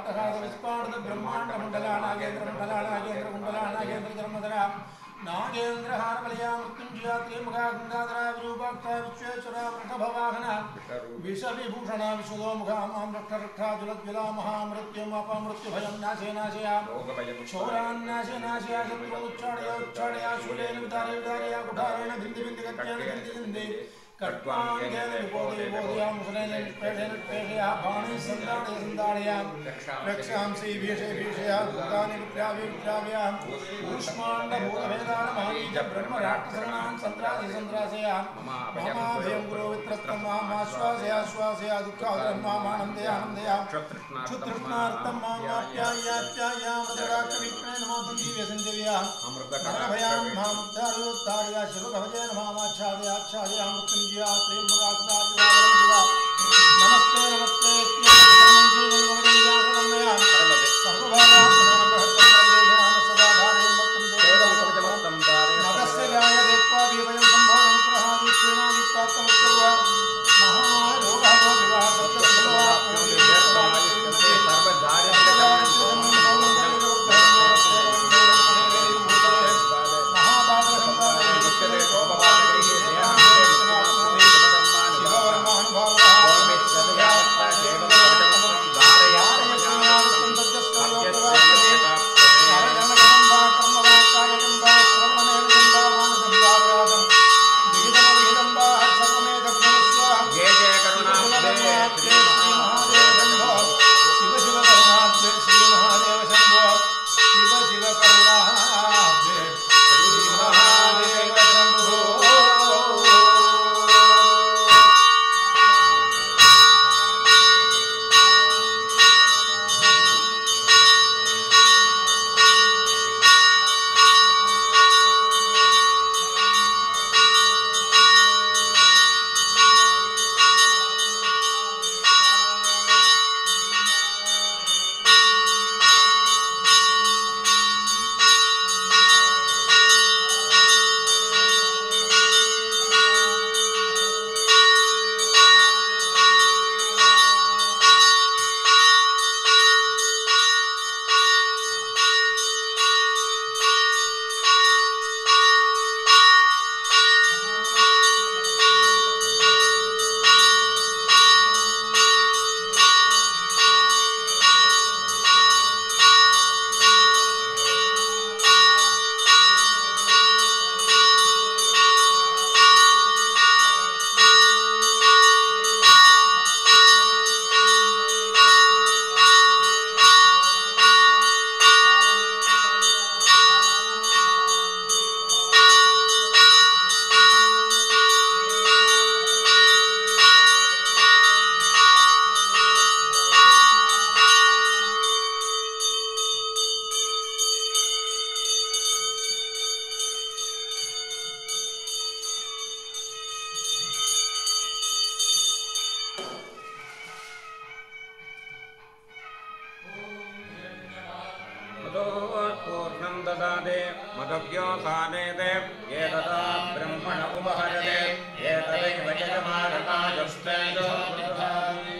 विग्रहाट्टहासविस्फाटितब्रह्माण्डमण्डलानागेन्द्रमण्डलानागेन्द्रमण्डलानागेन्द्रधर्मधरा नागेन्द्रहारबलया मृत्युञ्जया त्रिमुखा गङ्गाधरा विरूपाक्षा विश्वेश्वरा वृषभवाहना विषविभूषणा विश्वदोमुखा मां रक्षरक्षाजुलज्ज्वला महामृत्युमपमृत्युभयं नाशे नाशया क्षौरान्नाशे नाशया शत्रुमुच्चाडया उच्चाडया शूलेन विदारय विदारया कुठारेण भिन्धि भिन्धि गत्यान भिन्धि भिन्धि कट्वाङ्गेन विबोधय विबोधया मुसलेन निष्पेषेन निष्पेषया बाणे सन्दाडय सन्दाडया रक्षांसि भीषे भीषया भूतानि विप्राव्य विप्राव्या ऊष्माण्डभूतभेदान महाबीज ब्रह्मराक्षसगणान् सन्त्रासि सन्त्रासया ममाभयं गुरो वित्रस्तं मामाश्वासया श्वासया दुःखादरं मामानन्दय आनन्दया क्षुतृष्णार्थं मामाप्यायाप्याया मृतराक्षविप्रे नमो सञ्जीव्य सञ्जीव्या मरणभयां मामुद्धारयोद्धारया शिवभजे नमामाच्छादया आच्छादया मृत्युञ्जया नमस्ते नमस्ते Devam सानेते एतदा ब्रह्मण उपहरते एतदैव यजमानकाजस्तेजो दधाति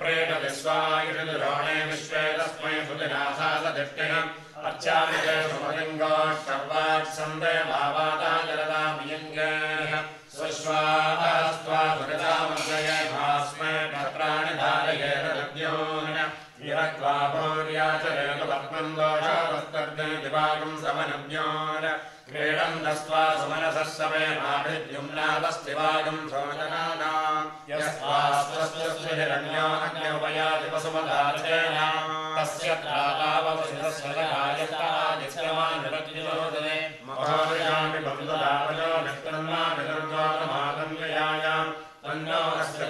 विप्रेत विश्वायुषुरोणे विश्वे तस्मै सुदिनासादृष्टिः अर्चामिते सुमलिङ्गोष्टवात्सन्दे भावादाजलदामियङ्गेः स्वश्वास्त्वा सुगतामर्दये भास्मे पत्राणि धारयेत रद्योन विरक्त्वा भौर्याचरेतु पद्मम् दोषावस्तर्दे दिवागम् समनव्योन क्रीडन्तस्त्वा सुमनसः समे माभिद्युम्नादस्तिवागम् शोचनानाम् यस्त्वा स्वस्य हिरण्यो अग्न्योपयाति वसुमदार्चेन तस्य त्रातावशिरस्वलगायतादित्यमानिरज्योदने महोर्यामि बन्धुदावयो निष्टन्ना विदर्गोतमादन्ययायाम् तन्नो अस्य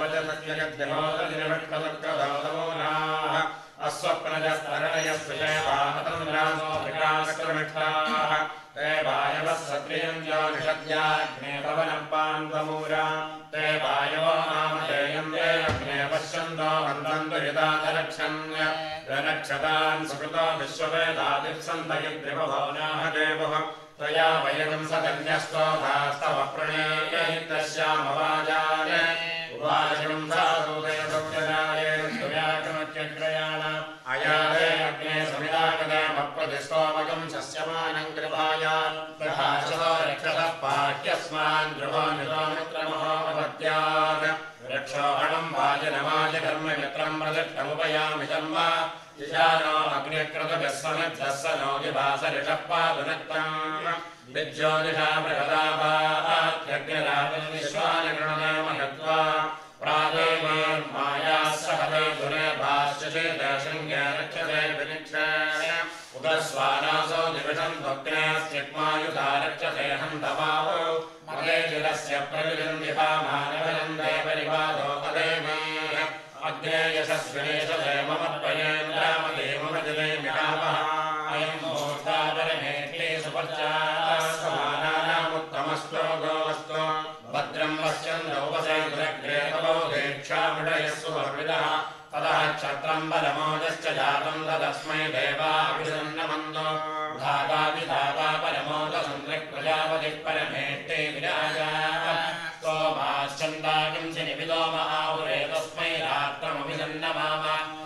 वचसत्यगद्यहोदनिर्विष्टदर्गदौतमोनाः अस्वप्नजस्तरणयस्विषयवाहतं रामो विकासक्रमिष्ठाः ते वायवः सत्रियम् ज्योतिषद्याग्ने पवनम् पान्वमूरा ते वायवो नामधेयम् ते अग्ने पश्यन्तो वन्दन्तु हितादरक्षन्य रनक्षतान् सुकृतो विश्ववेदादिप्सन्तयद्रिवभो नाह देवः त्वया वयगम् सकन्यस्तोधास्तव प्रणेयितस्यामवाजाय उवाचम् साधुदेवव्यजाय स्तुव्याकमत्यग्रयाण अयादे अग्ने समिदागदे मप्रतिस्तोमकम् शस्यमानम् कृभाया प्रभासो रक्षसः पाह्यस्मान् ध्रुवो निरोमित्रमहोपत्यात् रक्षोहणम् वाजनवाजकर्म मित्रम् प्रदक्षमुपयामि जन्म यजानो अग्निकृतभिः समिद्धः स नो विभासरिषः पादुनक्तम् विज्योतिषा बृहदापात्यग्निराजन्विश्वानि गृणने महत्वा प्रादेवीर्मायाः सहते दुरे भाष्यचेते शृङ्गे रक्षते विनिक्षय उदस्वानासो दिविषम् भक्तेस्तिग्मायुधा रक्षते हन्तवावो मदेजिरस्य प्रविजन्दिपामानवनन्दे परिवादो अदेवीः अग्ने यशस्विनेशते मम त्वयेन्द्रामदेवमजिले मिहावः अयम् मुहूर्तापरमेत्ये सुपर्चास्तमानानामुत्तमस्तो गोवस्तो भद्रम् पश्यन्तोपसेन्द्रग्रे तवो दीक्षामृडयस्सु भर्विदः ततः क्षत्रम् बलमोदश्च जातम् तदस्मै देवाभिसन्नमन्दो धाताभिधाता परमोदसन्द्रिक् प्रजापतिः परमेष्टे विराजा स्तोमाश्चन्दाकिम् निविदो महापुरे तस्मै रात्रमभिसन्नमाम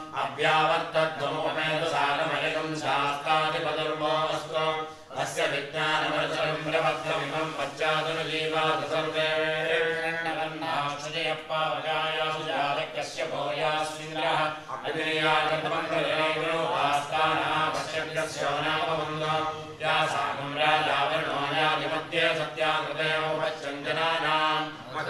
अव्यावर्तध्वमुपमेतसारमयकम् शास्तादिपदुर्वोऽस्तु अस्य विज्ञानमर्चलम् प्रबद्धमिमम् पश्चादनुजीवात सर्वे क्षुजयप्पावजायासु जातकस्य भूयास्विन्द्रः अग्नियागतमन्त्रजनैर्वास्तानः पश्यज्ञस्यो नामबन्धो या साकम् राजावर्णो यादिमध्ये सत्याकृतेवोपच्चञ्जनानाम्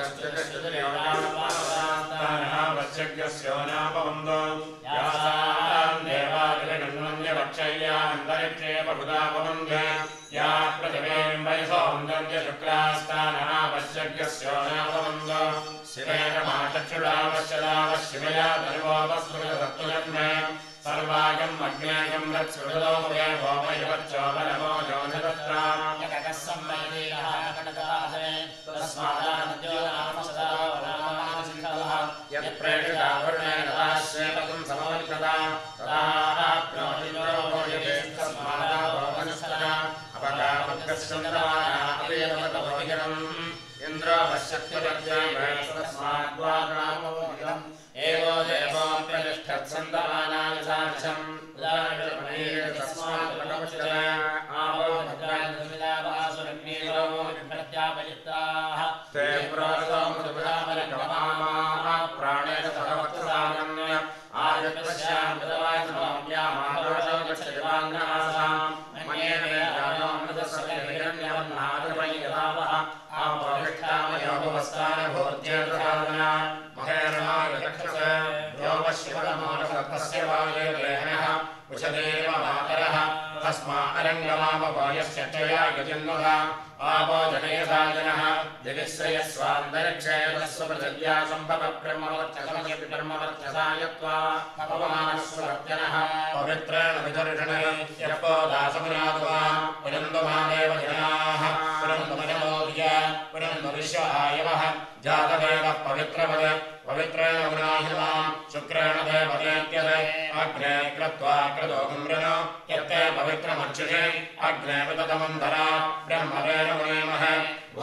मदश्चकश्चतुर्योनापावसान्तानः पश्यज्ञस्यो नामबन्धो या साम् देवादिगण्वन्यवक्षय्यान्तरिक्षे बहुधापबन्धे या प्रतिमेम् वयसोऽन्दन्त्य शुक्रास्तानः पश्यज्ञस्यो नामबन्धो शिवेन माचक्षुरावश्यदावः शिवया तर्वोपस्मृतसत्तुजन्मे सर्वागम् अग्नेयम् रत्सृतो मुखे भोमयुवच्चोपरमो जोनितत्राम् यकः संवैदीरः कटकरासे तस्मादानद्यो नाम सदा वरामानसिन्धवः यत्प्रेषितावरुणेन ताश्रेपकम् समवर्तता तदाप्नोतिन्द्रो भोजते तस्मादा भोमनस्तदा अपकामद्गस्सन्दवाना अपेयवतभोजनम् इन्द्रो पश्यत्यजग्रामस्तस्माद्वाग्रामोदितम् एवो देवोऽप्यतिष्ठत्सन्दवानाय साक्षम् तस्मात् आवो भद्राजमिदावासुरग्नीरो प्रत्यापयिताः ते प्रोक्तोमुदुरामलकमामाः प्राणेन सहवत्सागम्य आयत्वस्याम् विदवायमाम्यामादोषो गच्छदिवाङ्गनासाम् मन्येन वेदानोऽमृतसकलहिरण्यवह्नादुर्वय्यदावः आपोहिष्ठामयोपवस्तानभूत्येतसाधना महेरणाय चक्षुषे योगशिवनमोनसत्तस्य वाये देहनः उषदेव मातरः तस्मा अरङ्गमामभोयस्य चया यजन्नुः आपो जनयसाजनः दिविश्रयस्वान्तरिक्षेतस्वपृथिव्या सम्भवब्रह्मवर्चसमयपि ब्रह्मवर्चसायत्वा अपमानस्वरत्यनः पवित्रेण विदर्शने यपो दासमुनात्वा पुनन्दुमादेव जनाः पुनन्दुमनमोर्य पुनन्दुविश्वहायवः जातदेवः पवित्रपदे पवित्रेण गुणाहिमाम् शुक्रेण देवदेत्यते अग्ने कृत्वा कृतोगुम्रनो यत्ते पवित्रमर्चिषे अग्ने विततमन्धरा ब्रह्मवेन गुणेमहे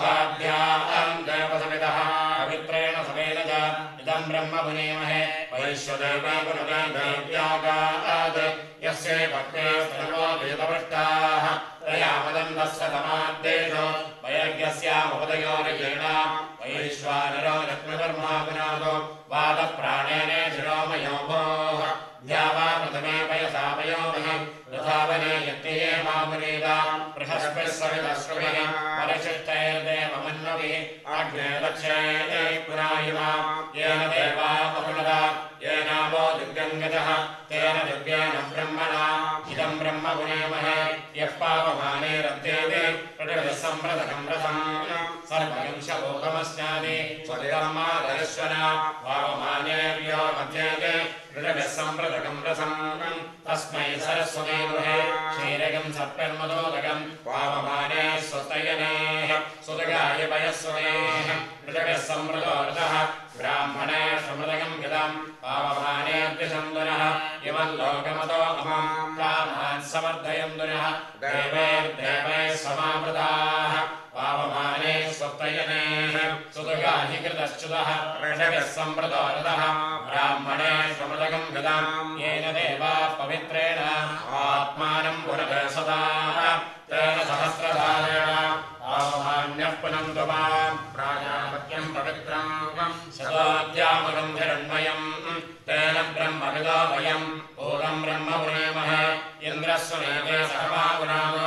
गुहाभ्याम् देवसविदः पवित्रेण सवेन च इदम् ब्रह्म गुणेमहे वैश्वदेवे पुरते देव्यागात् यस्य पत्ने सर्वो वेदपृष्टाः त्रयावदन्तस्य तमाद्देशो वैयज्ञस्यामुपदयोरेण वैश्वानरो लक्ष्मीवर्मा पुनादो वादप्राणेन शिरोमयो भोः द्यावा प्रथमे पयसा पयोभिः यथावने यत्ते मामुनीदा बृहस्पतिः सवितश्रुभिः परिशिष्टैर्देवमन्वभिः आग्ने दक्षे पुरायुवा येन देवा बहुलदा येनावो दुर्गङ्गतः तेन दुर्गेण ब्रह्मणा इदं ब्रह्म पुनेमहे यः पावमानेरद्येते प्रकृतिसम्प्रदकं रथम् सर्वंशभोगमस्यादि स्वधर्मादर्शना पावमानेभ्यो मध्येते प्रकृतिसम्प्रदकं रथम् तस्मै सरस्वती गृहे क्षीरकं सप्तर्मदोदकं पावमाने स्वस्तयनेः सुदगाय वयस्वनेः प्रकृतिसम्प्रदोरथः ब्राह्मणे समृदकं गतं पावमानेऽद्विषन्दुनः इमं लोकमतो अमं कामान् समर्थयन्दुनः देवैर्देवैः समावृताः पावमाने स्वप्तयनेः सुदगाहि कृतश्च्युतः ऋषभिः सम्प्रदोरथः ब्राह्मणे समृदकं गतं येन देवा पवित्रेण आत्मानं पुनः सदा तेन सहस्रधारेण पावमान्यः पुनन्तु मां प्राजापत्यं पवित्रं सदाद्यामगं हिरण्मयम् तेन ब्रह्मविदो वयं पूर्वं ब्रह्म पुनेमहे इन्द्रस्वनेते सर्वागुणानो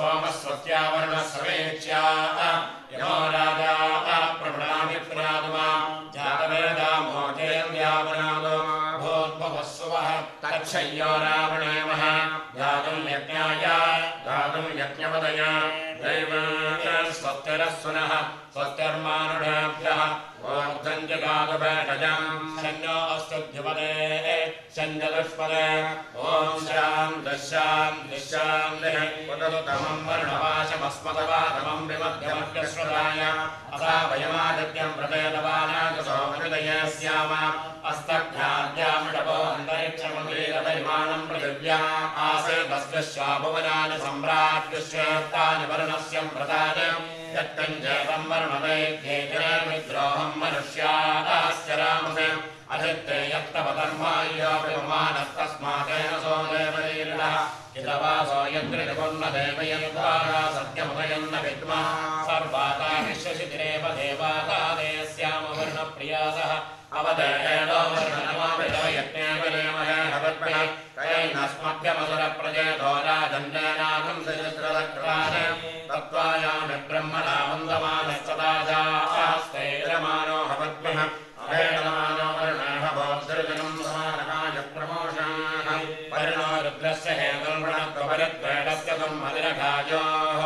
सोमस्वत्यावरुणस्वेच्या यमो राजा प्रभृणाभिप्रादुमा जातवेदा मोचेन्द्यावनादो भूद्भुवस्सुवः तच्छय्यो रावणेमहे गातुं यज्ञाय गातुं यज्ञपदय दैवस्वत्तिरस्सुनः स्वत्तिर्मानुषेभ्यः ऊर्ध्वं जगातुभेषजं शन्यो अस्तुद्युपदे शञ्जदुष्पदे ॐ शान्तिः शान्तिः शान्तिः उदनुतमं वर्णवाशमस्मदवातमं विमध्यमभ्यश्रुताय अथा वयमादित्यं प्रपेदवानागसोमहृदये स्याम अस्तघ्नाद्यामृडभो अन्तरिक्षमन्दिरपरिमाणं पृथिव्या आसेदस्विश्वाभुवनानि सम्राट्विश्वेत्तानि वरुणस्य प्रदानि यत्कञ्जेतं वर्णवैद्येतिरे विद्रोहं मनुष्यास्य रामसे अजित्ते यत्तपधर्मायोऽपिमानस्तस्मातेन सो देवरीरिणः हितवासो यद्रिपुर्नदेवयद्वारा सत्यमुदयन्न विद्मः सर्वाता विश्वशितिरेव देवातादेस्यामवर्णप्रियासः अवदेहेणो वर्णनमाविदवयज्ञे विलेमहे हवद्भिः तैनस्मभ्यमसुरप्रजेतो राजन्येनागं सचित्रदक्राने तत्त्वायामि ब्रह्मणा वन्दमानस्तदाजास्तेरमानो हवद्भिः अभेदमानो वर्णेह बोद्धृजनं समानकाय प्रमोषाः परिणो रुद्रस्य हेतुर्वणत्वपरित्वेडस्य तं मदिरघायोः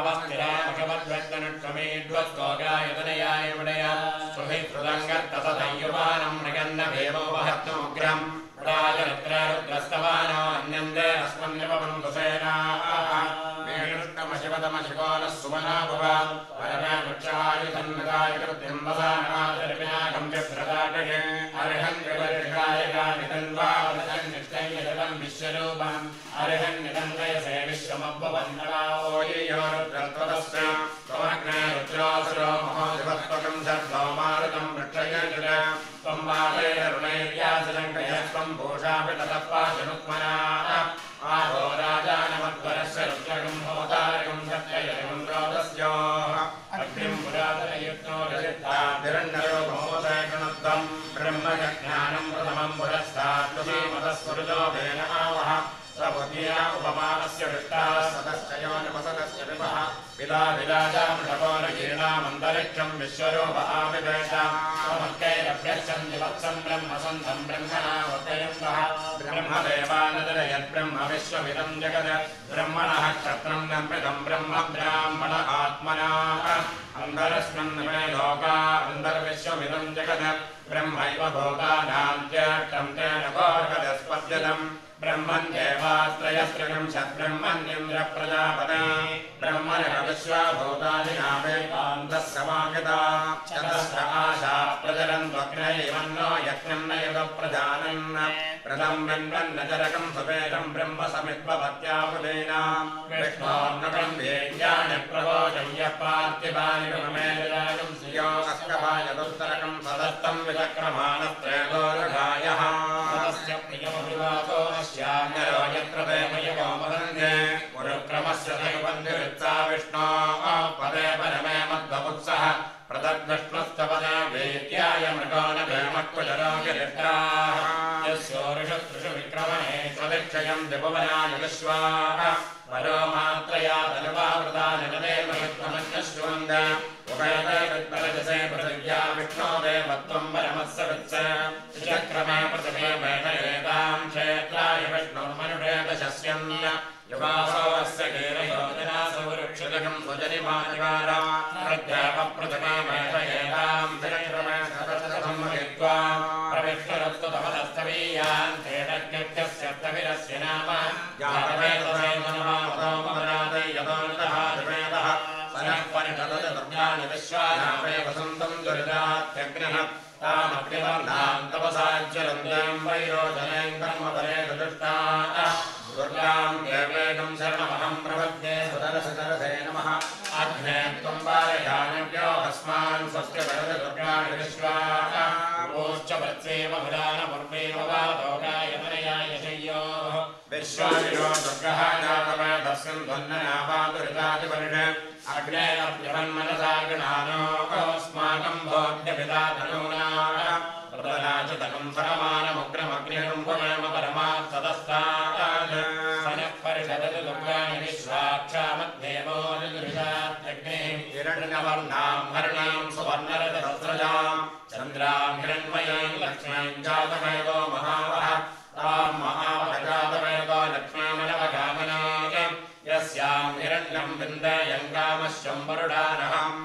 अवस्थिरामकवद्वत्तनुष्टमीड्वस्तोगायतनयाय विडय सुभिकृदङ्गत्तसदयुवानं मृगन्न भीमोपहत्तमुग्रम् राजरुद्ररुद्रस्तवानो अन्यन्दे अस्मन्निपवन्तु सेनाः मेणुष्टमशिवतमशिवोनः सुमना भव परमे वृक्षायुधन्नदाय कृत्यं वसानाचर्म्यागं चित्रदाटके अर्हन्निवर्षायकानि तन्वावृतन्निष्टैयजलं विश्वरूपम् अर्हन्निदङ्गयसे विश्वमभवन्नलावो येयो रुद्रत्वतस्य त्वमग्ने रुद्रोऽसुरो महोदिवत्वकं शर्धो मारुतं वृक्षयजुर त्वं वादैररुणैर्यासलङ्कयस्त्वं भूषापि ततः पाशनुत्मनाः आहो राजानमध्वरस्य रुद्रगं होतारगं सत्ययगं रोदस्योः अग्निं पुरातनयुक्तो रचित्ताभिरण्यरोगमोदयगणत्वं ब्रह्मज्ञानं प्रथमं पुरस्तात् तुषीमतस्वरुजो वेन आवः स्वबुद्धिया उपमानस्य विष्टाः सदश्चयो निपसदस्य विपः पिता विराजामृषकोरगीर्णामन्तरिक्षं विश्वरूप आविवेश स्वमक्कैरभ्यच्छन्ति वत्सं ब्रह्मसन्तं ब्रह्मणा वर्तयन्तः ब्रह्मदेवानदरयद्ब्रह्म विश्वमिदं जगत् ब्रह्मणः क्षत्रं नम्रितं ब्रह्म ब्राह्मण आत्मना अन्तरस्मिन् मे लोका अन्तर्विश्वमिदं जगत् ब्रह्मैव भूतानां ज्येष्ठं तेन भोर्गदस्पद्यतम् ब्रह्मन् देवात्रयस्त्रिगं षद्ब्रह्मण्येन्द्र प्रजापते ब्रह्मणः विश्वभूतानि नामेकान्तः समागता चतस्र आशा प्रचरन्त्वग्नैवन्नो यज्ञं न युगप्रजानन् प्रथं बिन्वन्नचरकं सुवेदं ब्रह्म समित्वपत्यापुतेन विष्णोर्नुकं वेद्यानि प्रवोचं यः पार्थिवानि ब्रह्मेन्द्रागं श्रियो अस्कभायदुत्तरकं सदत्त तत्तं विचक्रमाणस्त्रेदोरुढायः तस्य प्रियमभिवादो अस्याङ्गरो यत्र देवयवो मदन्ये गुरुक्रमस्य दैवन्दिरित्सा विष्णोः पदे परमे मद्वपुत्सः प्रदग्विष्णुस्तपदे वेद्याय मृगो न भेमक्कुजरो गिरिष्टाः यस्योरुषतृषु विक्रमणे स्वदिक्षयं दिभुवनाय विश्वाः परो मात्रया धनुवावृता जगदेवयुक्तमन्यश्वन्द उभयते विद्मरजसे पृथिव्या विष्णो देवत्वं परमस्य वित्स त्रिचक्रमे पृथिवे मेधयेतां क्षेत्राय विष्णुर्मनुषे दशस्यन् युवासो अस्य कीरयोजनासो वृक्षजगं स्वजनिमानिवारा प्रद्याव पृथिवे मेधयेतां त्रिचक्रमे सदशतं महित्वा प्रविष्णुरस्तु तमलस्तवीयान् तेडज्ञस्य तविरस्य नाम जातवेदसे मनमावतोमरादे यतोऽन्तः दिवेदः सनः परिषदजतज्ञानि विश्वानामे वसन्तं दुरितात्यग्निः तामग्निवर्णां तपसाज्वलन्तीं वैरोचनीं कर्मफले ददृष्टाः दुर्गां देवेदं शरणमहं प्रपद्ये सुदर्शनरसे नमः अग्ने त्वं वारयानव्यो अस्मान् स्वस्य वरद दुर्गाणि विश्वाः ोश्च वत्सेव पुराणपूर्वेमवादोगायतनयाय शय्योः विश्वाशिरो दुर्गः जातवेदस्यं ध्वन्ननावादुरितादिवर्ष अग्नेरभ्यवन्मनसा गणानोऽस्माकं भोग्यपिता धनूनाः प्रतनाचितकं सरमानमुग्रमग्निरुम्भवेम परमात्सदस्तात् सनः परिषदति दुर्गाणि विश्वाक्षामद्देवो निदृशात्यग्निः हिरण्यवर्णां हरिणां सुवर्णरजसस्रजां चन्द्रां हिरण्मयीं लक्ष्मीं जातवेदो महावः तां महावहजातवेदो लक्ष्मीमनवगामनाय यस्यां हिरण्यं विन्दयङ्गामश्वं वरुडानहम्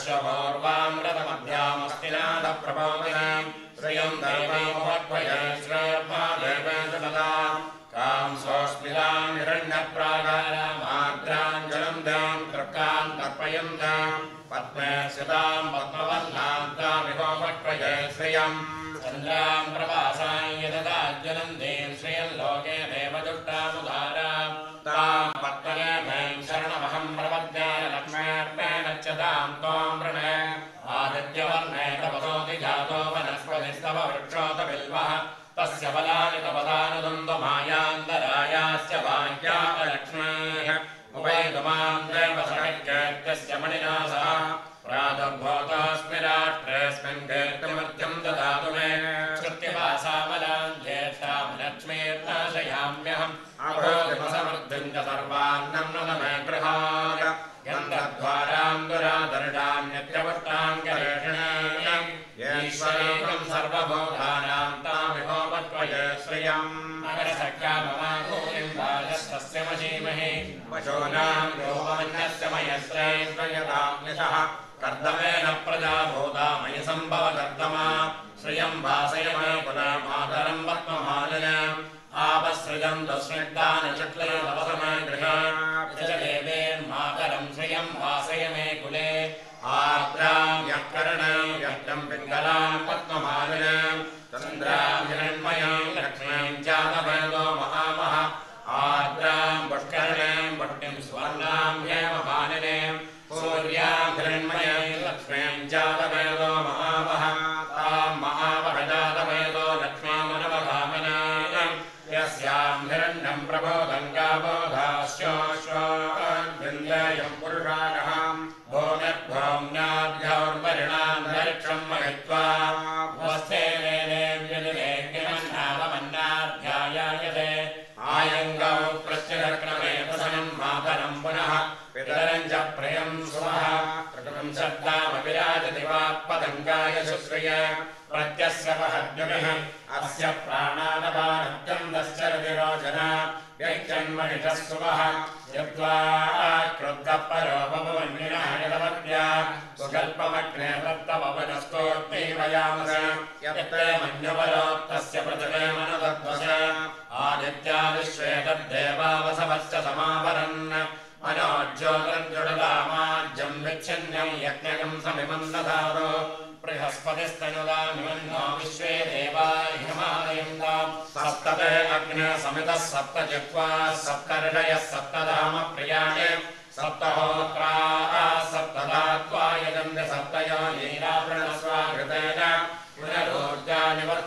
अश्वपूर्वामृतमध्यामस्तिनादप्रबोधिनीं श्रियं दैवमोहत्वये श्रेर्मा देवेन्द्र ददां कां सोऽस्मितां हिरण्यप्रागारामाद्राञ्जलं दां तर्कां तर्पयन्तां पद्मे स्थितां पद्मवर्णां तामिहोपत्वये श्रियं चन्द्रां प्रभासां यददाज्वलन्तीं श्रियं लोके देवदुष्टामुदारां तां पद्मनेभीं शरणमहं प्रपद्ये लक्ष्मीर्मेण च तां त्वां वृणे आदित्यवर्णे तपसोऽधि जातो वनस्पतिस्तव वृक्षोत बिल्वः तस्य फलानि तपदानुदन्तमायान्तरायास्य बाह्या लक्ष्मीः उभयतुमां देवसहैक्यस्य मणिना सह प्रादुर्भूतोऽस्मि राष्ट्रेऽस्मिन् कीर्तिमर्थ्यं ददातु मे श्रुत्यवासामलां ज्येष्ठां लक्ष्मीर्नाशयाम्यहम् अभोधिमसमृद्धिं च सर्वान्नं नद मे गृहात् गन्धद्वारां दुरादर्शां नित्यपुष्टां गरेषिणीम् ईश्वरीकं सर्वभूतानां तामिहोपत्वये श्रियम् मकरसख्याममाभूतिं वाजस्तस्य मशीमहि पशूनां योगमन्यस्य मयश्रेष्ठयताग्निशः कर्दमेन प्रजा भूता मयि सम्भव कर्दमा श्रियं वासय मे पुनः मातरं पद्ममालिनीम् आपसृजं दुष्णिग्धानि चक्ले तपसमे गृहे देवेन्मातरं श्रियं वासय मे कुले आर्द्रां यत्कर्णां यष्टं पिङ्गलां पद्ममालिनीं चन्द्रां हिरण्मयीं लक्ष्मीं जातवेदो महामः आर्द्रां पुष्करणीं पुष्टिं स्वर्णां हेममालिनीं सूर्यां हिरण्मयीं लक्ष्मीं जातवेदो महामः तां महावह जातवेदो लक्ष्मीमनवगामिनीं यस्यां हिरण्यं प्रबोधं गावोधाश्योश्वान्विन्देयं पुरुषाणहां भूमिर्भौम्याद्यौर्वरिणान्तरिक्षं महित्वा वस्थे देवेव्यदिवेग्यमन्नावमन्नाध्यायायते आयङ्गौ प्रत्यक्रमे प्रसन्मातरं पुनः पितरं च प्रियं सुमः प्रकृतं शब्दामविराजति वाक्पदङ्गाय शुश्रिय प्रत्यस्य वहद्युमिः अस्य प्राणानपानत्यन्दस्य रतिरोचना व्यक्त्यन्महिषः सुमः यद्वा क्रुद्धः परो भवन्निनः यदवद्या सुकल्पमग्ने दत्तपवनस्तोऽग्निवयामस यत्ते मन्युपरोक्तस्य पृथिवे मनदध्वस आदित्यादिश्वे तद्देवावसवश्च समावरन् मनोज्योतिर्जुडदामाज्यं विच्छिन्नं यज्ञकं समिमं दधातु बृहस्पतिस्तनुदामिमन्नो विश्वे देवा हिमालयन्तां सप्तते अग्ने समितः सप्त जिह्वा सप्तर्षयः सप्तधाम प्रियाणि सप्तहोत्राः सप्तधात्वा यजन्ति सप्तयो लीलावृणस्वाघृतेन पुनः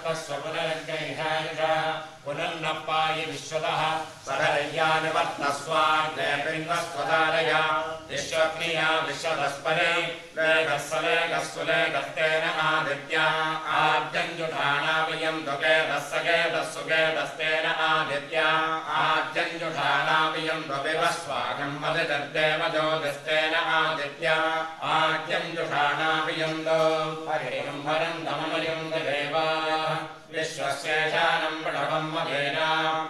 पुनरङ्गैहायुषा पुनर्नप्पायि विश्वतः सहरय्यानि वर्तस्वाग्ने पिन्वस्वधारया विश्वग्निया विश्वतस्परे लेखस्वलेखस्वलेखस्तेन आदित्या आद्यञ्जुषाणावियं दुःखेदस्सखेदस्सुखेदस्तेन आदित्या आद्यञ्जुषाणावियं दुःविवस्वागं मदितर्देव ज्योतिस्तेन आदित्या आद्यञ्जुषाणावियं दो हरिं हरं दममयं देवाः विश्वस्येषानं प्रणवं मदेना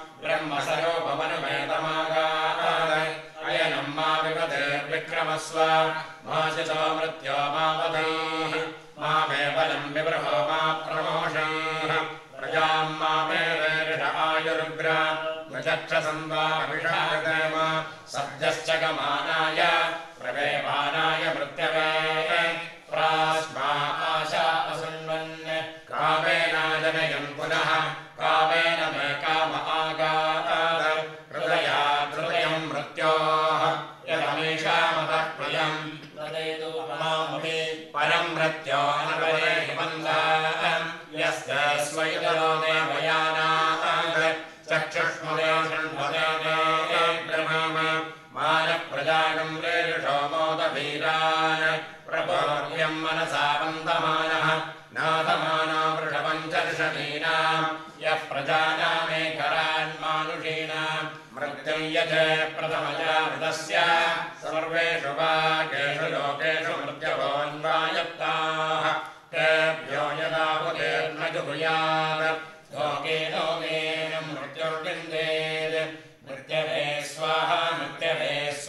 ब्रह्मसरोपमनुमेतमागाद अयनं मा विपदेर्विक्रमस्व माशितो मृत्यो मावधीः मा मे बलं विबृहो मा प्रमोषीः प्रजां मा मे वेरिष आयुरुग्र मृचक्षसंवाभिषादेव सद्यश्च गमानाय प्रवेपानाय मृत्यवे प्रास्मा आशा असुन्वन् कामेनाजनयन् पुनः कामेन मे काम आगाद हृदया हृदयं मृत्योः यदमीषामतः प्रियं तदेतु मामपि परं मृत्यो अनवरे हिमन्दाः यस्य स्वैतरो देवयानाः चक्षुष्मदे शृण्वदे ब्रह्म मानप्रजागं प्रेरिषो मोदवीरान् प्रभोर्यं मनसा वन्दमानः नाथमानो वृषपञ्चर्षणीनां यः प्रजानामेकरान्मानुषीणां मृत्युं यजे प्रथमया मृतस्य सर्वेषु भागेषु लोकेषु मृत्युवोन्वायत्ताः तेभ्यो यदा बुधेर्न जुहुयात् लोके लोकेन मृत्युर्विन्देत् मृत्यवे स्वाहा मृत्यवे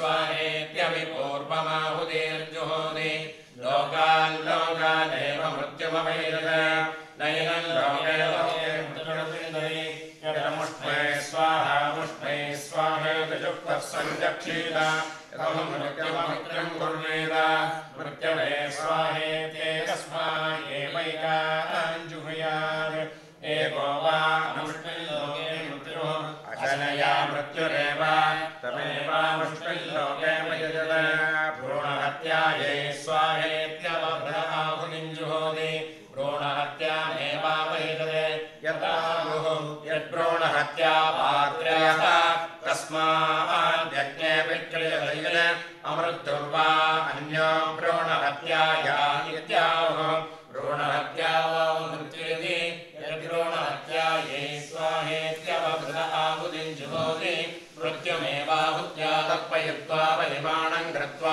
स्वाहेत्यभिपूर्वमाहुतिर्जुहोति लोकान् लोकादेव मृत्युमवैरत नैनं लोके लोके मृत्युर्विन्दति यदमुष्णे स्वाहा मुष्णे स्वाहेतियुक्तः सञ्जक्षीत यदहं मृत्युममृत्युं कुर्वेद मृत्यवे स्वाहेत्येकस्मात् एवैकाञ्जुहुयात् एको वा मुष्णे लोके मृत्युः अशनया मृत्युरेव तमेवामुष्टिल्लोके मयजत भ्रूणहत्यायै स्वाहेत्यवभ्रआहुनिञ्जुहोति भ्रूणहत्यामेवावैजते यदाहुः यद्भ्रूणहत्या पात्र्यः तस्माद्यज्ञे विक्रियते अमृत्युर्वा अन्यो भ्रूणहत्याया इत्याहुः भ्रूणहत्या वा मृत्युरिति यद्भ्रूणहत्यायै स्वाहेत्यवभ्रआहुनिञ्जुहोति मृत्युमेवाहुत्या तर्पयित्वा परिमाणं कृत्वा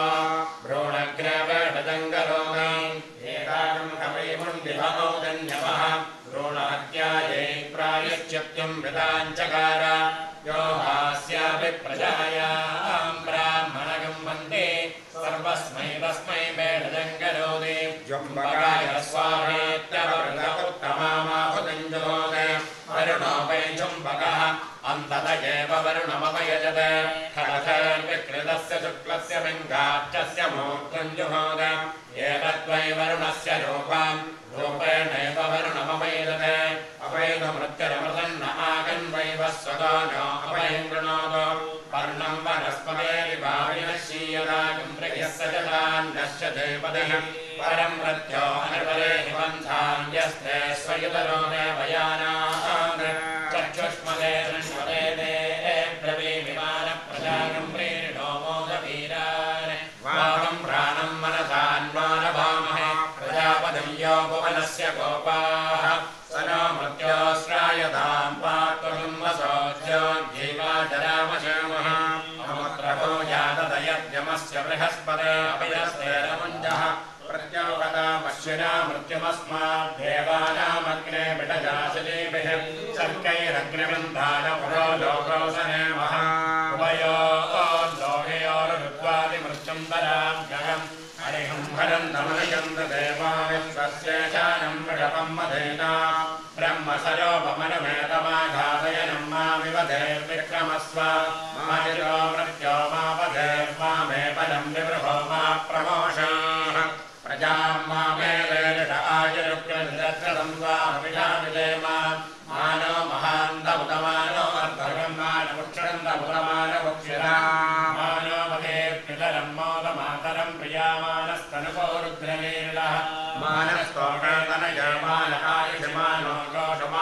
भ्रूणग्रवेषजङ्गरोगान् एकां कवैमुण्डिभौदन्यवः भ्रूणहत्यायै प्रायश्चित्तं मृताञ्चकार यो हास्यापि प्रजायां ब्राह्मणगं वन्दे सर्वस्मै तस्मै वेषजङ्गरोदे जुम्बकाय स्वाहेत्यवभृत उत्तमामाहुतिञ्जुहोते वरुणो वै जुम्बकः अन्तत एव वरुणमवयजत खडखर्विकृतस्य शुक्लस्य पिङ्गाक्षस्य मूर्धञ्जुहोद एतद्वै वरुणस्य रूपं रूपेणैव वरुणमवयजत अवैधमृत्युरमृतन्न आगन्वैव स्वतो नो अभयं कृणोतु पर्णं वनस्पतेरिवाविनश्यीयतां प्रियस्य जटान्यस्य देवदः परं मृत्यो अनवरे हिमन्धान्यस्ते स्वयुतरो देवयानान् चक्षुष्मदे शृण्वदे दे ब्रवीमिमानप्रजागं प्रेरिणो मोदवीरान् वागं प्राणं मनसान्मानभामहे प्रजापतिं यो भुवनस्य गोपाः स नो मृत्योश्रायतां पात्वं वसोऽध्योज्जीवाजरामशेमः अमुत्रभो यातदयद्यमस्य बृहस्पते अभयस्तेरमुञ्जः प्रत्योगतामश्विना मृत्युमस्माद्देवानामग्ने विडजाशलीभिः सर्कैरग्निवृन्दाय पुरो लोकोऽसनेमः उभयो लोकयोरुद्वादिमृत्युं दराभ्यगम् हरिहं हरं नमयं देवाविश्वस्येषानं वृषभं मदेना ब्रह्मसरोपमनुमेतमाघातयनं मा विवधेर्विक्रमस्व माजिरो मृत्यो मावधेर्मा मे बलं विवृहो मा प्रमोषाः प्रजां मा मे वेरिष आयुरुग्रनिरत्रदं वा विषामिलेमा मानो महान्तमुदमानो अर्धगं मानमुक्षरन्तमुदमानमुक्षिरा मानो मदेर्पितरं मोदमातरं प्रियामानस्तनुपो रुद्रनीलः मानस्तोषतनयो मान आयुषमानो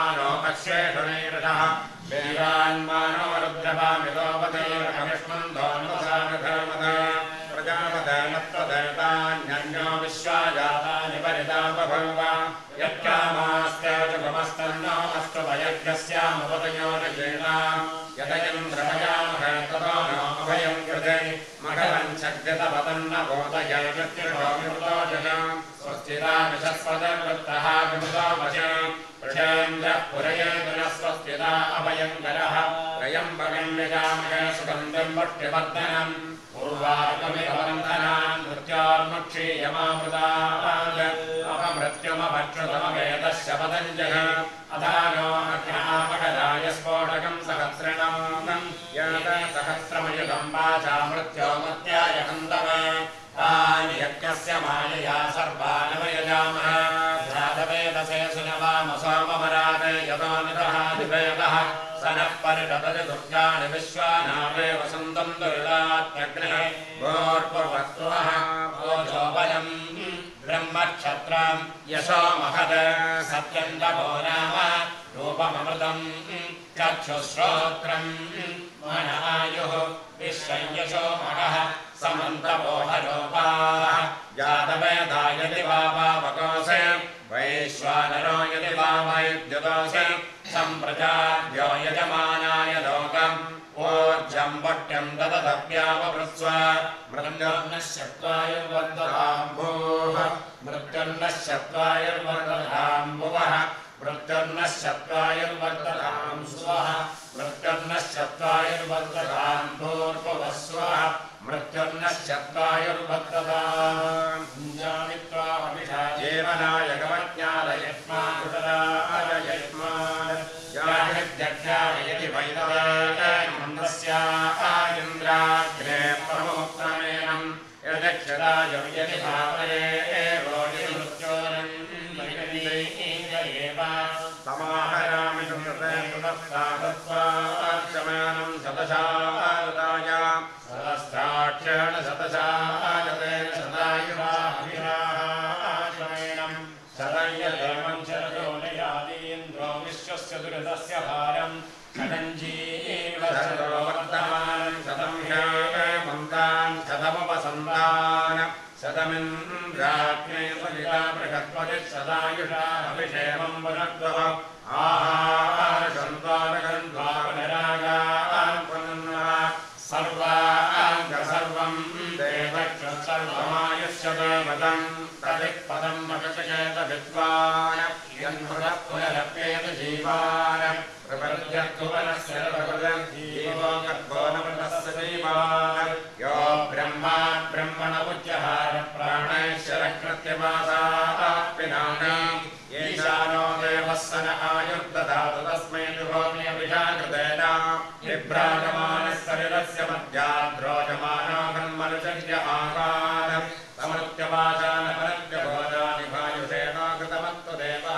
अश्वेषु नैरथः वेदान्मानो रुद्रपामितोपदेवकविष्मन्तो नमसानधर्मदा प्रजापदानत्वदेवतान्यो विश्वाजातानि परितापभव यत्कामास्त्याजुगमस्तन्नो अस्तु भयज्ञस्यामुपतयो नजेना यदयन्द्रभयामहे ततो नो अभयं कृते मघवञ्चग्यतपतन्न बोधयत्यृतो जना स्वस्तिरामिषस्पदवृत्तः विमृतो वशे पृषेन्द्रः पुरयेतु न स्वस्तिता अभयङ्करः त्रयम्बकं यजामहे सुगन्धिं पुष्टिवर्धनम् पूर्वार्कमिदवन्दनान् मृत्योर्मुक्षीयमामृतात् अपमृत्युमभक्षुतमवेदस्य पतञ्जः अधानो अग्नामकदाय स्फोटकं सहस्रणं यात सहस्रमयुगं वाचा मृत्योमत्याय हन्तव तानि यज्ञस्य मायया सर्वानवयजामः जातवेदसे सुनवामसोमवराते यतो निदहादिवेदः स नः परिषदति दुर्गाणि विश्वानावे वसन्तं दुर्गात्यग्निः भोर्भुवस्त्वः भोजोबलम् ब्रह्मक्षत्रं यशो महद सत्यं तपो नाम रूपममृतम् चक्षुश्रोत्रं मन आयुः विश्वं यशो महः समन्तपोहरोपाः जातवेदा यदि वा पावकोऽसि वैश्वानरो यदि वा वैद्युतोऽसि सम्प्रजाभ्यो यजमानाय लोकम् ऊर्जं वट्यं ददधव्यावभृत्स्व मृत्युर्नश्यत्वायुर्वर्धताम्भूः मृत्युर्नश्यत्वायुर्वर्धताम्भुवः मृत्युर्नश्यत्वायुर्वर्धतां स्वः मृत्युर्नश्यत्वायुर्वर्धतां भूर्भुवस्वः मृत्युर्नश्यत्वायुर्वर्धतां जामित्वा जीवनाय गमज्ञालयस्मान् याहिद्यज्ञायति वैदवायन्द्रस्यायन्द्राग्ने प्रमुक्तमेनं यदक्षदायुर्यति भावये रोहि मृत्योरन्मैकैव समाहरामि सुमृतत्वाक्षमानं शतशारदाय सहस्राक्षेण शतशारतेन सदायुराभिराशमेनं शतयदेवं शरदो नयादीन्द्रो विश्वस्य दुरितस्य भारं शतञ्जीव शरदो वर्धमानं शतं हेमन्तान् शतमुपसन्तान् शतमिन्द्राग्ने सविता बृहस्पतिः सदायुषा अभिषेकं वनद्वः आहारशन्त्वारगन्ध्वानरागान् पुनः सर्वाङ्ग सर्वं देवक्ष सर्वमायुष्यदेवतं तदिक्पदं मगचकेत विद्वान् यन्मृतः पुनरप्येत जीवान् प्रपद्यत्वनस्य भगवन् जीवो गत्वो नमृतस्य जीवान् यो ब्रह्मा ब्रह्मण उच्यहार प्राणैश्वरकृत्यमासापिनानि ईशानो देवः स न आयुर्दधातु तस्मै जुहोम्यभिषाकृतेन विभ्राजमानः शरीरस्य मध्याद्रोजमानो गन्मनुजन्य आकार समृत्यवाचानपरत्यभोजानि भायुषेणो कृतमत्तु देवः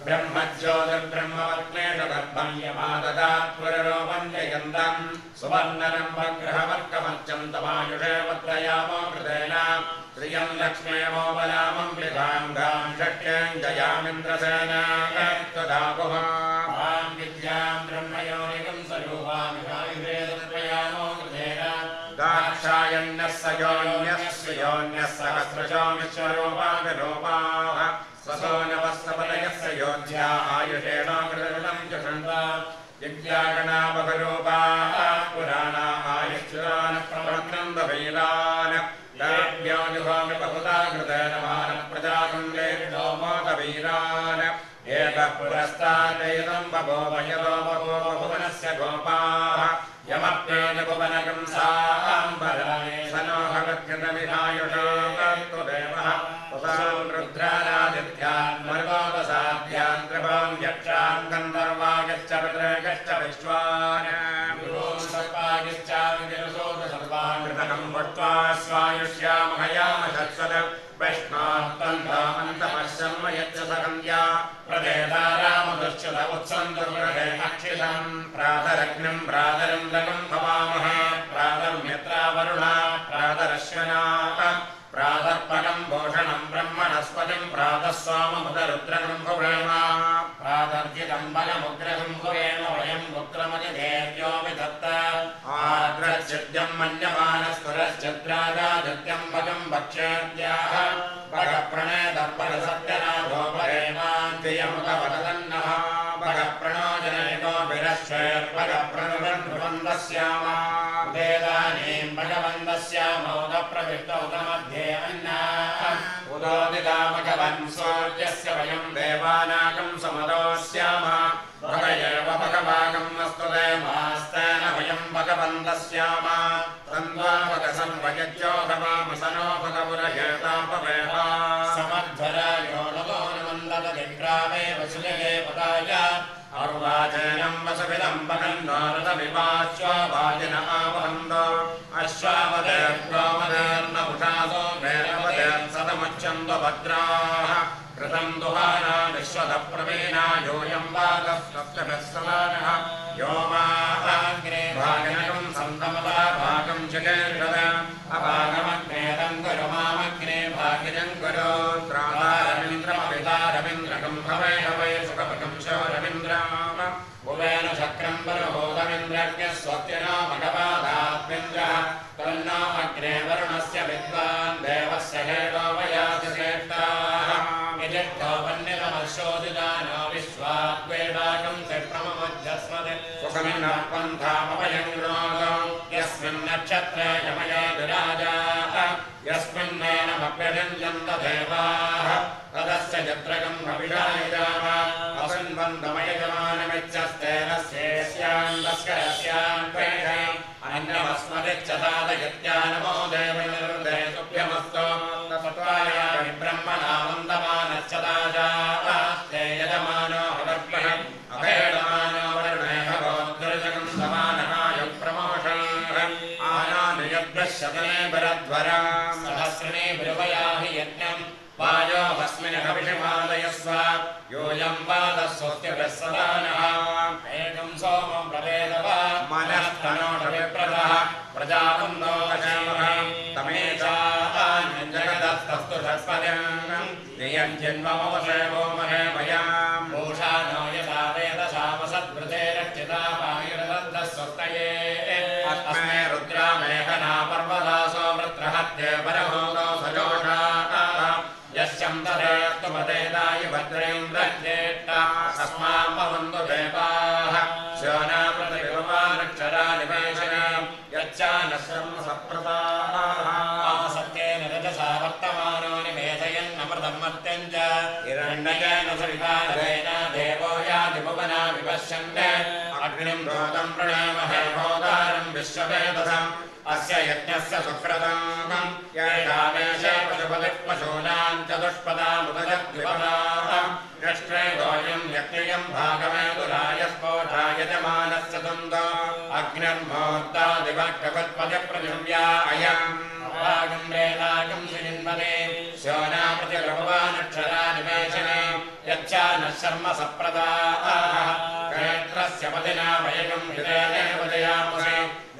ब्रह्मज्योतिर्ब्रह्मवर्त्मेषगर्भं यमाददात् पुररोपञ्जयन्तम् सुवर्णरं वग्रहवर्गमर्चं तमायुषे वद्रयामो कृतेन श्रियं लक्ष्मेमो बलामं विभाङ्गां षट्यं जयामिन्द्रसेनागत्वदापुः मां विद्यां ब्रह्मयोनिकं स्वरूपामिभायुषे तद्वयामो कृतेन दाक्षायण्यः स योन्यः श्रियोन्यः सहस्रशो विश्वरूपाविरूपाः स्वसो नवस्तपदयस्य योध्या आयुषेण कृतं जुषन्ता यज्ञागणामघरूपाः पुराणा आयुष्यान् प्रवर्तन्त वीरान् दाभ्यो जुहोमि बहुधा कृतेन मानप्रजाकुण्डेभ्यो मोदवीरान् एकः पुरस्तादेदं बभूव यतो बभूव भुवनस्य गोपाः यमप्येन भुवनकं साम्बराय स नो भगत्कृतमिहायुषो कर्तु देवः पुसान् रुद्रानादित्यान् मरुगोपसाद्यान् त्रिभुवन् यक्षान् गन्धर्वागश्च पितृगश्च विश्वान् गुरून् सर्वागिश्चाविनिरुसोत सर्वान् कृतकं भुक्त्वा स्वायुष्यामहयामशत्सद वैष्णात्तन्तामन्तमश्शर्म यच्च सकन्त्या प्रदेदारामदुश्चत उत्सन्दुर्गृहे अक्षितं प्रातरग्निं प्रातरन्दकं भवामहे प्रातर्म्यत्रावरुणा प्रातरश्वना प्रातर्पणं भूषणं ब्रह्मणस्पतिं प्रातः सोममुदरुद्रकं भुवेम प्रातर्जितं बलमुग्रहं यच्छिद्यं मन्यमानस्फुरश्चिद्राजादित्यं भगं भक्ष्याद्याः भगप्रणेदर्पणसत्यनाथो परेमान्तियमुखवदन्नः भगप्रणो जनयितो वेदानीं भगवन्दस्यामोदप्रविष्टौतमध्ये अन्नाः उदोदितामघवन् सूर्यस्य वयं देवानाकं समदोस्याम भग एव भगवाकम् अस्तु देवास्तेन वयं भगवन्दस्याम तन्वावकसंवयज्योधवामसनो भगवुरहेतापवेह समध्वरायो नमो नमन्ददधिग्रामे वसुले पदाय अर्वाचेनं वसुविदं भगन्नारदविवाश्वावाजिन आवहन्तो अश्वावदेर्गोमदेर्नमुषासो वेरवदेर्सदमुच्छन्तो भद्राः कृतं दुहाना विश्वदप्रवीणा योऽयं वागस्तप्तभिस्समानः यो माग्रे भागनकं सन्तमदा भागं जगेर्गद अभागमग्नेदं कुरु मामग्ने भाग्यजं कुरु त्रारविन्द्रमवितारविन्द्रकं भवेन वै सुखपकं शौरविन्द्राम भुवेन चक्रं बलभूतमिन्द्रज्ञस्वत्यनो भगवादात्मिन्द्रः तन्नो अग्ने वरुणस्य विद्वान् देवस्य हेतो वयाति श्रेष्ठाः यजिष्ठो वन्यतमशोदिदानो विश्वाद्वेदाकं त्रिप्रममध्यस्मदे सुखमिनः पन्थामभयं गृणोतो यस्मिन् नक्षत्रे यमये विराजाः यस्मिन्नेनमभ्यजन्यन्त देवाः तदस्य जत्रकं भविषायजाम असन्बन्धमयजमानमिच्छस्तेन स्येष्यान्दस्य रस्यान्वेषे अन्यमस्मदिच्छतादयत्या नमो देवैर्दे तुभ्यमस्तु तत्त्वाया विब्रह्मणा वन्दमानश्चदाजास्ते यजमानो हवर्पणम् अभेडमानो वरुणेह गोद्गर्जकं समानः युप्रमोषः आनानुयद्भ्यशतने भरध्वरा सहस्रणे बिरुवयाहि यज्ञम् वायो अस्मिन् हविषमादयस्व योऽयं वादस्वस्त्यभिस्सदानः एकं सोमं प्रवेदव मनस्तनोषविप्रदः प्रजावन्दो अजामः तमेचान्यञ्जगदस्तस्तु षट्पदं नियं जन्ममवसेवो महे मयां भूषा नो यथा वेदशावसद्वृते रक्षिता वायुरदन्तस्वस्तये अस्मे रुद्रामेघना पर्वदासो वृत्रहत्ये परहोतो सजोषाः यस्यं तदेस्तुमदेदाय भद्रेन्द्रज्येष्टा अस्मामवन्तु देवाः श्योनाप्रतिविवानक्षरानिवेशने यच्चानश्रं सप्रदाः आसक्तेन रजसा वर्तमानो निवेशयन्नमृतं मर्त्यं च हिरण्येन सवितारेण देवो याति भुवना विपश्यन्ते अग्निं रोदं प्रणेमहे होतारं विश्ववेदसम् अस्य यज्ञस्य सुक्रतम् येषामेषे पशुपतिः पशूनां चतुष्पदामुदजद्विपदाः यष्ट्रेदोऽयं यज्ञयं भागमेतुराय स्फोटाय यजमानस्य तुन्दो अग्निर्मोक्तादिवक्कवत्पतिप्रतिव्या अयम् भागं वेदागं श्रीन्वदे श्योनाप्रतिभवानक्षरानिवेशने यच्चानः शर्म सप्रदाः क्षेत्रस्य पतिना वयगं हृदयेव जयामसे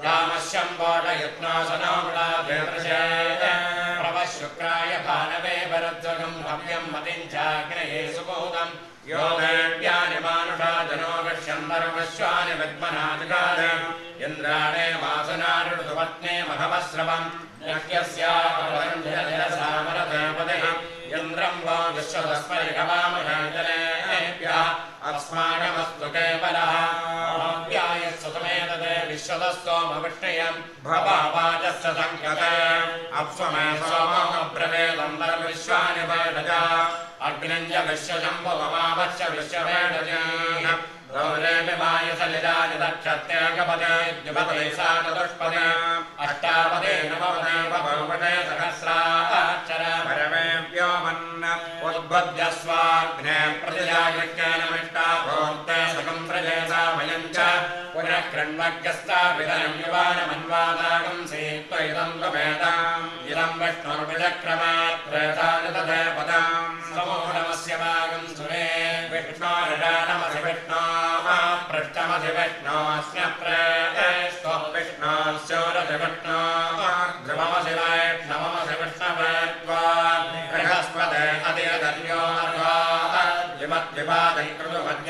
रामशम्बोटयत्नासनामुडादेवृषे प्रवशुक्राय भानवे भरद्वगं भव्यं मतिं चाग्नये सुबोधं यो देव्यानि मानुषा जनो गच्छन्दर्वश्वानि विद्मनादिकाले इन्द्राणे वासनारुतुपत्ने महवस्रवं यज्ञस्यावरन्ध्यसामरदेवदेः इन्द्रं वो विश्वतस्मरिगवामहेजनेभ्यः अस्माकमस्तु केवलः अव्यायस्वतमेतदे विश्वतस्तोमविष्णयं भवावाचस्य सङ्कते अप्स्वमे सोमोऽब्रवेदं विश्वानि वेदजा अग्निं च विश्वशम्भुवमावश्य विश्ववेदजाः गौरे विमायसलिलानि दक्षत्येकपदे द्विपदे सा चतुष्पदे अष्टापदे नवपदे बहुपदे सहस्राक्षर भरवेभ्यो मन्न उद्बुद्ध्य स्वाग्ने प्रतिजागृह्येन मिष्टा भोक्ते सकं प्रजेसा वयं च पुनः कृण्वग्यस्ताभिधनं युवानमन्वादागं सीत्वैदं त्वमेताम् इदं विष्णुर्विचक्रमे त्रेधानि तथे पदाम् नमो नमस्य वागं सुरे विष्णोरजानमसि विष्णो पृष्ठमसि विष्णोऽस्म्यप्रेस्तो विष्णोश्चोरसि विष्णो ध्रुवमसि वैष्णवमसि विष्णवे त्वा बृहस्पते अधियधन्यो अर्वाः विमद्विवादं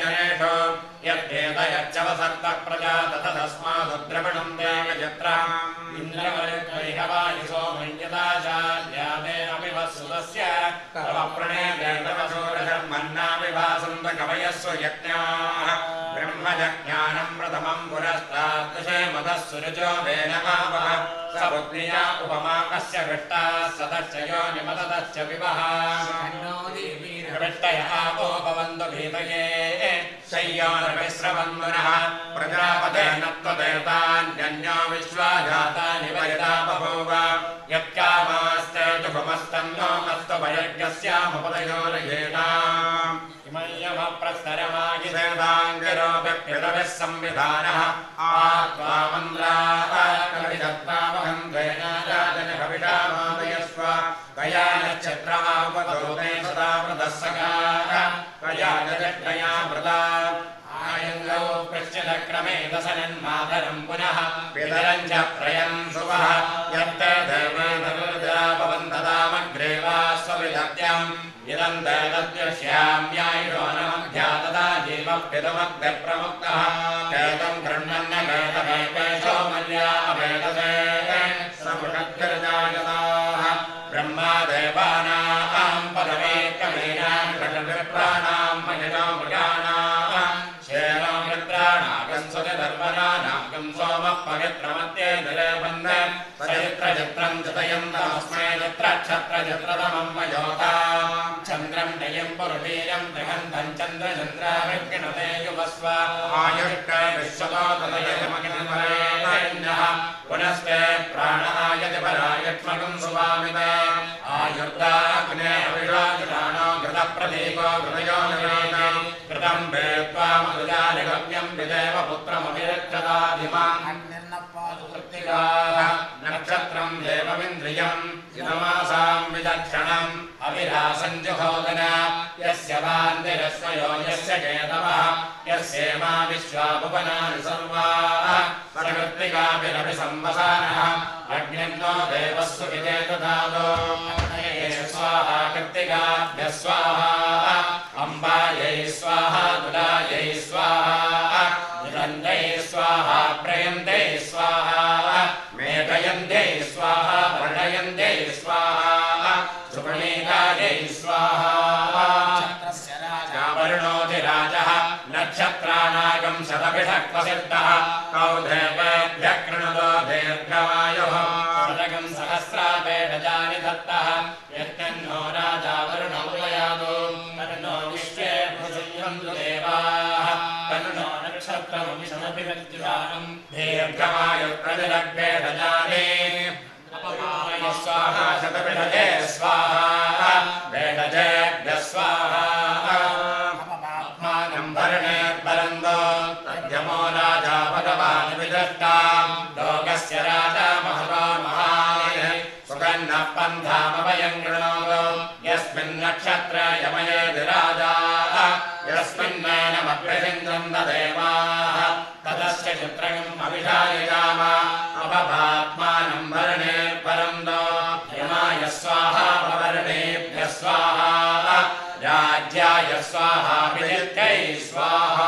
कृतुमज्ञनेषु यद्वेद यच्चवसर्तः प्रजा ततस्मादुद्रविणं देवचित्राम् इन्द्रवरुद्वैहवायुसो मञ्जदाचार्यादे अपि वत्सुतस्य तव प्रणेते तव शूरशर्मन्नाभिभासन्त कवयस्व यज्ञाः ब्रह्मजज्ञानम् प्रथमम् पुरस्तात् दशेमतः सुरजो वेनमावः स बुद्धिया उपमाकस्य विष्टाः सतश्च योनिमततश्च विवः विष्टय आपो भवन्तु भीतये शय्यानविश्रवन्वनः प्रजापतेन त्वदेतान्यन्यो विश्वाजातानि वरिता बभूव यत्कामास्ते जुभमस्तन्नो मस्तु भयज्ञस्यामुपदयोरयेताम् इमय्यमप्रस्तरमागिसेदाङ्गिरोऽप्यपितविः संविधानः आत्मा मन्द्राः कविदत्तामहन्त्वेन राजनकविषा मादयस्व कया नक्षत्रमावतोते सदा वृतस्सखाः कया जगत्कया वृता आयङ्गौ पृच्छदक्रमे दशनन्मातरम् पुनः पितरम् च प्रयन् सुवः यत्ते देवेन्द्रवृजा भवन्तदामग्रे वा स्वविदत्यम् इदम् ते तद्यश्याम्यायुषो नमध्या तदा जीवप्यदमग्निप्रमुक्तः केतम् गृह्णन्न केतमेपेशो मल्या अभेदसे समृषद्भिर्जायताः ब्रह्मादेवानाम् पदमेकमेनाम् षड्विप्राणाम् मयजो मृगाणाम् शेनो मित्राणागम् स्वजधर्मराणागम् सोमः पवित्रमत्ये निरेबन्ध सचित्रचित्रम् चितयन्तमस्मै चित्रक्षत्रचित्रतमम् मयोताम् चन्द्रम् नयम् पुरुषीयम् त्रिगन्धम् चन्द्रचन्द्राभिर्गणते युवस्व आयुष्टे विश्वतो तदयमगिन्वरेण्यः पुनस्ते प्राणायति परायक्ष्मकम् सुवामिते आयुर्दाग्ने अविषाजुषाणो घृतप्रदीपो घृतयो निवेदि कृतम् वेत्त्वा मधुजानिगम्यम् विदेव पुत्रमभिरक्षताधिमान् नक्षत्रम् देवमिन्द्रियम् इदमासाम् विचक्षणम् अविरासम् जुहोदन यस्य वान्दिरस्वयो यस्य केतवः यस्येमा विश्वाभुवनानि सर्वाः प्रकृत्तिकाभिरभिसंवसानः अग्निर्नो देवस्सु विजेतदादो स्वाहा कृत्तिकाभ्यः स्वाहा अम्बायै स्वाहा तुलायै स्वाहा निरन्दै स्वाहा प्रयन्दै स्वाहा मेघयन्दै स्वाहा वर्णयन्दै स्वाहा सुप्रणीकायै स्वाहा वर्णोति राजः नक्षत्राणागम् शतभिषक्वसिद्धः कौ देवेभ्यः कृणुतो दीर्घमायुः शतकम् सहस्रापेटजानि दत्तः यत्तन्नो राजा वरुणो वयादो तन्नो विश्वे भुजयन्तु देवाः तन्नो नक्षत्रमभिषमभिव्यक्तिदानम् दीर्घमायुर्प्रतिरग्भेटजानि अपमाय स्वाहा शतभिषजे स्वाहा भेटजेभ्यः स्वाहा अपमात्मानम् भरणेर्बलन्दो तद्यमो राजा भगवान् विदष्टाम् लोकस्य राजा महतो महाय सुगन्नः पन्थामभयम् कृणोतु यस्मिन्नक्षत्रे यमयेति राजा यस्मिन्नेनमभ्यसिञ्चन्त देवाः ततस्य चित्रम् अभिषाययाम अपभात्मानम् भरणेर्बलन्दो यमाय स्वाहा भवर्णेभ्यः स्वाहा राज्याय स्वाहा विजित्यै स्वाहा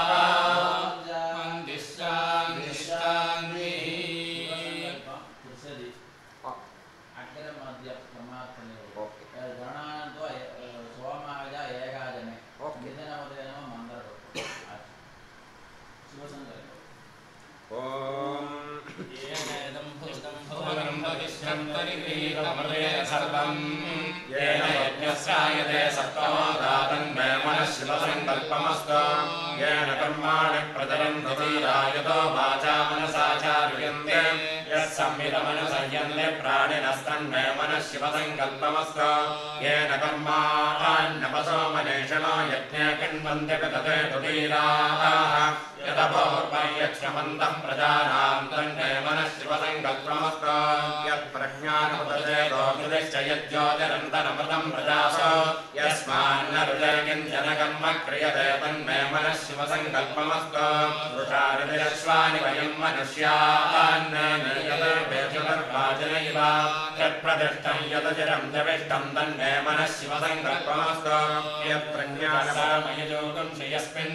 येन यज्ञस्यायते सप्तमोदातन्मे मनः शिवसङ्कल्पमस्तु येन कर्माणि प्रचलन्ति धीरायतो वाचा मनसा चार्यन्ते यत्संविदमनुसह्यन्ते प्राणिनस्तन्मे मनः शिवसङ्कल्पमस्तु येन कर्माण्यपसो मनीषिणो यज्ञे किन्वन्ति पितते धीराः यतपोर्पर्यक्षमन्तः प्रजानाम् तन्मे मनः शिवसङ्कल्पमस्तु यत्प्रज्ञानमुदते दोषुदिश्च यज्ञोतिरन्तरमृतम् प्रजासो यस्मान्न हृदय किञ्चन कर्म क्रियते तन्मे मनः शिवसङ्कल्पमस्तु वृषारतिरश्वानि वयं मनुष्यान् यद्वेषवर्वाचनैव यत्प्रतिष्ठं यदचिरं जविष्टं तन्मे मनः शिवसङ्कल्पमस्तु यत्प्रज्ञानमययोगं श्रेयस्मिन्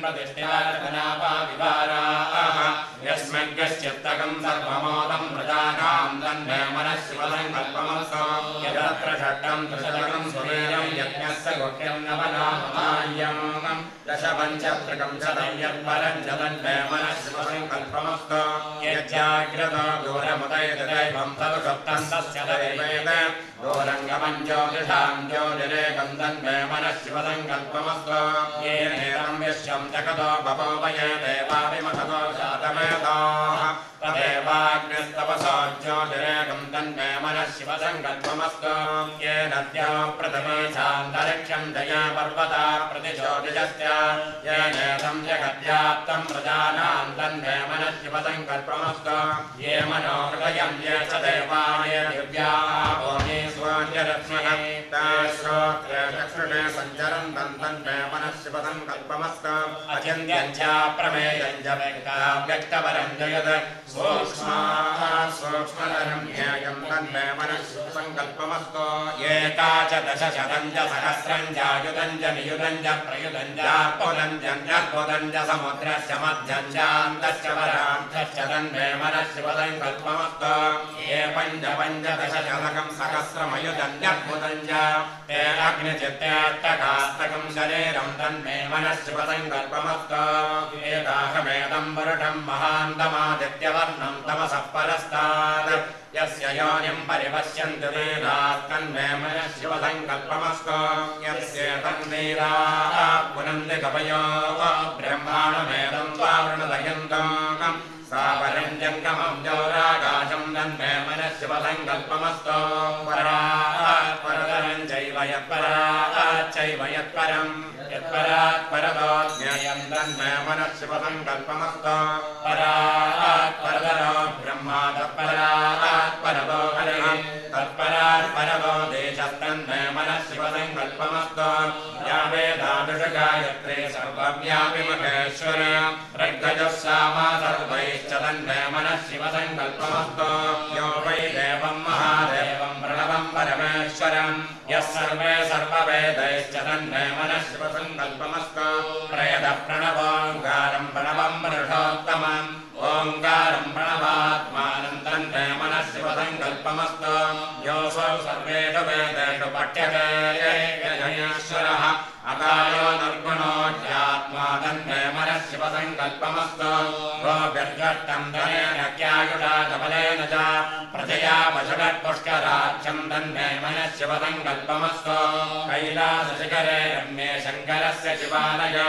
प्रतिष्ठितारकनापाविवाराः यस्मैर्यश्चित्तकं सर्वमोदं प्रजानां तन्मे मनः शिवसङ्कल्पमस्तु यदत्र षट्टं त्रिशतकं सुवीरं यज्ञस्य गुह्यं नवनाममायं दशपञ्चत्रकं शतं यत्परं च तन्मे मनः शिवसङ्कल्पमस्तु यज्जाग्रतो घोरमुदैर्दैवं तदु सप्तं तस्य दैवेद घोरङ्गमं ज्योतिषां ज्योतिरेकं तन्मे मनः शिवसङ्कल्पमस्तु येनेदं विश्वं जगतो बभूवये देवाभिमखतो जातवेदाः तदेवाग्निस्तपसो ज्योतिरेकं तन्मे मनः शिवसङ्कल्पमस्तु येन द्यौ प्रथमे चान्तरिक्षं जया पर्वता प्रतिज्योतिषस्य येनेदं जगद्व्याप्तं प्रजानां तन्मे मनः शिवसङ्कल्पमस्तु ये मनो हृदयं ये च देवाय दिव्याः भूमि स्वाञ्जरश्मिः ते श्रोत्रे चक्षुषे सञ्चरन्तं तन्मे मनः शिवसङ्कल्पमस्तु अचिन्त्यं च प्रमेयं च व्यक्तपरं जयत् सूक्ष्माः सूक्ष्मतरं ज्ञेयं तन्मे मनः शिवसङ्कल्पमस्तु एकाच दशशतं च सहस्रं च युतं च नियुतं च प्रयुतं च पुलं च न्यद्भुतं च समुद्रस्य मध्यं च अन्तश्च परान्तश्च तन्मे मनः शिवसङ्कल्पमस्तु ये पञ्च पञ्चदशशतकं सहस्रमयुतं न्यद्भुतं च ते अग्निचित्तेऽष्टकास्तकं शरीरं तन्मे मनः शिवसङ्कल्पमस्तु एताहमेदं वरुणं महान्तमादित्यवर्णं तमसः परस्तात् यस्य योनिं परिपश्यन्ति वेदाः तन्मे मनः शिवसङ्कल्पमस्तु यस्येतन्वीराः पुनन्ति कवयो ब्रह्माणमेदं वा वृणदयन्तं सापरं जङ्गमं जौराकाशं तन्मे मनः शिवसङ्कल्पमस्तु परात् परतरं चैव यत्परात् चैव यत्परं यत्परात् परतो ज्ञेयं तन्मे मनः शिवसङ्कल्पमस्तु परात् परतरो ब्रह्मा तत्परात् परतो हरिः तत्परात् परतो देशस्तन्मे मनः शिवसङ्कल्पमस्तु या वेदादृशगायत्रे सर्वव्यापि महेश्वर ऋग्गजः सामा सर्वैश्च तन्मे मनः शिवसङ्कल्पमस्तु यो वै देवं महादेवं प्रणवं परमेश्वरं यः सर्वे सर्ववेदैश्च तन्मे मनः शिवसङ्कल्पमस्तु प्रयतः प्रणवोङ्कारं प्रणवं पुरुषोत्तमम् ओङ्कारं प्रणवात्मानं तन्मे मनः शिवसङ्कल्पमस्तु योऽसौ सर्वेषु वेदेषु पठ्यते गणेश्वरः अकालो निर्गुणो ह्यात्मा तन्मे मनः शिवसङ्कल्पमस्तु गोभिर्घट्टं धनेन क्यायुषा च बलेन च प्रजया पशुपुष्कराक्षं तन्मे मनः शिवसङ्कल्पमस्तु कैलासशिखरे रम्ये शङ्करस्य शिवालय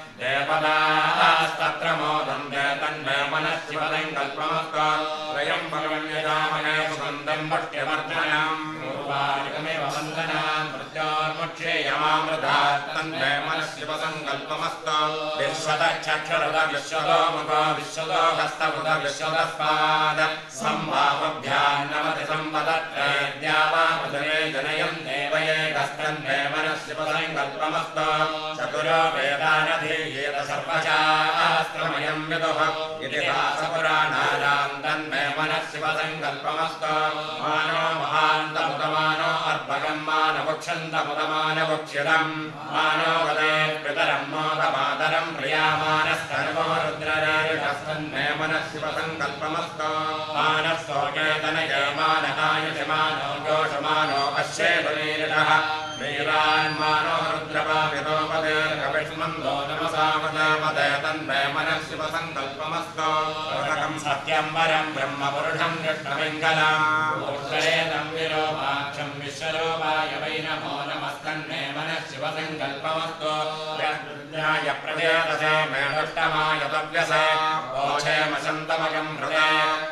देवतास्तत्र मोदन्ते तन्मे मनः शिवसङ्कल्पमस्तु त्रयम्बकं यजामहे सुगन्धं पुष्ट्यवर्धनम् पूर्वार्कमिव वन्दनान् मृत्योर्मुक्षेयमामृतात् तन्मे मनः शिवसङ्कल्पमस्तु विश्वतश्चक्षुरुत विश्वतो मुखो विश्वतो हस्तमुत विश्वतस्पाद सम्भावभ्यां नमति सम्पदत्रे द्यावापदरे जनयं देवयेकस्तन्मे मनः शिवसङ्कल्पमस्तु चतुरो वेदानधीयेत सर्वशास्त्रमयं विदुः इतिहासपुराणानां तन्मे मनः शिवसङ्कल्पमस्तु मानो महान्तमुदमानो अर्भकं मानवक्षन्तमुदमानवक्षिरं मानो वदे पितरं मोदमातरं प्रियामानस्तर्वो रुद्ररेषस्तन्मे मनः शिवसङ्कल्पमस्तु मानस्तोकेतनये मानकायुषमानो घोषमानो पश्येतुनीरिषः वीरान्मानो रुद्रपापितोपदे कविष्मन्दो नमसावदेवते तन्मे मनः शिवसङ्कल्पमस्तु ऋतकं सत्यं वरं ब्रह्मपुरुषं कृष्णपिङ्गलम् ऊर्ध्वरेदं विलोमाक्षं विश्वरूपाय वै नमो नमस्तन्मे मनः शिवसङ्कल्पमस्तु य प्रदेतसे मे दुष्टमाय तव्यसे ओषेमशन्तमयं हृदे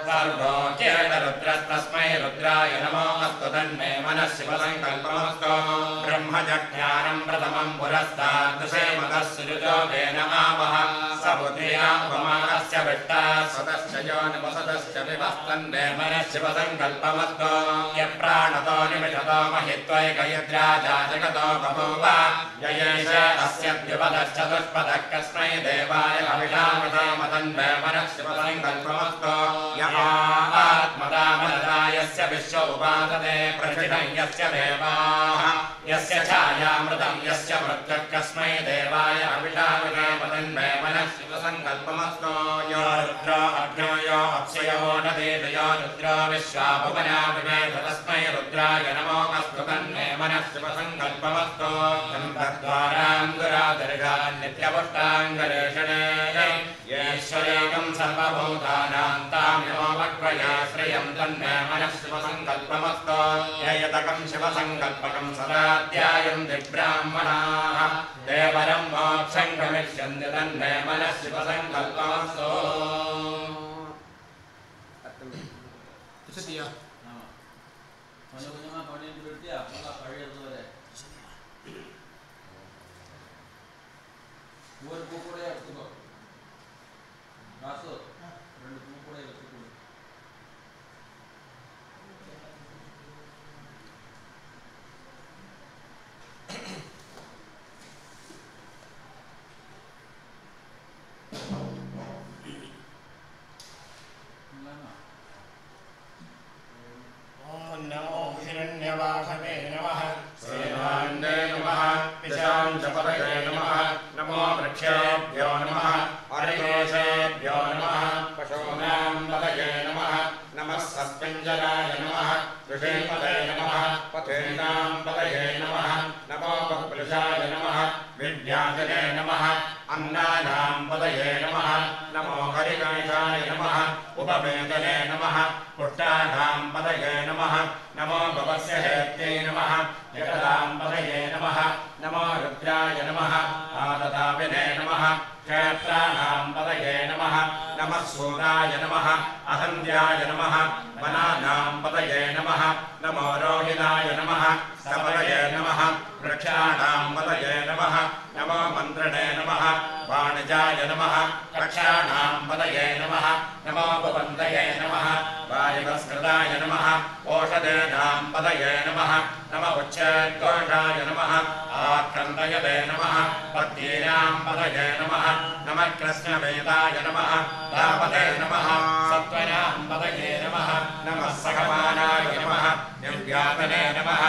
सर्वोच्येतरुद्रस्तस्मै रुद्राय नमो अस्तु तन्मे मनः शिवसङ्कल्पमस्तु ब्रह्मजज्ञानं प्रथमं पुरस्ताद्दशे मदः सुरुजो वेन आवः स सपुत्र्या उपमानस्य विष्टा सदस्य योनिवसदस्य विवस्तन्ने मनः शिवसङ्कल्पमस्तो यप्राणतो निमिषतो महित्वैकयद्राजा जगतो बभूव ययेष अस्य द्विपदश्च दुष्पदः कस्मै देवाय अभिषामते मदन्वे मनः शिवसङ्कल्पमस्तो य आत्मदामदायस्य विश्व उपादते प्रथितं यस्य देवाः यस्य छायामृतं यस्य मृत्युः कस्मै देवाय अभिषामते मदन्वे मनः शिवसङ्कल्पमस्तो यो रुद्रो अग्नो यो अप्सयो नदीदयो रुद्रो विश्वाभुवना विवेद तस्मै रुद्राय नमो अस्तु तन्मे मनः शिवसङ्कल्पमस्तो गन्धद्वाराङ्गुरादर्गान् नित्यपुष्टाङ्गरेषणे येश्वरेकं सर्वभूतानां तां नमोऽवक्वया श्रियं तन्मे मनः शिवसङ्कल्पमस्तो ययतकं शिवसङ्कल्पकं सदा ध्यायन्ति ब्राह्मणाः ते परं मोक्षं गमिष्यन्ति तन्मे मनः शिवसङ्कल्पमस्तो கொஞ்சம் கொஞ்சமாக பண்ணிட்டு விட்டு அப்பெல்லாம் பழையது வரை ஒரு பூ கூட எடுத்துக்கோ ராசு ரெண்டு பூ கூட எடுத்துக்கோ हिरण्यवाहवे नमः सेवान्ने नमः पिशाञ्चपतये नमः नमो वृक्षेभ्यो नमः हरिकेशेभ्यो नमः पशूनां पतये नमः नमः सस्पिञ्जराय नमः ऋषिपदये नमः पथेनां पतये नमः नमो बह्पुरुषाय नमः विद्याधरे नमः अन्नानां पतये नमः नमो हरिकेशाय नमः उपवेदने नमः पुष्टानां पतये नमः नमो भवस्य हेत्यै नमः जगदां पतये नमः नमो रुद्राय नमः आददाविने नमः क्षेत्राणां पतये नमः नमः सूराय नमः अहन्द्याय नमः वनानां पतये नमः नमो रोहिणाय नमः सपतये नमः वृक्षाणां पतये नमः नमो मन्त्रणे नमः वाणिजाय नमः रक्षाणां पतये नमः नमो भवन्तये नमः वायुवस्कृताय नमः ओषधीनां पतये नमः नम उच्चैर्घोषाय नमः आक्रन्दयते नमः पत्नीनां पतये नमः नमः कृष्णवेदाय नमः दापते नमः सत्त्वनां पतये नमः नमः सखमानाय नमः निर्व्यातने नमः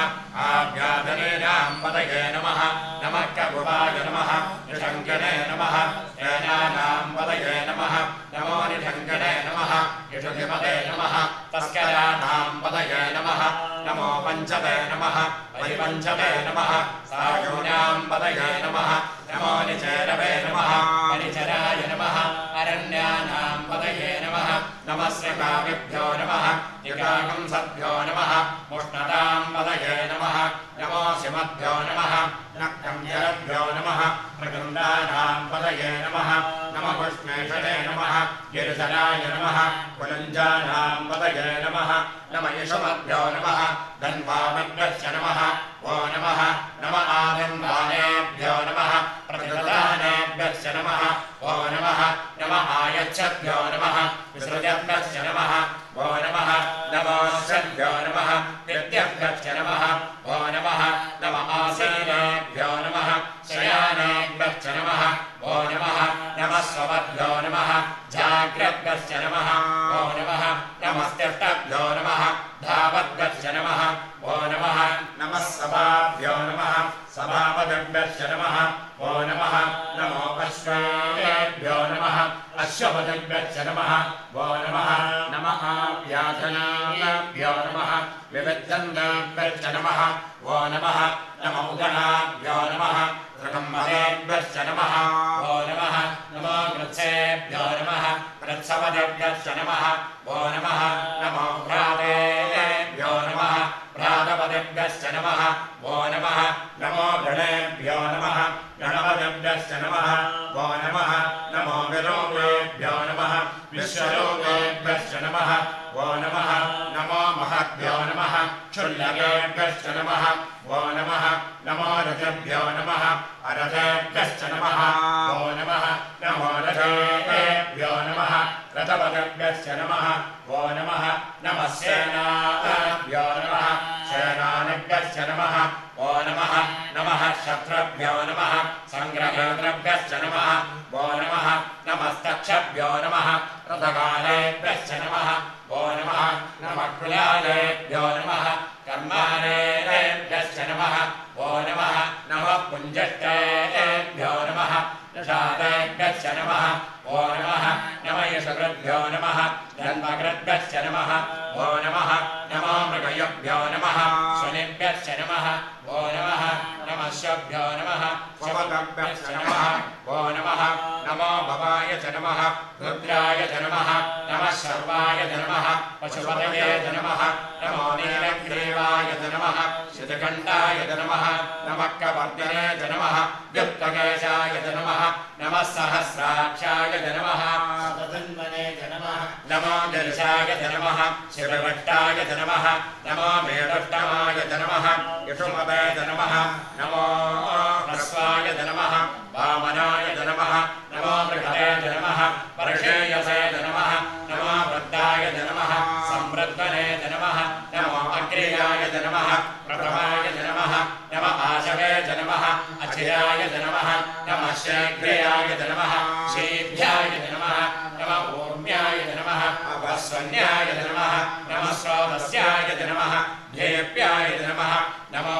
आव्यातनेनां पतये नमः नमः ककुभाय नमः निषङ्कने नमः सेनानां पतये नमः नमो निषङ्कने नमः यशुधिपते नमः तस्कराणां पतये नमः नमो पञ्चवे नमः परिपञ्चवे नमः सायूनां पतये नमः नमो निचेरवे नमः परिचराय नमः अरण्यानां पतये नमः नमः श्रीकाव्यभ्यो नमः निकाकंसभ्यो नमः उष्णतां पतये नमः नमो सिमभ्यो नमः नक्तम्यरभ्यो नमः प्रगन्धानां पतये नमः नमः पुष्मेषणे नमः गिरिशराय नमः कुलञ्जानां पतये नमः नमः यशमभ्यो नमः धन्वामभ्यश्च नमः ओ नमः नम आदिन्वानेभ्यो नमः प्रतिगतानेभ्यश्च नमः ओ नमः नम आयच्छभ्यो नमः विसृजभ्यश्च नमः ओ नमः नमोऽश्भ्यो नमः विद्यभ्यश्च नमः ओ नमः नम आसीनेभ्यो नमः शयानेभ्यश्च नमः ओ नमः नमः स्वपद्भ्यो नमः जाग्रद्भ्यश्च नमः ओ नमः नमस्तिष्ठभ्यो नमः धावद्भ्यश्च नमः ओ नमः नमः सभाभ्यो नमः सभापतिभ्यश्च नमः ओ नमः नमो अश्वेभ्यो नमः अश्वपतिभ्यश्च नमः ओ नमः नमः व्याधनाभ्यो नमः विविद्धन्दाभ्यश्च नमः ओ नमः नमो गणाभ्यो नमः त्रिकम्भरेभ्यश्च नमः ओ नमः नमो वृक्षेभ्यो नमः वृक्षपतिभ्यश्च नमः ओ नमः नमो भ्रातेभ्यो नमः भ्रातपतिभ्यश्च नमः ओ नमः नमो गणेभ्यो नमः गणपतिभ्यश्च नमः ओ नमः नमो विरूपेभ्यो नमः विश्वरूपेभ्यश्च नमः ओ नमः नमो महद्भ्यो नमः क्षुल्लकेभ्यश्च नमः ओ नमः नमो रथेभ्यो नमः अरथेभ्यश्च नमः ओ नमः नमो रथेभ्यो नमः रथपदभ्यश्च नमः वो नमः नमः सेनाभ्यो नमः सेनानिभ्यश्च नमः वो नमः नमः शत्रुभ्यो नमः संग्रहेन्द्रभ्यश्च नमः वो नमः नमस्तक्षभ्यो नमः रथकालेभ्यश्च नमः वो नमः नमः कुलालेभ्यो नमः कर्मारेभ्यश्च नमः वो नमः नमः पुञ्जष्टेभ्यो नमः निषादेभ्यश्च नमः वो नमः नमः यशकृभ्यो नमः जन्मकृभ्यश्च नमः वो नमः नमो मृगयभ्यो नमः शनिभ्यश्च नमः वो नमः नमः शभ्यो नमः शवभ्यश्च नमः वो नमः नमो भवाय च नमः रुद्राय च नमः नमः सर्वाय च नमः पशुपतये च नमः नमो नीलग्रीवाय च नमः शितकण्ठाय च नमः नमः कवर्धने च नमः युक्तकेशाय च नमः नमः सहस्राक्षाय च नमः तन्मने च नमः नमो दर्शाय च नमः शिवभट्टाय च नमः नमो मेढष्टमाय च नमः यशुमते च नमः नमो ह्रस्वाय च नमः वामनाय च नमः नमो बृहते च नमः वर्षेयसे च नमः नमो वृद्धाय च नमः संवृद्धने च नमः नमो अग्र्याय च नमः प्रथमाय च नमः नमः आशवे च नमः अचिराय च नमः नमः शीघ्रयाय च नमः शीघ्राय च नमः नमः ऊर्म्याय च नमः अपस्वन्याय च नमः नमः स्रोतस्याय च नमः ध्येप्याय च नमः नमो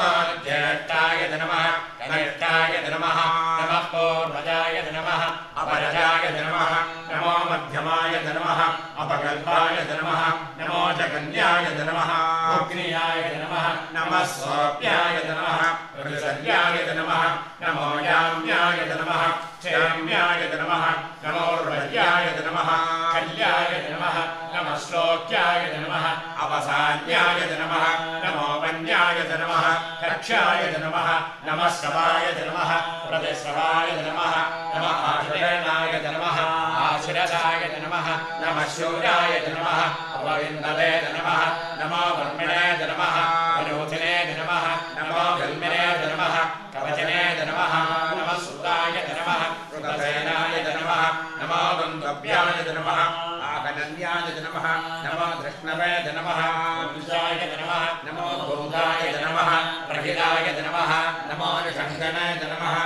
ज्येष्ठाय च नमः कनिष्ठाय च नमः नमः पूर्वजाय च नमः अपरजाय च नमः नमो मध्यमाय च नमः अपकल्पाय च नमः नमो जगन्याय च नमः अग्नियाय च नमः नमः सोप्याय च नमः प्रतिसर्याय च नमः नमो याम्याय च नमः क्षेम्याय च नमः नमो रज्याय च नमः कल्याय च नमः नमः श्लोक्याय च नमः अवसान्याय च नमः नमो वन्याय च नमः कक्षाय च नमः नमः श्रवाय च नमः प्रतिश्रवाय च नमः नमः आश्रयणाय च नमः आश्रयाय च नमः नमः शूराय च नमः अपविन्दवे च नमः नमो ब्रह्मणे च नमः विनोथिने च नमः नमो ब्रह्मणे च नमः कवचने च नमः नमः सुताय च नमः कृतसेनाय च नमः नमो गन्धव्याय च नमः आगनन्याय च नमः नमो कृष्णवे च नमः वंशाय च नमः नमो भूताय च नमः प्रहिताय च नमः नमो निषङ्गने च नमः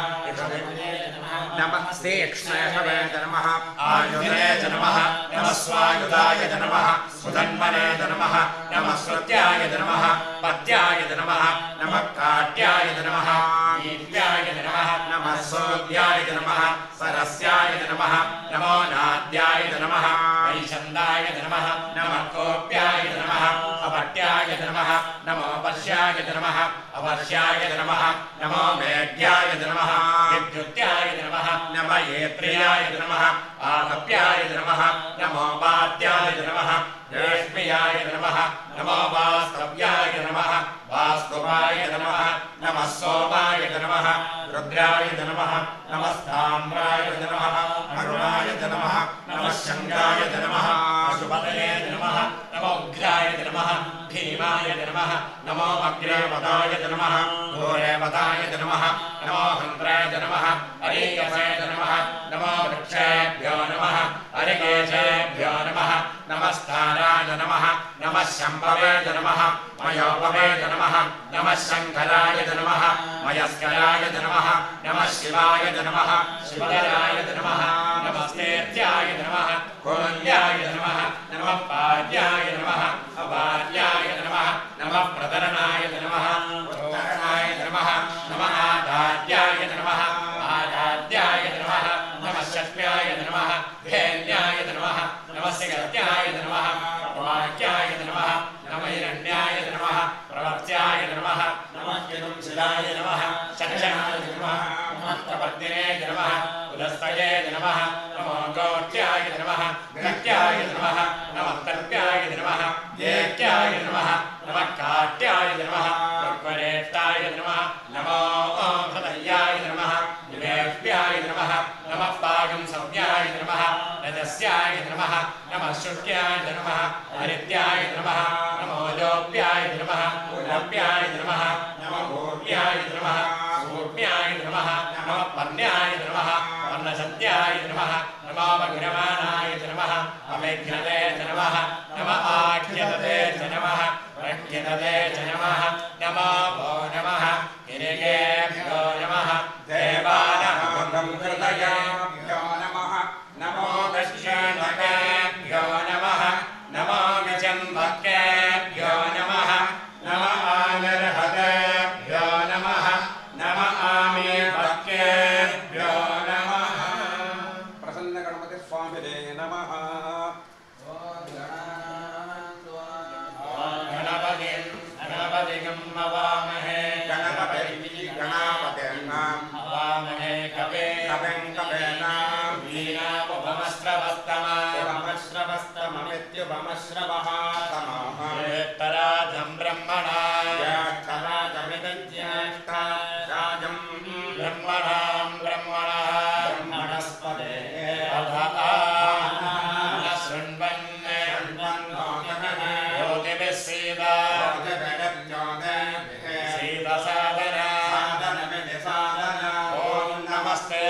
नमः तीक्ष्णवे च नमः आयुधे च नमः नमः स्वायुधाय च नमः सुधन्वने च नमः नमः श्रुत्याय च नमः पत्याय च नमः नमः काट्याय च नमः ईप्याय च नमः नमः सोद्याय च नमः सरस्याय च नमः नमो नाद्याय च नमः वैशन्दाय च नमः नमः कोप्याय च नमः अपट्याय च नमः नमो वर्ष्याय च नमः अवर्ष्याय च नमः नमो मेढ्याय च नमः विद्युत्याय च नमः नमः येत्र्याय च नमः आकप्याय च नमः नमो वाद्याय च नमः रेष्म्याय च नमः नमो वास्तव्याय च नमः वास्तुवाय च नमः नमः सोमाय च नमः रुद्राय च नमः नमस्ताम्राय च नमः अरुणाय च नमः नमः शङ्गाय च नमः पशुपतये च नमः नमो उग्राय च नमः भीमाय च नमः नमो अग्रेवताय च नमः घोरेवताय च नमः नमो हन्त्राय च नमः अरीयसे च नमः नमो वृक्षेभ्यो नमः अरिकेशेभ्यो नमः नमस्ताराय नमः नमः शम्भवे च नमः मयोपवे च नमः नमः शङ्कराय च नमः मयस्कराय च नमः नमः शिवाय च नमः शिवधराय च नमः नमस्तेत्याय च नमः कोल्याय च नमः नमः पाद्याय नमः अपाद्याय नमः नमः प्रतरणाय च नमः उत्तरणाय च नमः नमः आदाद्याय च नमः आदाद्याय च नमः नमः शक्त्याय च नमः धेन्याय च नमः नमः सिगत्याय च नमः वाक्याय च नमः नमः हिरण्याय च नमः प्रवर्त्याय च नमः नमः किरुंशिलाय नमः चक्षणाय च नमः नमः प्रपद्दिने च नमः उदस्तये च नमः नमो गौट्याय च नमः गत्याय च नमः नमः तर्प्याय च नमः येत्याय च नमः नमः काट्याय च नमः ऋक्वरेष्टाय च नमः नमो हृदयाय च नमः निवेप्याय च नमः नमः पागं संज्ञाय च नमः रजस्याय च नमः नमः शुक्याय च नमः हरित्याय च नमः नमो लोप्याय च नमः उलप्याय च नमः नमः भूर्याय च नमः सूर्म्याय च नमः नमः पर्ण्याय च नमः वर्णसत्याय नमः नम आख्यदते च नमः प्रख्यदते च नमः नमो वो नमः गिरिगेभ्यो नमः देवानां हृदयाभ्यो नमः नमो दक्षिणकेभ्यो नमः नमो विजम्बकेभ्यो नमः नम आनिर्हतेभ्यो नमः नम आमीपकेभ्यो नमः प्रसन्नगणपतिस्वामिने नमः गणपतिं गणपतिं हवामहे गणपतिं गणापतिर्नाम हवामहे कवे कविं कवेनां वीणामुपमश्रवस्तममित्युपमश्रवः तमः ज्येष्ठराजं ब्रह्मणा ज्येष्ठराजमिदं ज्येष्ठा राजं ब्रह्मणां ब्रह्मणः ब्रह्मणस्पदे अधः शृण्वन् योगिभिः सीदा सीदसादना ॐ नमस्ते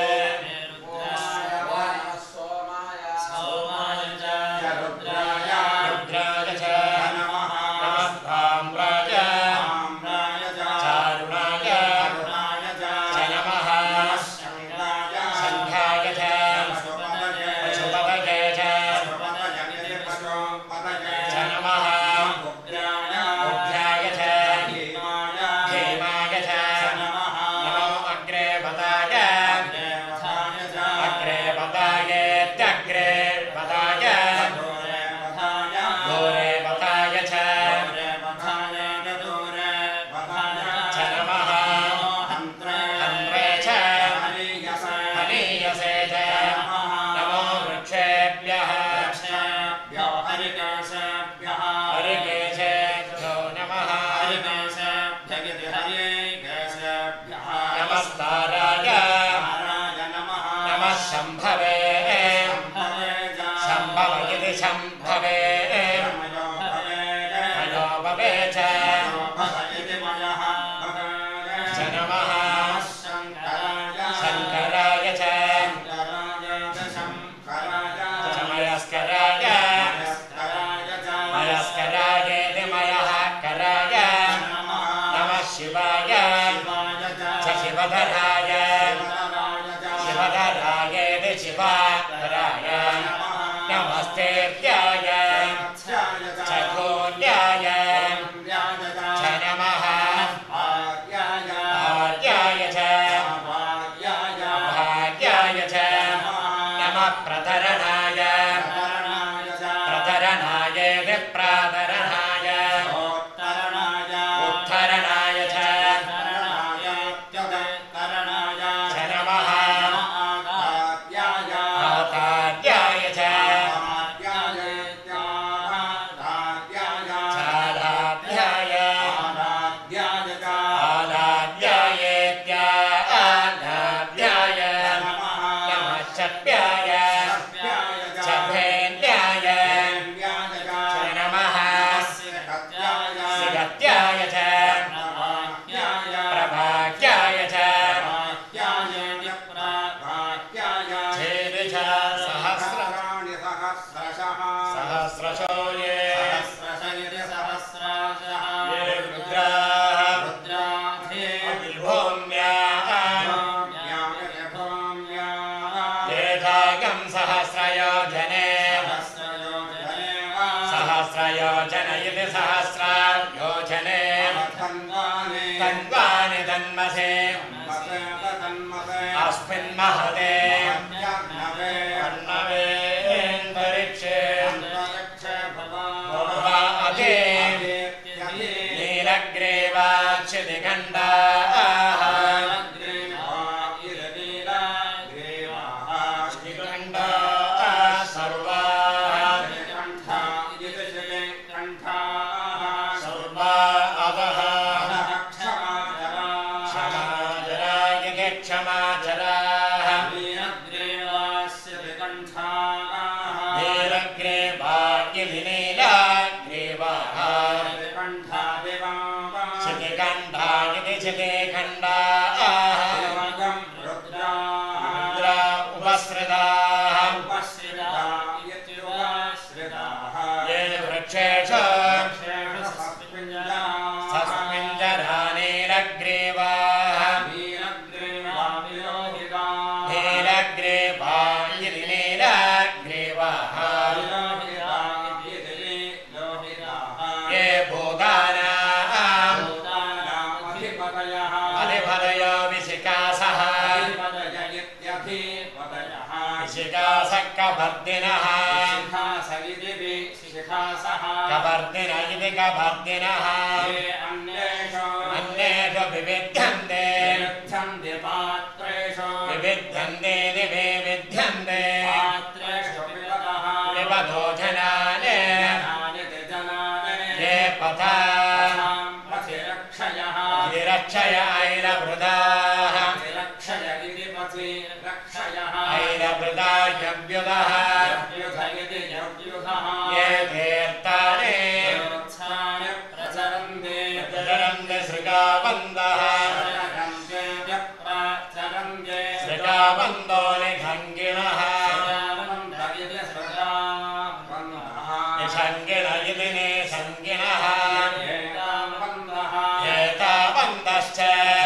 शंभवे शंभव इति शंभवे मनोभवे च नमः शंकराय च मयस्कराय मयस्करायेति मयः कराय नमः शिवाय च शिवधराय शिवधरायेति शिवाधराय नमस्तेभ्याय च गोल्याय च नमः भार्याय च भाग्याय च नमः प्रतरणाय प्रतरणायेति प्रातरणाय उत्तरणाय च सहस्रयोजने सहस्रयोजने तन्वानि तन्मसे अस्मिन् महते अन्नवेन्तरिक्षे भवादे नीलग्रीवाक्षितिखण्डाः कवर्दिनः कवर्दिन इति कवर्दिनः अन्येषु विविध्यन्ते विविध्यन्ते विविध्यन्ते विवधो जनाने ये पथा रक्षय ऐरवृदाः ऐरवृदायव्युधः ये तीर्थानि प्रचरन्ति सृगावन्दः सृगावन्दो निषङ्गिणः निषङ्गिण इति निषङ्गिणः एतावन्तश्च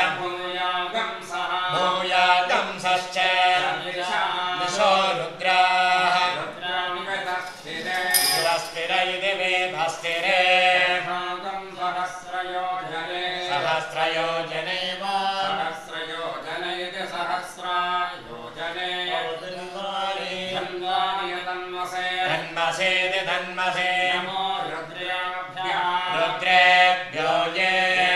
भूयागंसश्च दिशो रुद्राः स्थिर इति वेदस्थिरे सहस्रयोजनैव धन्मसेति धन्मसे रुद्रेभ्यो ये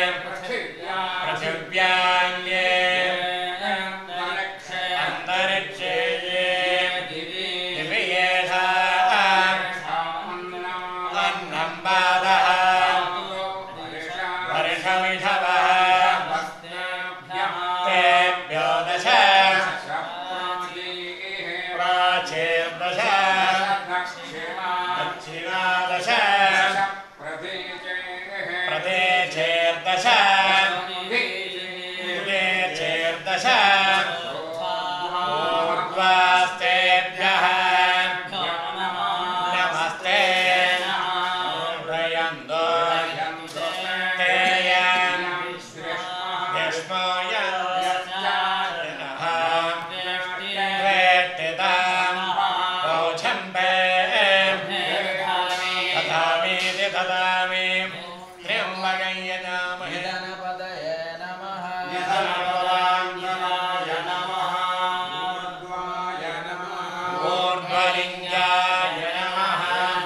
पृथिव्याङ्गे अन्तरिक्षे ये दिवि अन्नं पादः वर्षविषवः तेभ्यो दश प्राचीर्दश दक्षिणादश प्रदेशेर्दश प्रदेशेर्दश ऊर्ध्वास्तेभ्यः नमस्ते प्रयन्तो तेयं यस्मायनः वेट्टितां कौछम्बे ददामि ददामि त्र्यम्बकं यजामहे गणपतये नमः निधनपदाञ्जनाय नमः ऊर्ध्वाय नमः ऊर्ध्वलिङ्गाय नमः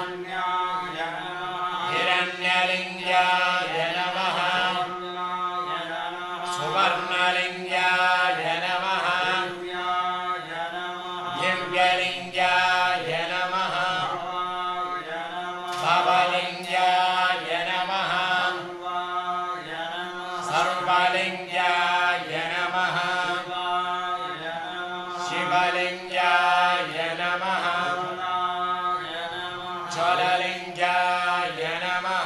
हिरण्यलिङ्गाय नमः सुवर्णलिङ्गाय नमः दिव्यलिङ्गाय नमः भवलिङ्गाय नमः सर्वलिङ्गाय नमः शिवलिङ्गाय नमः ज्वललिङ्गाय नमः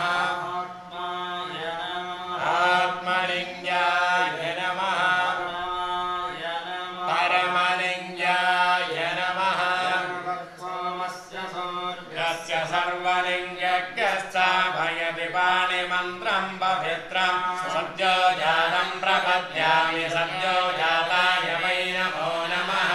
आत्मलिङ्गाय नमः परमलिङ्गाय नमः यस्य सर्वलिङ्गस्थापयति पाणिमन्त्रं पवित्रं सद्यो जातं प्रपद्यामि सद्यो जाताय वै नमो नमः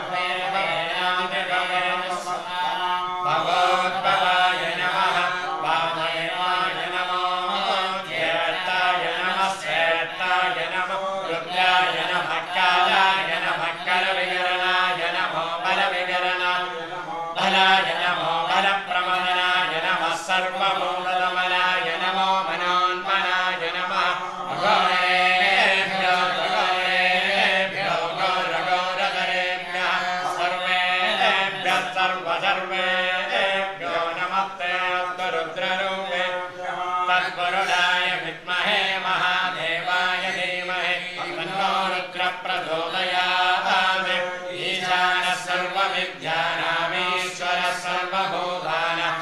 भगवद्भवाय नमः वामदेवाय नमो ज्येष्ठाय नमः श्रेष्ठाय नमो रुद्राय नमः कालाय नमः करविकरणाय नमो बलविकरणाय बलाय नमो बलप्रमदनाय नमः सर्वभूतदमनाय नमो मनोन्मनाय नमः गौरेभ्यो गौरेभ्यो गौरगौरधरेभ्यः सर्वेभ्यः सर्वसर्वेभ्यो नमस्ते रुद्ररूपे तद्वरुणाय विद्महे महादेवाय धीमहि तन्नो रुद्रः प्रचोदयात् ईशानः सर्वविद्यानामीश्वरः सर्वभूतानां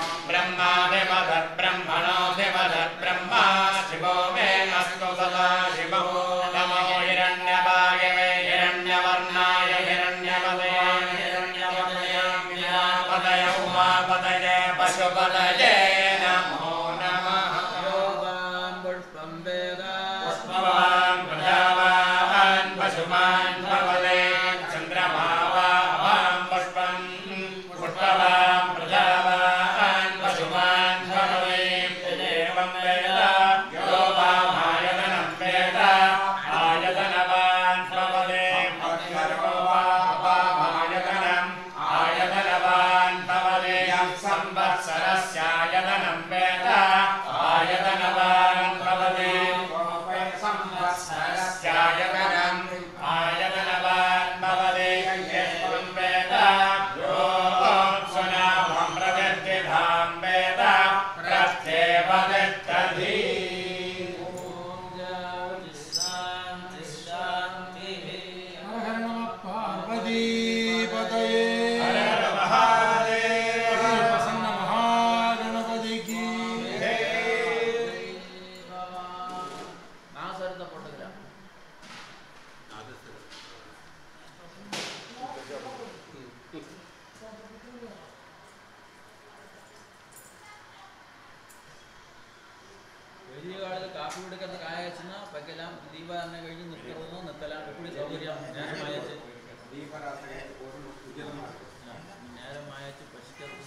ब्रह्माधिपतर्ब्रह्मणोऽधिपतर्ब्रह्मा शिवो मे अस्तु सदा शिवो नमो हिरण्यपायवे हिरण्यवर्णाय हिरण्यपतये हिरण्यपतये उमापतये पशुपतये नमो नमः पुष्पं वेद पुष्पवान् प्रजावान् पशुमान् भवते കാപ്പി എടുക്കുന്ന കായച്ചെന്ന് വെക്കലാം ദീപാരണ കഴിഞ്ഞ് നിൽക്കുന്നത് നിൽക്കലാം കൂടി സൗകര്യം നേരം അയച്ച് നേരം അയച്ച് പശുക്കുന്ന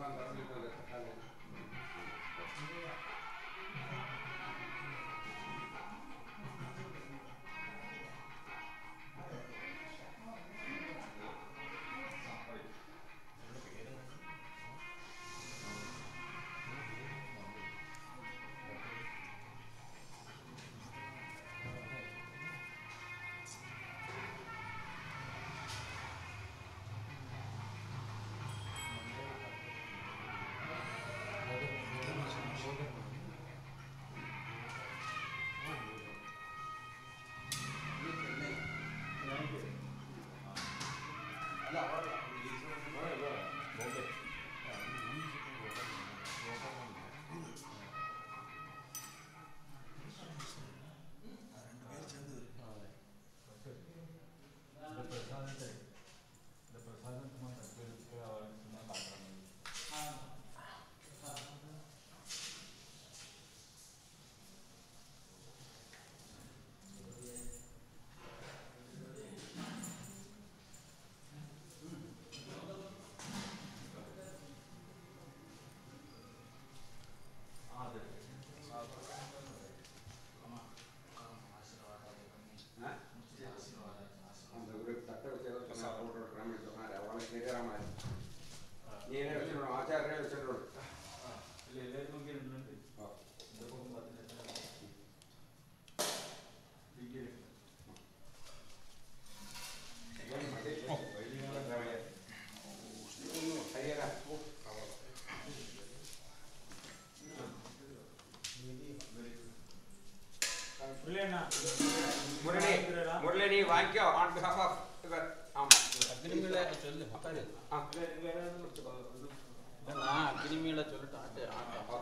Murali, Murali, thank you on behalf of your um. Agrimila chollu hakare. Ah. Na agrimila chollu taate aata.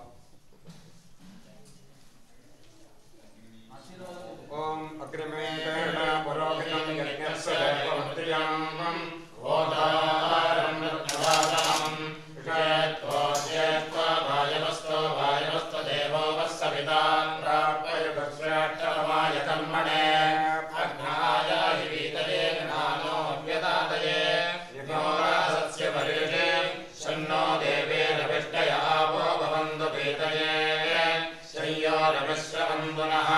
Om agrimela purohitam yajnasya devatriyam vodaram ratnavadam jetva jetva vayavasto vayavasto devo vassavitam prapaya vasrattamaya karmane agnaya hivitade nano vyadataye yogurasasya varishe shanno devera vishtaya avo bhavantu vitaye shayyo ravisravandunah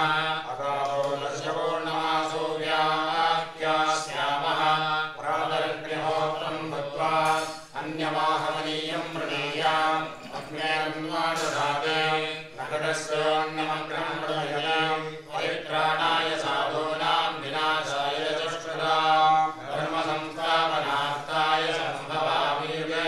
अन्यमाहमनीयं प्रणेयाम् अग्नेर्वादधाते नकटस्योन्नमग्रहं प्रदयताम् परित्राणाय साधूनां विनाशाय चतुष्कृताम् धर्मसंस्थापनार्थाय सम्भवामि युगे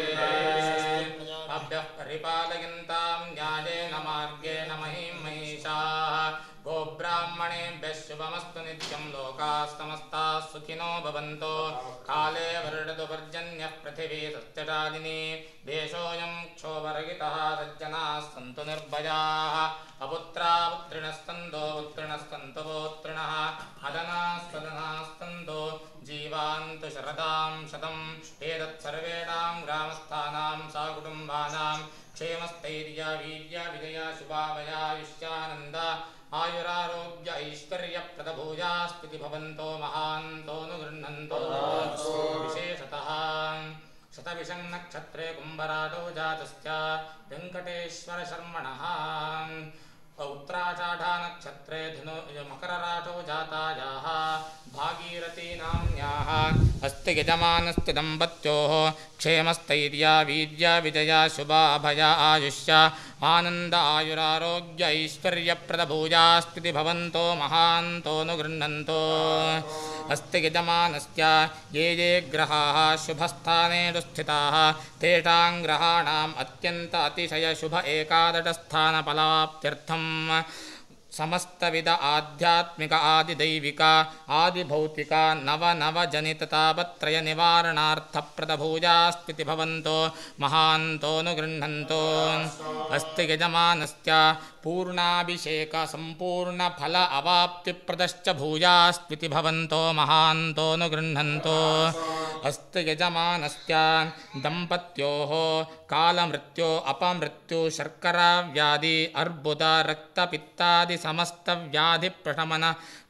अभ्यः परिपालयन्तां न्यायेन मार्गेण महीं महिषाः गोब्राह्मणेभ्यः शुभमस्तु नित्यं लोकाः समस्ताः सुखिनो भवन्तु काले वर्षतु पर्जन्यः पृथिवी सस्यशालिनी देशोऽयं क्षोभरहितः सज्जनाः सन्तु निर्भयाः अपुत्रा पुत्रिणः सन्तु पुत्रिणः सन्तु पौत्रिणः अदनाः सदनाः सन्तु जीवान्तु शरदां शतम् एतत्सर्वेषां ग्रामस्थानां सकुटुम्बानां क्षेमस्थैर्य वीर्य विजया शुभावयायुष्यानन्द आयुरारोग्य ऐश्वर्यप्रदभूयास्पति भवन्तो महान्तो नुगृह्णन्तो विशेषतः शतविषं नक्षत्रे कुम्भराटो जातश्च वेङ्कटेश्वरशर्मणः उत्तराषाढा नक्षत्रे धनु मकरराटो जातायाः भागीरथी नाम्न्याः अस्ति यजमानस्य दम्पत्योः क्षेमस्थैर्या वीर्या विजया शुभाभया आयुष्य आनन्द आयुरारोग्य ऐश्वर्यप्रदभूयास्पति भवन्तो महान्तो नुगृह्णन्तो अस्ति यजमानस्य ये ये ग्रहाः शुभस्थानेषु स्थिताः तेषां ग्रहाणाम् अत्यन्त अतिशयशुभ एकादशस्थानफलाप्त्यर्थं समस्तविध आध्यात्मिक आदिदैविक आदिभौतिक नवनवजनिततापत्रय निवारणार्थप्रदभूयास्पति भवन्तो महान्तो नुगृह्णन्तो अस्ति यजमानस्य पूर्णाभिषेक सम्पूर्णफल अवाप्तिप्रदश्च भूयास्पति भवन्तो महान्तो नुगृह्णन्तो अस्ति यजमानस्य दम्पत्योः कालमृत्यो अपमृत्यु शर्करा व्याधि अर्बुद रक्तपित्तादि समस्त व्याधि प्रशमन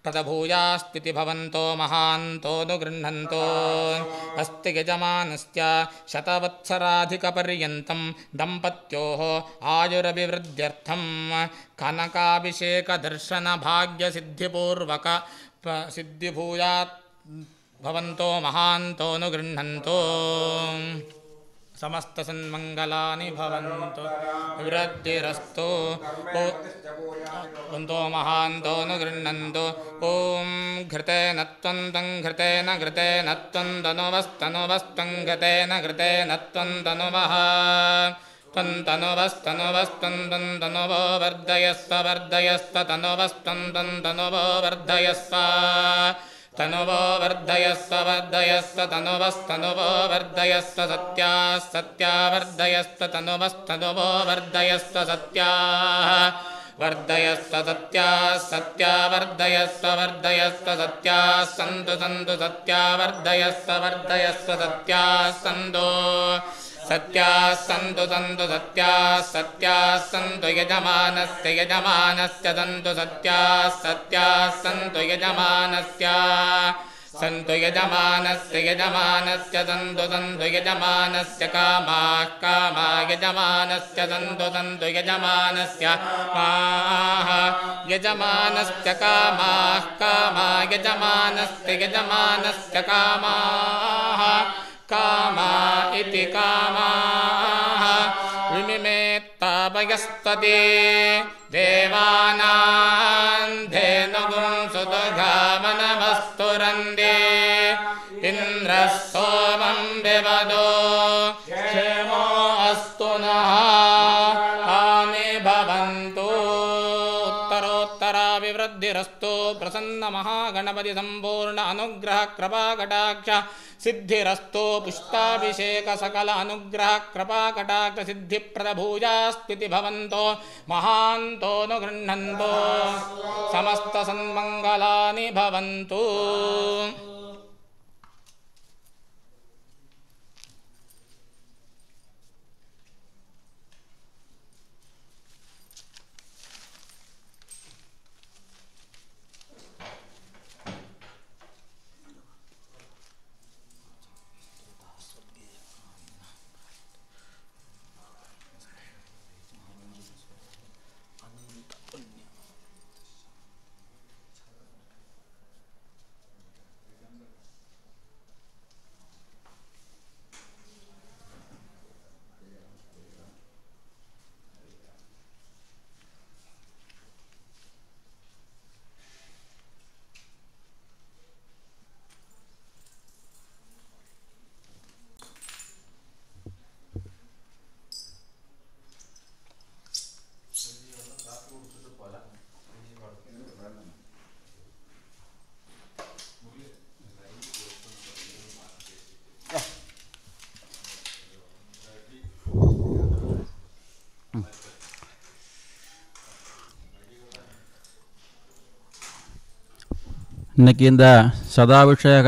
प्रदभूयास्त्विति भवन्तो महान्तोऽनुगृह्णन्तो अस्ति यजमानस्य शतवत्सराधिकपर्यन्तं दम्पत्योः आयुरभिवृद्ध्यर्थं कनकाभिषेकदर्शनभाग्यसिद्धिपूर्वक सिद्धिभूयात् भवन्तो महान्तोऽनुगृह्णन्तो समस्तसन्मङ्गलानि भवन्तु वृद्धिरस्तु भवन्तो महान्तोऽनुगृह्णन्तु ॐ घृतेन त्वन्तं घृतेन घृतेन त्वन्दनुवस्तनुवस्तं घृतेन घृतेन त्वन्दनुवः त्वन्तनुवस्तनुवस्तन्तनुवो वर्धयस्व वर्धयस्व तनुवस्तन्तनुवो वर्धयस्व तनुवो वर्धयस्व वर्धयस्व तनुवस्तनुवो वर्धयस्व सत्याः सत्या वर्धयस्व तनुवस्तनुवो वर्धयस्व सत्याः वर्धयस्व सत्याः सत्या वर्धयस्व वर्धयस्व सत्याः सन्तु सन्तु सत्या वर्धयस्व वर्धयस्व सत्याः सन्तु सत्याः सन्तु सन्तु सत्याः सत्याः सन्तु यजमानस्य यजमानस्य सन्तु सत्याः सत्याः सन्तु यजमानस्य सन्तु यजमानस्य यजमानस्य सन्तु सन्तु यजमानस्य कामाः कामा यजमानस्य सन्तु सन्तु यजमानस्य कामाः यजमानस्य कामाः कामा यजमानस्य यजमानस्य कामाः कामा इति कामाः विमिमेत्तापयस्तते देवानां धेनुगुं सुदुघामनमस्तुरन्दे इन्द्रः सोमं विवदो क्षेमो अस्तु नः आनि भवन्तु उत्तरोत्तराभिवृद्धिरस्तु प्रसन्नमहागणपति सम्पूर्ण अनुग्रह कृपाकटाक्ष सिद्धिरस्तु पुष्पाभिषेक सकल अनुग्रह कृपाकटाक्ष सिद्धिप्रदभूयास्त्विति भवन्तो महान्तोऽनुगृह्णन्तो समस्तसन्मङ्गलानि भवन्तु। இன்னைக்கு இந்த சதாபிஷேக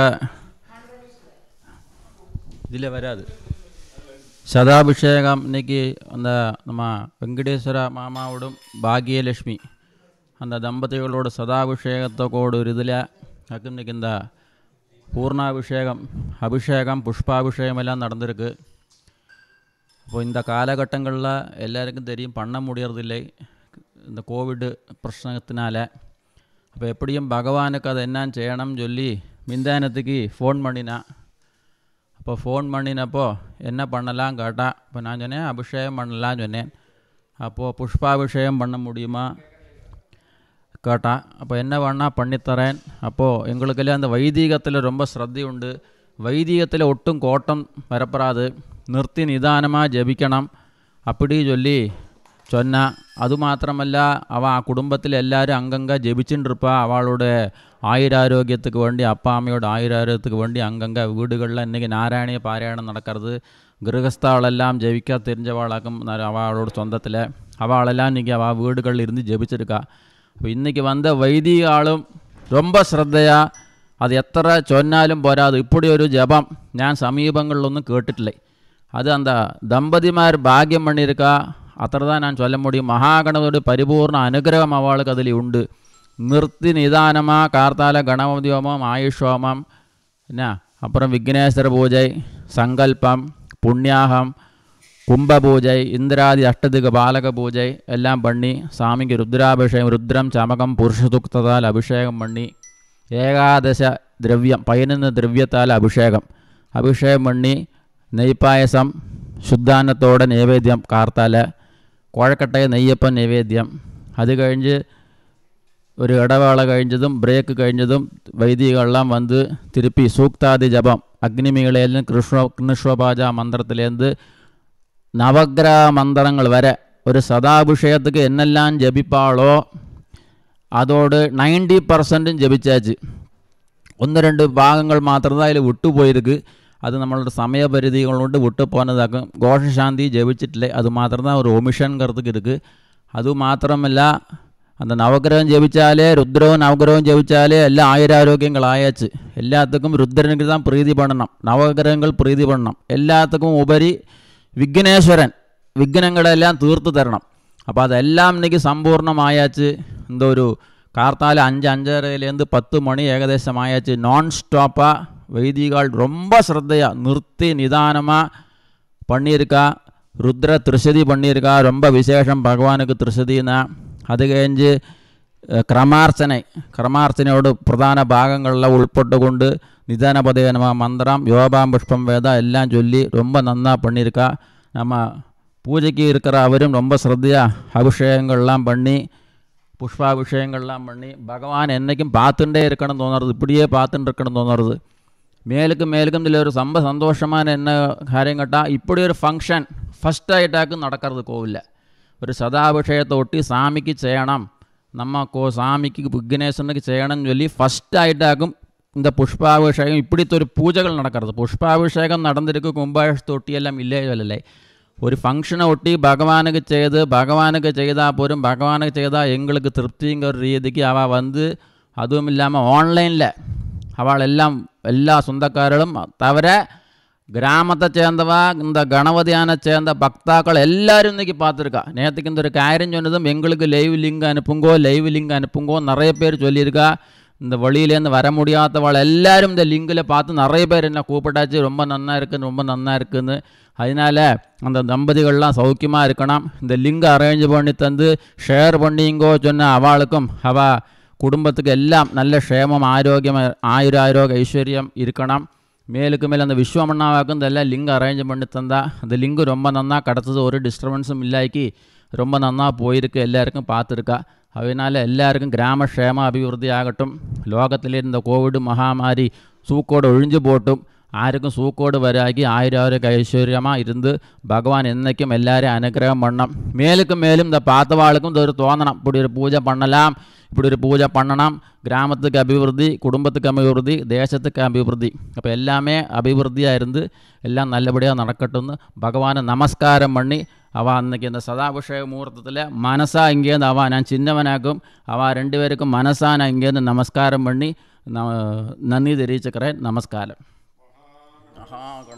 இதில் வராது சதாபிஷேகம் இன்னைக்கு அந்த நம்ம வெங்கடேஸ்வர மாமாவோடும் பாக்யலட்சுமி அந்த தம்பதிகளோட சதாபிஷேகத்தோடு ஒரு இதில் அதுக்கு இன்னைக்கு இந்த பூர்ணாபிஷேகம் அபிஷேகம் புஷ்பாபிஷேகம் எல்லாம் நடந்திருக்கு. அப்போ இந்த காலகட்டங்களில் எல்லாருக்கும் தெரியும் பண்ண முடியறதில்லை இந்த கோவிட் பிரச்சனத்தினால. அப்போ எப்படியும் பகவானுக்கு அதை என்னன்னு செய்யணும்னு சொல்லி மிந்தானத்துக்கு ஃபோன் பண்ணினான். அப்போ ஃபோன் பண்ணினப்போ என்ன பண்ணலாம் கேட்டா. இப்போ நான் சொன்னேன் அபிஷேகம் பண்ணலான்னு சொன்னேன். அப்போது புஷ்பாபிஷேகம் பண்ண முடியுமா கேட்டான். அப்போ என்ன வேணால் பண்ணித்தரேன். அப்போது எங்களுக்கெல்லாம் அந்த வைதீகத்தில் ரொம்ப ஸ்ரத்தை உண்டு. வைதீகத்தில் ஒட்டும் கோட்டம் வரப்படாது, നിർത്തി നിദാനமாக ജപിക്കണം அப்படி சொல்லி சொன்னான். அது மாத்திரமல்ல அவள் ஆ குடும்பத்தில் எல்லாரும் அங்கங்கே ஜபிச்சுட்டுருப்பா. அவளோட ஆயுராரோக்கியத்துக்கு வேண்டி அப்பா அம்மையோட ஆயுராரோக்கியத்துக்கு வேண்டி அங்கங்கே வீடுகளில் இன்றைக்கி நாராயணிய பாராயணம் நடக்கிறது. கிரகஸ்தாவளெல்லாம் ஜபிக்க தெரிஞ்சவாளாக்கும் அவளோட சொந்தத்தில் அவளெல்லாம் இன்றைக்கி அவள் வீடுகளில் இருந்து ஜபிச்சிருக்கா. അപ്പോൾ இன்றைக்கி வந்த வைதிக ஆளும் ரொம்ப ஸ்ரத்தையாக அது எത്ര சொன்னாலும் போராது இப்படி ஒரு ஜபம் ഞാൻ സമീപങ്ങളിലൊന്നും കേട്ടിട്ടില്ല. அது அந்த தம்பதிமார் பாக்கியம் பண்ணியிருக்கா. அத்தனை தான் நான் சொல்ல முடியும். மகாகணபதியோட பரிபூர்ண அனுகிரகம் அவளுக்கு அதில் உண்டு. நிறுத்தி நிதானமாக கார்த்தால கணபதி ஹோமம் ஆயுஷ் ஹோமம் என்ன அப்புறம் விக்னேஸ்வர பூஜை சங்கல்பம் புண்ணியாகம் கும்ப பூஜை இந்திராதி அஷ்டதிக பாலக பூஜை எல்லாம் பண்ணி சாமிக்கு ருத்ராபிஷேகம் ருத்ரம் சமகம் புருஷதுக்தத்தால் அபிஷேகம் பண்ணி ஏகாதச திரவியம் பதினொன்று திரவியத்தால் அபிஷேகம் அபிஷேகம் பண்ணி நெய் பாயசம் ശുദ്ധാന്നത്തോടെ നൈവേദ്യം കാർത്താല കുഴക്കട്ടയ നെയ്യപ്പൻ നൈവേദ്യം അത് കഴിഞ്ഞ് ഒരു ഇടവേള കഴിഞ്ഞതും ബ്രേക്ക് കഴിഞ്ഞതും വൈദികളെല്ലാം വന്ന് തിരുപ്പി സൂക്താദി ജപം അഗ്നിമികളേലും കൃഷ്ണ കൃഷ്ണോപാച മന്ത്രത്തിലേന്ത് നവഗ്രഹ മന്ത്രങ്ങൾ വരെ ഒരു സദാഭിഷേകத்துக்கு എന്നെല്ലാം ജപിപ്പാളോ അതോട് നയൻറ്റി പെർസെൻറ്റും ജപിച്ചാച്ച് ഒന്ന് രണ്ട് ഭാഗങ്ങൾ മാത്രമേ അതിൽ വിട്ടുപോയിருக்கு அது நம்மளோட சமயபரிதிகள் கொண்டு விட்டு போனதாக்கும் கோஷசாந்தி ஜெபிச்சிட்டில்லை அது மாத்திரம் தான் ஒரு ஒமிஷன்கிறதுக்கு இருக்குது அது மாத்திரமில்ல அந்த நவகிரகம் ஜெபிச்சாலே ருத்ரவும் நவகிரகம் ஜெபிச்சாலே எல்லாம் ஆயுராரோக்கியங்கள் ஆயாச்சு எல்லாத்துக்கும் ருத்ரனுக்கு தான் பிரீதி பண்ணணும் நவகிரகங்கள் பிரீதி பண்ணணும் எல்லாத்துக்கும் உபரி விக்னேஸ்வரன் விக்னங்களெல்லாம் தீர்த்து தரணும் അപ്പോൾ അതെല്ലാം ഇன்றைக்கி സമ്പൂർണ്ണമായാച്ച് இந்த ஒரு கார்த்தால அஞ்சு அஞ்சரைலேருந்து பத்து மணி ஏகദേശம் ஆயாச்சு நான் ஸ்டாப்பாக வைதிகள் ரொம்ப ஸ்ரத்தையாக நிறுத்தி நிதானமாக பண்ணியிருக்கா ருத்ர திருஷதி பண்ணியிருக்கா ரொம்ப விசேஷம் பகவானுக்கு திருஷதினா அது കഴിഞ്ഞ് ക്രമാർച്ചന ക്രമാർച്ചനയോട് പ്രധാന ഭാഗങ്ങളിലെല്ലാം ഉൾപ്പെട്ടുകൊണ്ട് നിദാനപദേ നമ മന്ത്രം யோபாம் புஷ்பம் வேத எல்லாம் சொல்லி ரொம்ப நன்னா பண்ணியிருக்கா நம்ம பூஜைக்கு இருக்கிற அவரும் ரொம்ப ஸ்ரத்தையாக அபிஷேகங்கள்லாம் பண்ணி புஷ்பாபிஷேகங்கள்லாம் பண்ணி பகவான் என்றைக்கும் பார்த்துட்டே இருக்கணும்னு தோணுறது இப்படியே பார்த்துட்டு இருக்கணும்னு தோணுறது மேலுக்கு மேலுக்கும் இதில் ஒரு ரொம்ப சந்தோஷமான என்ன காரியம் கேட்டால் இப்படி ஒரு ஃபங்க்ஷன் ஃபஸ்ட் ஆகிட்டாக்கு நடக்கிறது கோவிலில் ஒரு சதாபிஷேகத்தை ஒட்டி சாமிக்கு செய்யணும் நம்ம கோ சாமிக்கு விக்னேஸ்வரனுக்கு செய்யணும்னு சொல்லி ஃபஸ்ட் ஆகிட்டாக்கும் இந்த புஷ்பாபிஷேகம் இப்படித்த ஒரு பூஜைகள் நடக்கிறது புஷ்பாபிஷேகம் நடந்திருக்கு கும்பாபிஷேகத்தை ஒட்டியெல்லாம் இல்லையே இல்லை ஒரு ஃபங்க்ஷனை ஒட்டி பகவானுக்கு செய்து பகவானுக்கு செய்தால் போரும் பகவானுக்கு செய்தால் எங்களுக்கு திருப்திங்கிற ஒரு ரீதிக்கு அவள் வந்து அதுவும் இல்லாமல் ஆன்லைனில் அவள் எல்லாம் எல்லா சொந்தக்காரர்களும் தவிர கிராமத்தை சேர்ந்தவா இந்த கணபதியான சேர்ந்த பக்தாக்கள் எல்லாரும் இன்றைக்கி பார்த்துருக்கா நேற்றுக்கு இந்த ஒரு காரியம் சொன்னதும் எங்களுக்கு லைவ் லிங்க் அனுப்புங்கோ லைவ் லிங்க் அனுப்புங்கோ நிறைய பேர் சொல்லியிருக்கா இந்த வழியிலேருந்து வர முடியாதவள் எல்லாரும் இந்த லிங்கில் பார்த்து நிறைய பேர் என்ன கூப்பிட்டாச்சு ரொம்ப நன்னா இருக்குன்னு ரொம்ப நன்னா இருக்குன்னு அதனால் அந்த தம்பதிகள்லாம் சௌக்கியமாக இருக்கணும் இந்த லிங்கை அரேஞ்ச் பண்ணி தந்து ஷேர் பண்ணிங்கோ சொன்ன அவளுக்கும் அவள் குடும்பத்துக்கு எல்லாம் நல்ல க்ஷேமம் ஆரோக்கியம் ஆயுராரோக்கிய ஐஸ்வர்யம் இருக்கணும் மேலுக்கு மேலே அந்த விஸ்வமண்ணாவாக்கும் இதெல்லாம் லிங்க் அரேஞ்ச் பண்ணி தந்தா அந்த லிங்கு ரொம்ப நன்னா கிடச்சது ஒரு டிஸ்டர்பன்ஸும் இல்லாக்கி ரொம்ப நன்னா போயிருக்கு எல்லாருக்கும் பார்த்துருக்கா அதனால் எல்லாருக்கும் கிராம க்ஷேம அபிவிருத்தி ஆகட்டும் லோகத்திலே இந்த கோவிட் மகாமாரி சூக்கோடு ஒழிஞ்சு போட்டும் ആർക്കും സൂക്കോട് വരാക്കി ആയിരം ഐശ്വര്യமாக இருந்து பகவான் என்றைக்கும் எல்லாரையும் அனுகிரகம் பண்ணணும் மேலுக்கு மேலும் இந்த பார்த்தவாளுக்கும் இது ஒரு தோணணும் இப்படி ஒரு பூஜை பண்ணலாம் இப்படி ஒரு பூஜை பண்ணணும் கிராமத்துக்கு அபிவிருத்தி குடும்பத்துக்கு அபிவிருத்தி தேசத்துக்கு அபிவிருத்தி அப்போ எல்லாமே அபிவிருத்தியாக இருந்து எல்லாம் நல்லபடியாக நடக்கட்டும்னு பகவானை நமஸ்காரம் பண்ணி அவள் அன்றைக்கி இந்த சதாபிஷேக முகூர்த்தத்தில் மனசாக இங்கேருந்து அவள் நான் சின்னவனாக்கும் அவள் ரெண்டு பேருக்கும் மனசாக நான் இங்கேருந்து நமஸ்காரம் பண்ணி நன்றி தெரிவிச்சுக்கிறேன் நமஸ்காரம்.